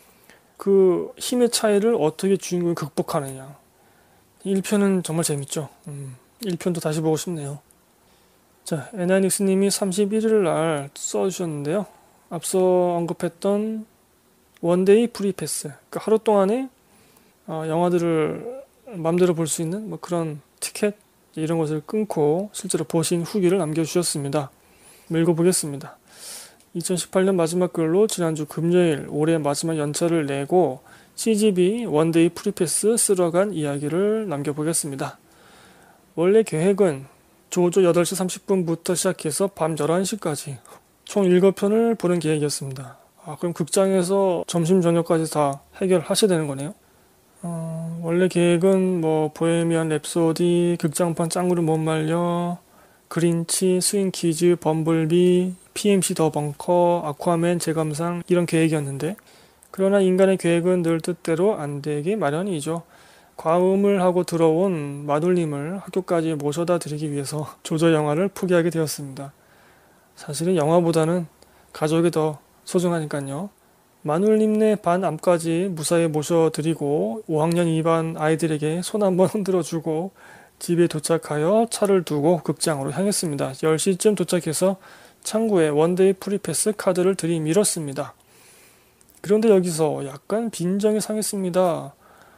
그 힘의 차이를 어떻게 주인공이 극복하느냐. 일 편은 정말 재밌죠. 음, 일 편도 다시 보고 싶네요. 자, 에나닉스님이 삼십일 일 날 써주셨는데요. 앞서 언급했던 원데이 프리패스, 그러니까 하루 동안에 어, 영화들을 맘대로 볼 수 있는 뭐 그런 티켓 이런 것을 끊고 실제로 보신 후기를 남겨주셨습니다. 읽어보겠습니다. 이천십팔 년 마지막 글로 지난주 금요일 올해 마지막 연차를 내고 씨지비 원데이 프리패스 쓰러 간 이야기를 남겨보겠습니다. 원래 계획은 조조 여덟 시 삼십 분부터 시작해서 밤 열한 시까지 총 일곱 편을 보는 계획이었습니다. 아, 그럼 극장에서 점심 저녁까지 다 해결하셔야 되는 거네요. 어, 원래 계획은 뭐 보헤미안 랩소디, 극장판 짱구를 못 말려, 그린치, 스윙키즈, 범블비, 피엠씨 더 벙커, 아쿠아맨 재감상 이런 계획이었는데 그러나 인간의 계획은 늘 뜻대로 안 되기 마련이죠. 과음을 하고 들어온 마눌님을 학교까지 모셔다 드리기 위해서 조조 영화를 포기하게 되었습니다. 사실은 영화보다는 가족이 더 소중하니까요. 마눌님네 반 암까지 무사히 모셔드리고 오 학년 이 반 아이들에게 손 한번 흔들어주고 집에 도착하여 차를 두고 극장으로 향했습니다. 열 시쯤 도착해서 창구에 원데이 프리패스 카드를 들이밀었습니다. 그런데 여기서 약간 빈정이 상했습니다.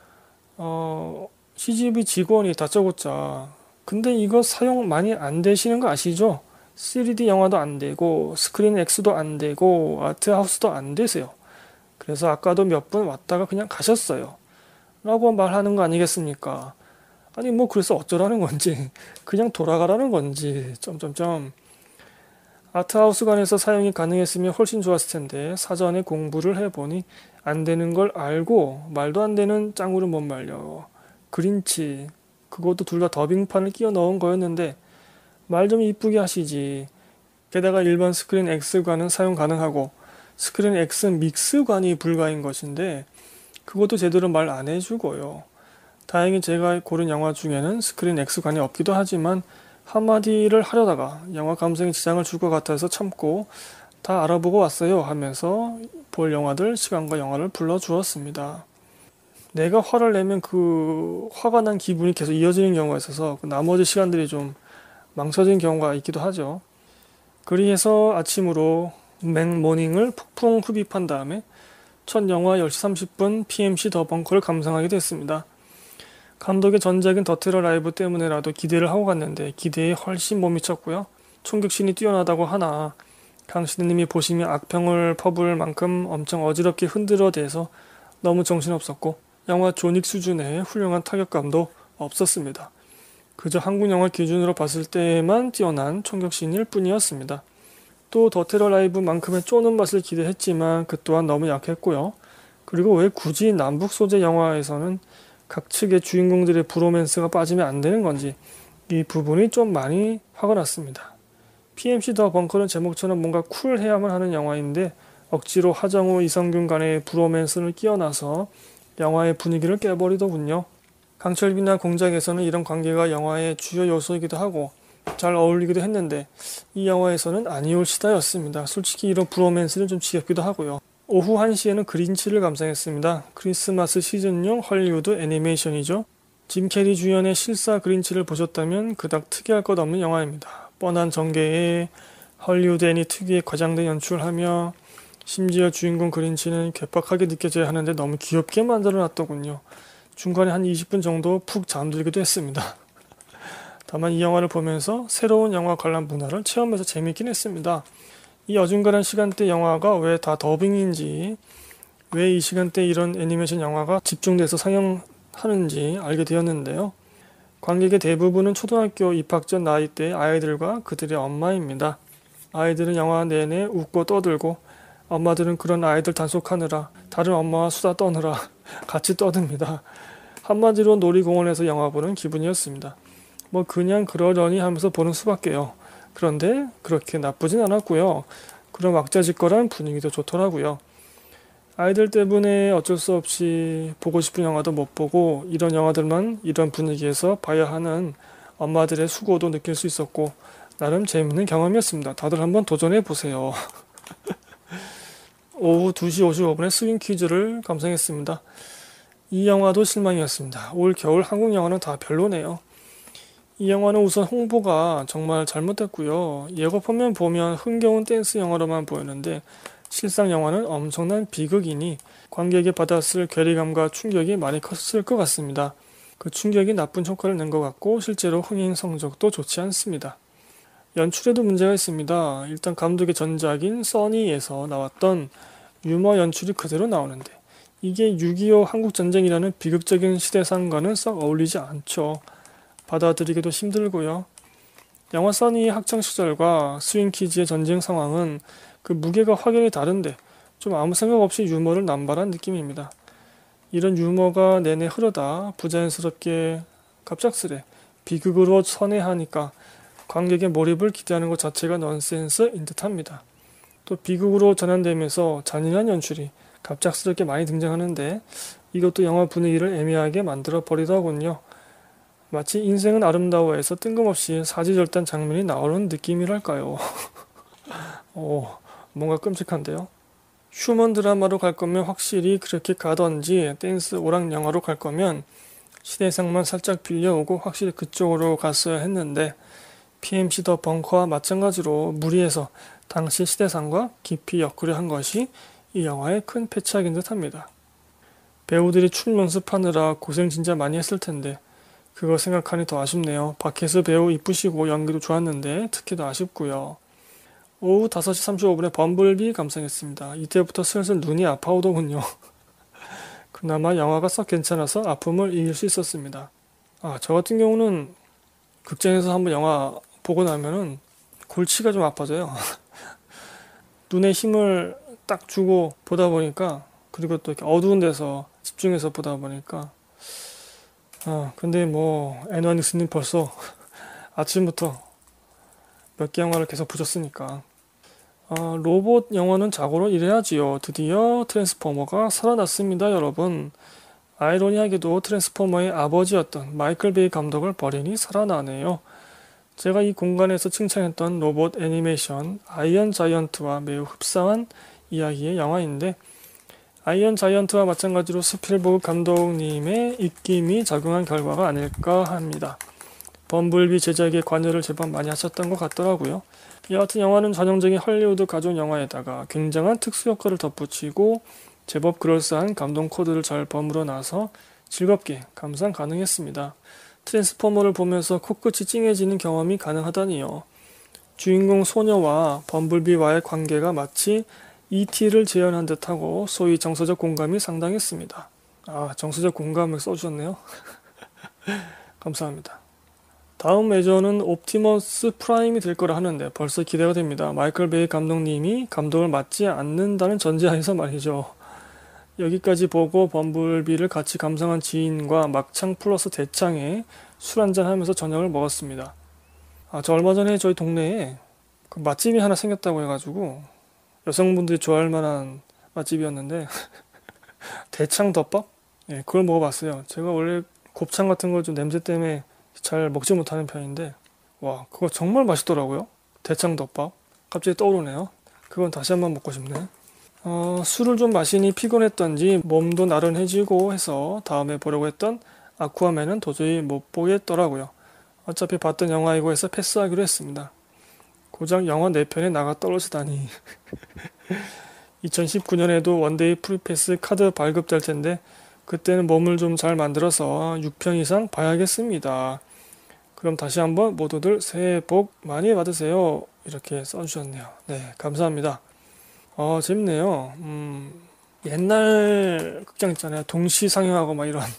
어, 씨지비 직원이 다짜고짜 근데 이거 사용 많이 안 되시는 거 아시죠? 쓰리디 영화도 안 되고 스크린 X도 안 되고 아트하우스도 안 되세요. 그래서 아까도 몇 분 왔다가 그냥 가셨어요. 라고 말하는 거 아니겠습니까? 아니 뭐 그래서 어쩌라는 건지 그냥 돌아가라는 건지 점점점 아트하우스관에서 사용이 가능했으면 훨씬 좋았을 텐데 사전에 공부를 해보니 안 되는 걸 알고 말도 안 되는 짱구를 못 말려. 그린치 그것도 둘 다 더빙판을 끼워 넣은 거였는데 말 좀 이쁘게 하시지. 게다가 일반 스크린 X관은 사용 가능하고 스크린 X 믹스관이 불가인 것인데 그것도 제대로 말 안 해주고요. 다행히 제가 고른 영화 중에는 스크린 X관이 없기도 하지만 한마디를 하려다가 영화 감성에 지장을 줄 것 같아서 참고 다 알아보고 왔어요 하면서 볼 영화들 시간과 영화를 불러주었습니다. 내가 화를 내면 그 화가 난 기분이 계속 이어지는 경우가 있어서 그 나머지 시간들이 좀 망쳐진 경우가 있기도 하죠. 그리해서 아침으로 맥모닝을 폭풍 흡입한 다음에 첫 영화 열 시 삼십 분 피엠씨 더 벙커를 감상하게 됐습니다. 감독의 전작인 더 테러 라이브 때문에라도 기대를 하고 갔는데 기대에 훨씬 못 미쳤고요. 총격신이 뛰어나다고 하나 강신우님이 보시면 악평을 퍼부을 만큼 엄청 어지럽게 흔들어대서 너무 정신없었고 영화 존윅 수준의 훌륭한 타격감도 없었습니다. 그저 한국 영화 기준으로 봤을 때만 뛰어난 총격신일 뿐이었습니다. 또 더 테러 라이브만큼의 쪼는 맛을 기대했지만 그 또한 너무 약했고요. 그리고 왜 굳이 남북 소재 영화에서는 각 측의 주인공들의 브로맨스가 빠지면 안 되는 건지 이 부분이 좀 많이 화가 났습니다. 피엠씨 더 벙커는 제목처럼 뭔가 쿨해야만 하는 영화인데 억지로 하정우, 이성균 간의 브로맨스를 끼워놔서 영화의 분위기를 깨버리더군요. 강철비나 공작에서는 이런 관계가 영화의 주요 요소이기도 하고 잘 어울리기도 했는데 이 영화에서는 아니올 시다였습니다. 솔직히 이런 브로맨스는 좀 지겹기도 하고요. 오후 한 시에는 그린치를 감상했습니다. 크리스마스 시즌용 헐리우드 애니메이션이죠. 짐 캐리 주연의 실사 그린치를 보셨다면 그닥 특이할 것 없는 영화입니다. 뻔한 전개에 헐리우드 애니 특유의 과장된 연출하며 심지어 주인공 그린치는 괴팍하게 느껴져야 하는데 너무 귀엽게 만들어놨더군요. 중간에 한 이십 분 정도 푹 잠들기도 했습니다. 다만 이 영화를 보면서 새로운 영화 관람 문화를 체험해서 재밌긴 했습니다. 이 어중간한 시간대 영화가 왜 다 더빙인지, 왜 이 시간대 이런 애니메이션 영화가 집중돼서 상영하는지 알게 되었는데요. 관객의 대부분은 초등학교 입학 전 나이대의 아이들과 그들의 엄마입니다. 아이들은 영화 내내 웃고 떠들고 엄마들은 그런 아이들 단속하느라 다른 엄마와 수다 떠느라 같이 떠듭니다. 한마디로 놀이공원에서 영화 보는 기분이었습니다. 뭐 그냥 그러려니 하면서 보는 수밖에요. 그런데 그렇게 나쁘진 않았고요. 그런 왁자지껄한 분위기도 좋더라고요. 아이들 때문에 어쩔 수 없이 보고 싶은 영화도 못 보고 이런 영화들만 이런 분위기에서 봐야 하는 엄마들의 수고도 느낄 수 있었고 나름 재밌는 경험이었습니다. 다들 한번 도전해 보세요. 오후 두 시 오십오 분에 스윙 퀴즈를 감상했습니다. 이 영화도 실망이었습니다. 올 겨울 한국 영화는 다 별로네요. 이 영화는 우선 홍보가 정말 잘못됐고요. 예고편만 보면 흥겨운 댄스 영화로만 보였는데 실상 영화는 엄청난 비극이니 관객이 받았을 괴리감과 충격이 많이 컸을 것 같습니다. 그 충격이 나쁜 효과를 낸 것 같고 실제로 흥행 성적도 좋지 않습니다. 연출에도 문제가 있습니다. 일단 감독의 전작인 써니에서 나왔던 유머 연출이 그대로 나오는데 이게 육이오 한국전쟁이라는 비극적인 시대상과는 썩 어울리지 않죠. 받아들이기도 힘들고요. 영화 써니의 학창시절과 스윙키즈의 전쟁 상황은 그 무게가 확연히 다른데 좀 아무 생각 없이 유머를 남발한 느낌입니다. 이런 유머가 내내 흐르다 부자연스럽게 갑작스레 비극으로 선회하니까 관객의 몰입을 기대하는 것 자체가 넌센스인 듯합니다. 또 비극으로 전환되면서 잔인한 연출이 갑작스럽게 많이 등장하는데 이것도 영화 분위기를 애매하게 만들어 버리더군요. 마치 인생은 아름다워에서 뜬금없이 사지절단 장면이 나오는 느낌이랄까요. 어, 뭔가 끔찍한데요. 휴먼 드라마로 갈 거면 확실히 그렇게 가던지 댄스 오락 영화로 갈 거면 시대상만 살짝 빌려오고 확실히 그쪽으로 갔어야 했는데 피엠씨 더 벙커와 마찬가지로 무리해서 당시 시대상과 깊이 엮으려 한 것이 이 영화의 큰 패착인 듯합니다. 배우들이 춤 연습하느라 고생 진짜 많이 했을 텐데 그거 생각하니 더 아쉽네요. 박혜수 배우 이쁘시고 연기도 좋았는데 특히 더 아쉽고요. 오후 다섯 시 삼십오 분에 범블비 감상했습니다. 이때부터 슬슬 눈이 아파오더군요. 그나마 영화가 썩 괜찮아서 아픔을 이길 수 있었습니다. 아, 저 같은 경우는 극장에서 한번 영화 보고 나면은 골치가 좀 아파져요. 눈에 힘을 딱 주고 보다 보니까 그리고 또 이렇게 어두운 데서 집중해서 보다 보니까 아 근데 뭐 애너닉스님 벌써 아침부터 몇 개 영화를 계속 보셨으니까 아, 로봇 영화는 자고로 이래야지요. 드디어 트랜스포머가 살아났습니다, 여러분. 아이러니하게도 트랜스포머의 아버지였던 마이클 베이 감독을 버리니 살아나네요. 제가 이 공간에서 칭찬했던 로봇 애니메이션 아이언 자이언트와 매우 흡사한 이야기의 영화인데 아이언 자이언트와 마찬가지로 스필버그 감독님의 입김이 작용한 결과가 아닐까 합니다. 범블비 제작에 관여를 제법 많이 하셨던 것 같더라고요. 여하튼 영화는 전형적인 헐리우드 가족 영화에다가 굉장한 특수 효과를 덧붙이고 제법 그럴싸한 감동 코드를 잘 버무려 놔서 즐겁게 감상 가능했습니다. 트랜스포머를 보면서 코끝이 찡해지는 경험이 가능하다니요. 주인공 소녀와 범블비와의 관계가 마치 이티를 재현한 듯하고 소위 정서적 공감이 상당했습니다. 아, 정서적 공감을 써주셨네요. 감사합니다. 다음 매저는 옵티머스 프라임이 될 거라 하는데 벌써 기대가 됩니다. 마이클 베이 감독님이 감독을 맡지 않는다는 전제하에서 말이죠. 여기까지 보고 범블비를 같이 감상한 지인과 막창 플러스 대창에 술 한잔 하면서 저녁을 먹었습니다. 아, 저 얼마 전에 저희 동네에 그 맛집이 하나 생겼다고 해가지고 여성분들이 좋아할 만한 맛집이었는데 대창 덮밥? 예, 그걸 먹어봤어요. 제가 원래 곱창 같은 걸 좀 냄새 때문에 잘 먹지 못하는 편인데 와, 그거 정말 맛있더라고요. 대창 덮밥. 갑자기 떠오르네요. 그건 다시 한번 먹고 싶네. 어, 술을 좀 마시니 피곤했던지 몸도 나른해지고 해서 다음에 보려고 했던 아쿠아맨은 도저히 못 보겠더라고요. 어차피 봤던 영화이고 해서 패스하기로 했습니다. 고작 영화 네 편에 나가 떨어지다니. 이천십구 년에도 원데이 프리패스 카드 발급될 텐데 그때는 몸을 좀 잘 만들어서 육 편 이상 봐야겠습니다. 그럼 다시 한번 모두들 새해 복 많이 받으세요. 이렇게 써주셨네요. 네, 감사합니다. 어, 재밌네요. 음, 옛날 극장 있잖아요. 동시 상영하고 막 이런.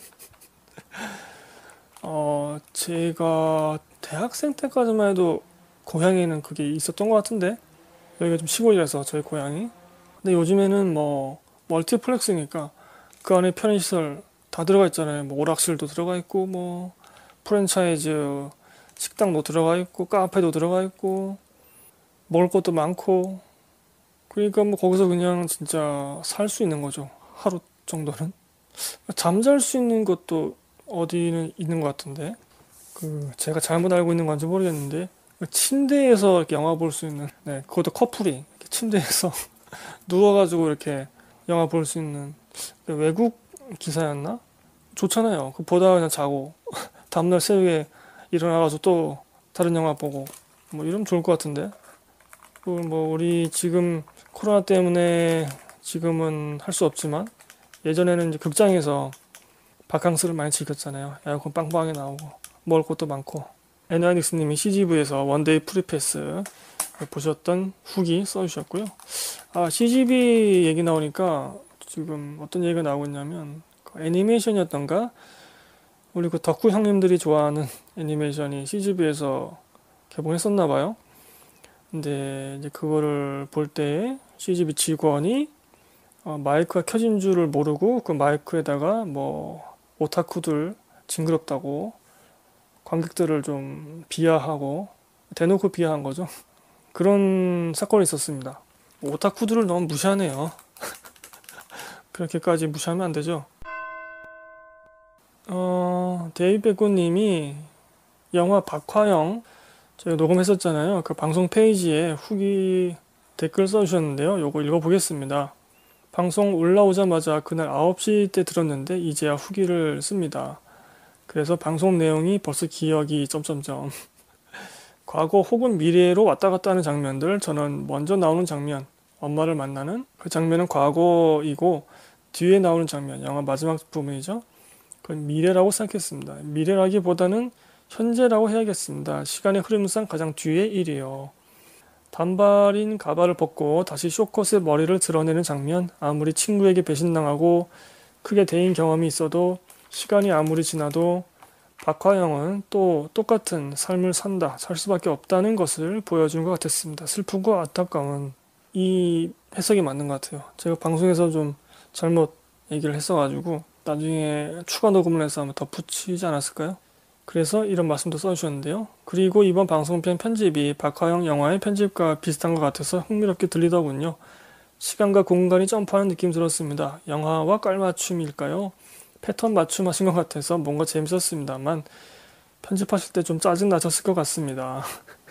어, 제가 대학생 때까지만 해도 고향에는 그게 있었던 것 같은데 여기가 좀 시골이라서 저희 고향이. 근데 요즘에는 뭐 멀티플렉스니까 그 안에 편의시설 다 들어가 있잖아요. 뭐 오락실도 들어가 있고 뭐 프랜차이즈 식당도 들어가 있고 카페도 들어가 있고 먹을 것도 많고 그러니까 뭐 거기서 그냥 진짜 살 수 있는 거죠. 하루 정도는. 잠잘 수 있는 것도 어디는 있는 것 같은데 그 제가 잘못 알고 있는 건지 모르겠는데 침대에서 이렇게 영화 볼 수 있는 네 그것도 커플이 이렇게 침대에서 누워가지고 이렇게 영화 볼 수 있는 외국 기사였나? 좋잖아요. 그 보다가 그냥 자고 다음날 새벽에 일어나가지고 또 다른 영화 보고 뭐 이러면 좋을 것 같은데 그 뭐 우리 지금 코로나 때문에 지금은 할 수 없지만 예전에는 이제 극장에서 바캉스를 많이 즐겼잖아요. 에어컨 빵빵하게 나오고 먹을 것도 많고 애니아닉스님이 씨지비에서 원데이 프리패스 보셨던 후기 써주셨고요. 아 씨지비 얘기 나오니까 지금 어떤 얘기가 나오고 있냐면 그 애니메이션이었던가 우리 그 덕후 형님들이 좋아하는 애니메이션이 씨지비에서 개봉했었나 봐요. 근데 이제 그거를 볼 때 씨지비 직원이 어, 마이크가 켜진 줄을 모르고 그 마이크에다가 뭐 오타쿠들 징그럽다고 관객들을 좀 비하하고 대놓고 비하한 거죠. 그런 사건이 있었습니다. 오타쿠들을 너무 무시하네요. 그렇게까지 무시하면 안 되죠. 어, 데이베고님이 영화 박화영 저희가 녹음했었잖아요. 그 방송 페이지에 후기 댓글 써주셨는데요. 요거 읽어보겠습니다. 방송 올라오자마자 그날 아홉 시 때 들었는데 이제야 후기를 씁니다. 그래서 방송 내용이 벌써 기억이 점점점 과거 혹은 미래로 왔다 갔다 하는 장면들 저는 먼저 나오는 장면 엄마를 만나는 그 장면은 과거이고 뒤에 나오는 장면 영화 마지막 부분이죠. 그건 미래라고 생각했습니다. 미래라기보다는 현재라고 해야겠습니다. 시간의 흐름상 가장 뒤의 일이요. 단발인 가발을 벗고 다시 쇼컷의 머리를 드러내는 장면 아무리 친구에게 배신당하고 크게 대인 경험이 있어도 시간이 아무리 지나도 박화영은 또 똑같은 삶을 산다, 살 수밖에 없다는 것을 보여준 것 같았습니다. 슬프고 안타까운 이 해석이 맞는 것 같아요. 제가 방송에서 좀 잘못 얘기를 했어가지고 나중에 추가 녹음을 해서 한번 덧붙이지 않았을까요? 그래서 이런 말씀도 써주셨는데요. 그리고 이번 방송편 편집이 박화영 영화의 편집과 비슷한 것 같아서 흥미롭게 들리더군요. 시간과 공간이 점프하는 느낌 들었습니다. 영화와 깔맞춤일까요? 패턴 맞춤하신 것 같아서 뭔가 재밌었습니다만 편집하실 때 좀 짜증나셨을 것 같습니다.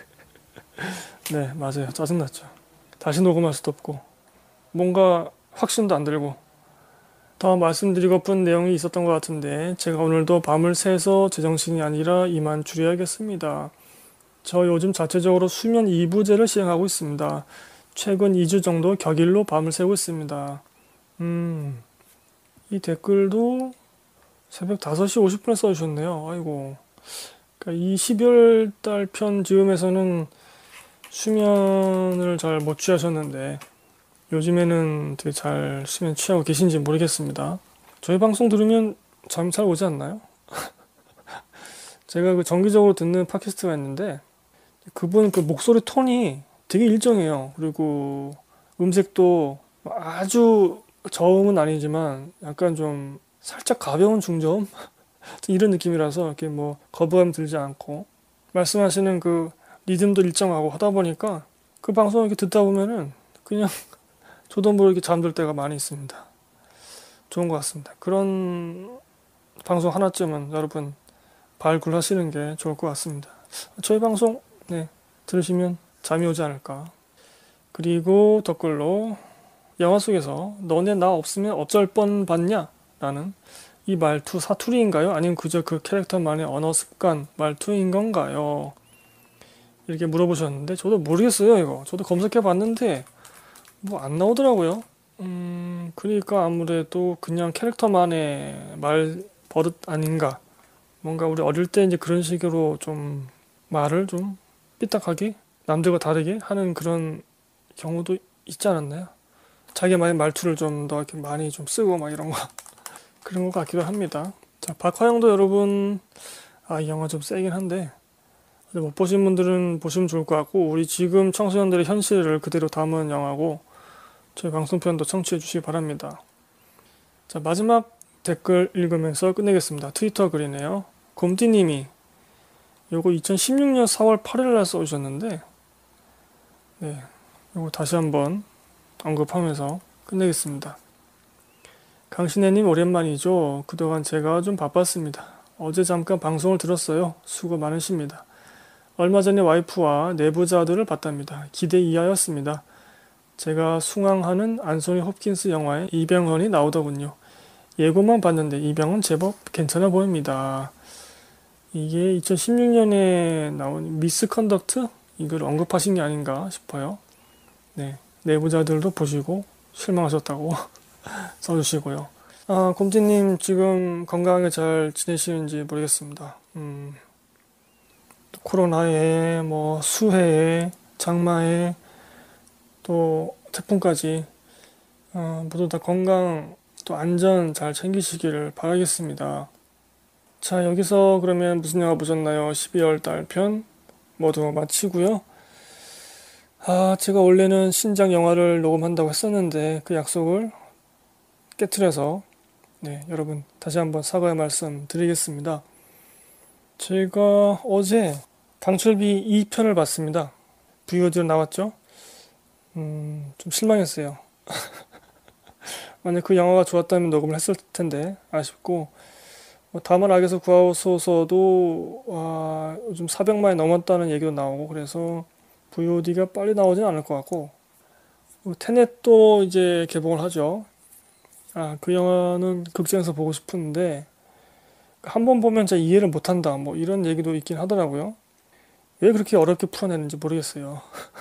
네, 맞아요. 짜증났죠. 다시 녹음할 수도 없고 뭔가 확신도 안 들고 더 말씀드리고픈 내용이 있었던 것 같은데 제가 오늘도 밤을 새서 제정신이 아니라 이만 줄여야겠습니다. 저 요즘 자체적으로 수면 이 부제를 시행하고 있습니다. 최근 이 주 정도 격일로 밤을 새고 있습니다. 음, 이 댓글도 새벽 다섯 시 오십 분에 써주셨네요. 아이고. 그러니까 이 십이월 달 편 즈음에서는 수면을 잘 못 취하셨는데 요즘에는 되게 잘 수면 취하고 계신지 모르겠습니다. 저희 방송 들으면 잠 잘 오지 않나요? 제가 그 정기적으로 듣는 팟캐스트가 있는데 그분 그 목소리 톤이 되게 일정해요. 그리고 음색도 아주 저음은 아니지만 약간 좀 살짝 가벼운 중저음? 이런 느낌이라서 이렇게 뭐 거부감 들지 않고 말씀하시는 그 리듬도 일정하고 하다 보니까 그 방송 이렇게 듣다 보면은 그냥 저도 모르게 잠들 때가 많이 있습니다. 좋은 것 같습니다. 그런 방송 하나쯤은 여러분 발굴하시는 게 좋을 것 같습니다. 저희 방송 네, 들으시면 잠이 오지 않을까. 그리고 댓글로 영화 속에서 너네 나 없으면 어쩔 뻔 봤냐? 라는 이 말투 사투리인가요? 아니면 그저 그 캐릭터만의 언어 습관 말투인 건가요? 이렇게 물어보셨는데 저도 모르겠어요 이거. 저도 검색해 봤는데 뭐 안 나오더라고요. 음 그러니까 아무래도 그냥 캐릭터만의 말 버릇 아닌가. 뭔가 우리 어릴 때 이제 그런 식으로 좀 말을 좀 삐딱하게 남들과 다르게 하는 그런 경우도 있지 않았나요? 자기만의 말투를 좀 더 이렇게 많이 좀 쓰고 막 이런 거 그런 것 같기도 합니다. 자, 박화영도 여러분 아, 이 영화 좀 세긴 한데 못 보신 분들은 보시면 좋을 것 같고 우리 지금 청소년들의 현실을 그대로 담은 영화고 저희 방송편도 청취해 주시기 바랍니다. 자, 마지막 댓글 읽으면서 끝내겠습니다. 트위터 글이네요. 곰띠님이 요거 이천십육 년 사월 팔일 날 써주셨는데 네, 요거 다시 한번 언급하면서 끝내겠습니다. 강신혜님 오랜만이죠. 그동안 제가 좀 바빴습니다. 어제 잠깐 방송을 들었어요. 수고 많으십니다. 얼마 전에 와이프와 내부자들을 봤답니다. 기대 이하였습니다. 제가 숭앙하는 안소니 홉킨스 영화에 이병헌이 나오더군요. 예고만 봤는데 이병헌 제법 괜찮아 보입니다. 이게 이천십육 년에 나온 미스 컨덕트? 이걸 언급하신 게 아닌가 싶어요. 네, 내부자들도 보시고 실망하셨다고 써주시고요. 아, 곰지님 지금 건강하게 잘 지내시는지 모르겠습니다. 음, 코로나에 뭐 수해에 장마에 또 태풍까지 어, 모두 다 건강 또 안전 잘 챙기시기를 바라겠습니다. 자, 여기서 그러면 무슨 영화 보셨나요? 십이월 달 편 모두 마치고요. 아, 제가 원래는 신작 영화를 녹음한다고 했었는데 그 약속을 깨트려서 네, 여러분 다시 한번 사과의 말씀 드리겠습니다. 제가 어제 강철비 이 편을 봤습니다. 브이오디로 나왔죠? 음, 좀 실망했어요. 만약 그 영화가 좋았다면 녹음을 했을 텐데 아쉽고 뭐 다만 악에서 구하소서도 와, 요즘 사백만이 넘었다는 얘기도 나오고 그래서 브이오디가 빨리 나오진 않을 것 같고 테넷도 이제 개봉을 하죠. 아, 그 영화는 극장에서 보고 싶은데 한 번 보면 진짜 이해를 못한다 뭐 이런 얘기도 있긴 하더라고요. 왜 그렇게 어렵게 풀어내는지 모르겠어요.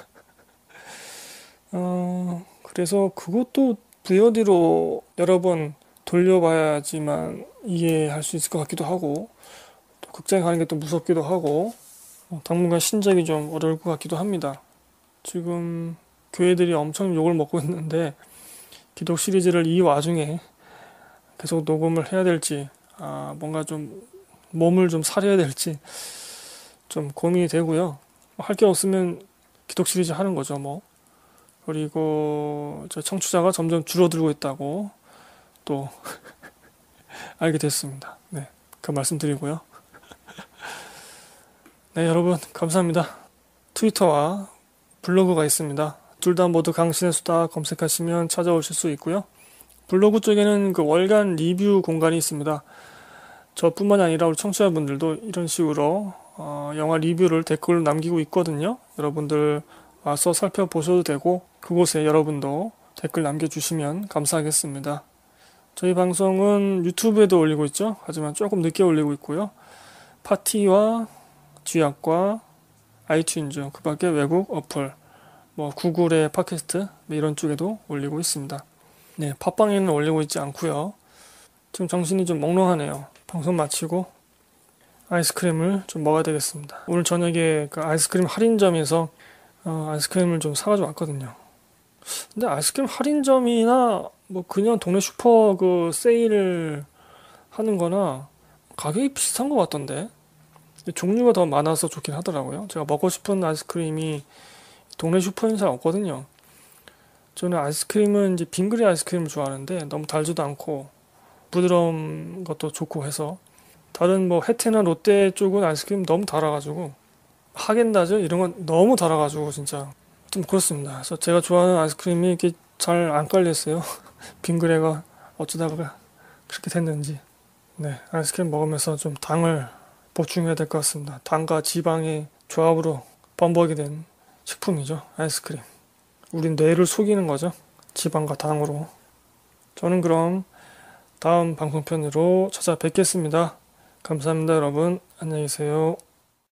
어, 그래서 그것도 브이오디로 여러 번 돌려봐야지만 이해할 수 있을 것 같기도 하고 또 극장에 가는 게 또 무섭기도 하고 어, 당분간 신작이 좀 어려울 것 같기도 합니다. 지금 교회들이 엄청 욕을 먹고 있는데 기독 시리즈를 이 와중에 계속 녹음을 해야 될지 아, 뭔가 좀 몸을 좀 사려야 될지 좀 고민이 되고요. 할 게 없으면 기독 시리즈 하는 거죠, 뭐. 그리고 저 청취자가 점점 줄어들고 있다고 또 알게 됐습니다. 네, 그 말씀드리고요. 네, 여러분 감사합니다. 트위터와 블로그가 있습니다. 둘 다 모두 강신의 수다 검색하시면 찾아오실 수 있고요. 블로그 쪽에는 그 월간 리뷰 공간이 있습니다. 저뿐만이 아니라 우리 청취자분들도 이런 식으로 어, 영화 리뷰를 댓글로 남기고 있거든요. 여러분들 와서 살펴보셔도 되고 그곳에 여러분도 댓글 남겨주시면 감사하겠습니다. 저희 방송은 유튜브에도 올리고 있죠. 하지만 조금 늦게 올리고 있고요. 파티와 쥐약과 아이튠즈 그 밖에 외국 어플 뭐 구글의 팟캐스트 이런 쪽에도 올리고 있습니다. 네, 팟빵에는 올리고 있지 않고요. 지금 정신이 좀 몽롱하네요. 방송 마치고 아이스크림을 좀 먹어야 되겠습니다. 오늘 저녁에 그 아이스크림 할인점에서 어, 아이스크림을 좀 사가지고 왔거든요. 근데 아이스크림 할인점이나 뭐 그냥 동네 슈퍼 그 세일을 하는 거나 가격이 비슷한 것 같던데 종류가 더 많아서 좋긴 하더라고요. 제가 먹고 싶은 아이스크림이 동네 슈퍼에는 잘 없거든요. 저는 아이스크림은 이제 빙그레 아이스크림을 좋아하는데 너무 달지도 않고 부드러운 것도 좋고 해서 다른 뭐 혜태나 롯데 쪽은 아이스크림 너무 달아가지고 하겐다즈 이런 건 너무 달아가지고 진짜 좀 그렇습니다. 그래서 제가 좋아하는 아이스크림이 이렇게 잘 안 깔렸어요. 빙그레가 어쩌다가 그렇게 됐는지. 네, 아이스크림 먹으면서 좀 당을 보충해야 될 것 같습니다. 당과 지방의 조합으로 범벅이 된 식품이죠, 아이스크림. 우리 뇌를 속이는 거죠, 지방과 당으로. 저는 그럼 다음 방송편으로 찾아뵙겠습니다. 감사합니다, 여러분. 안녕히 계세요.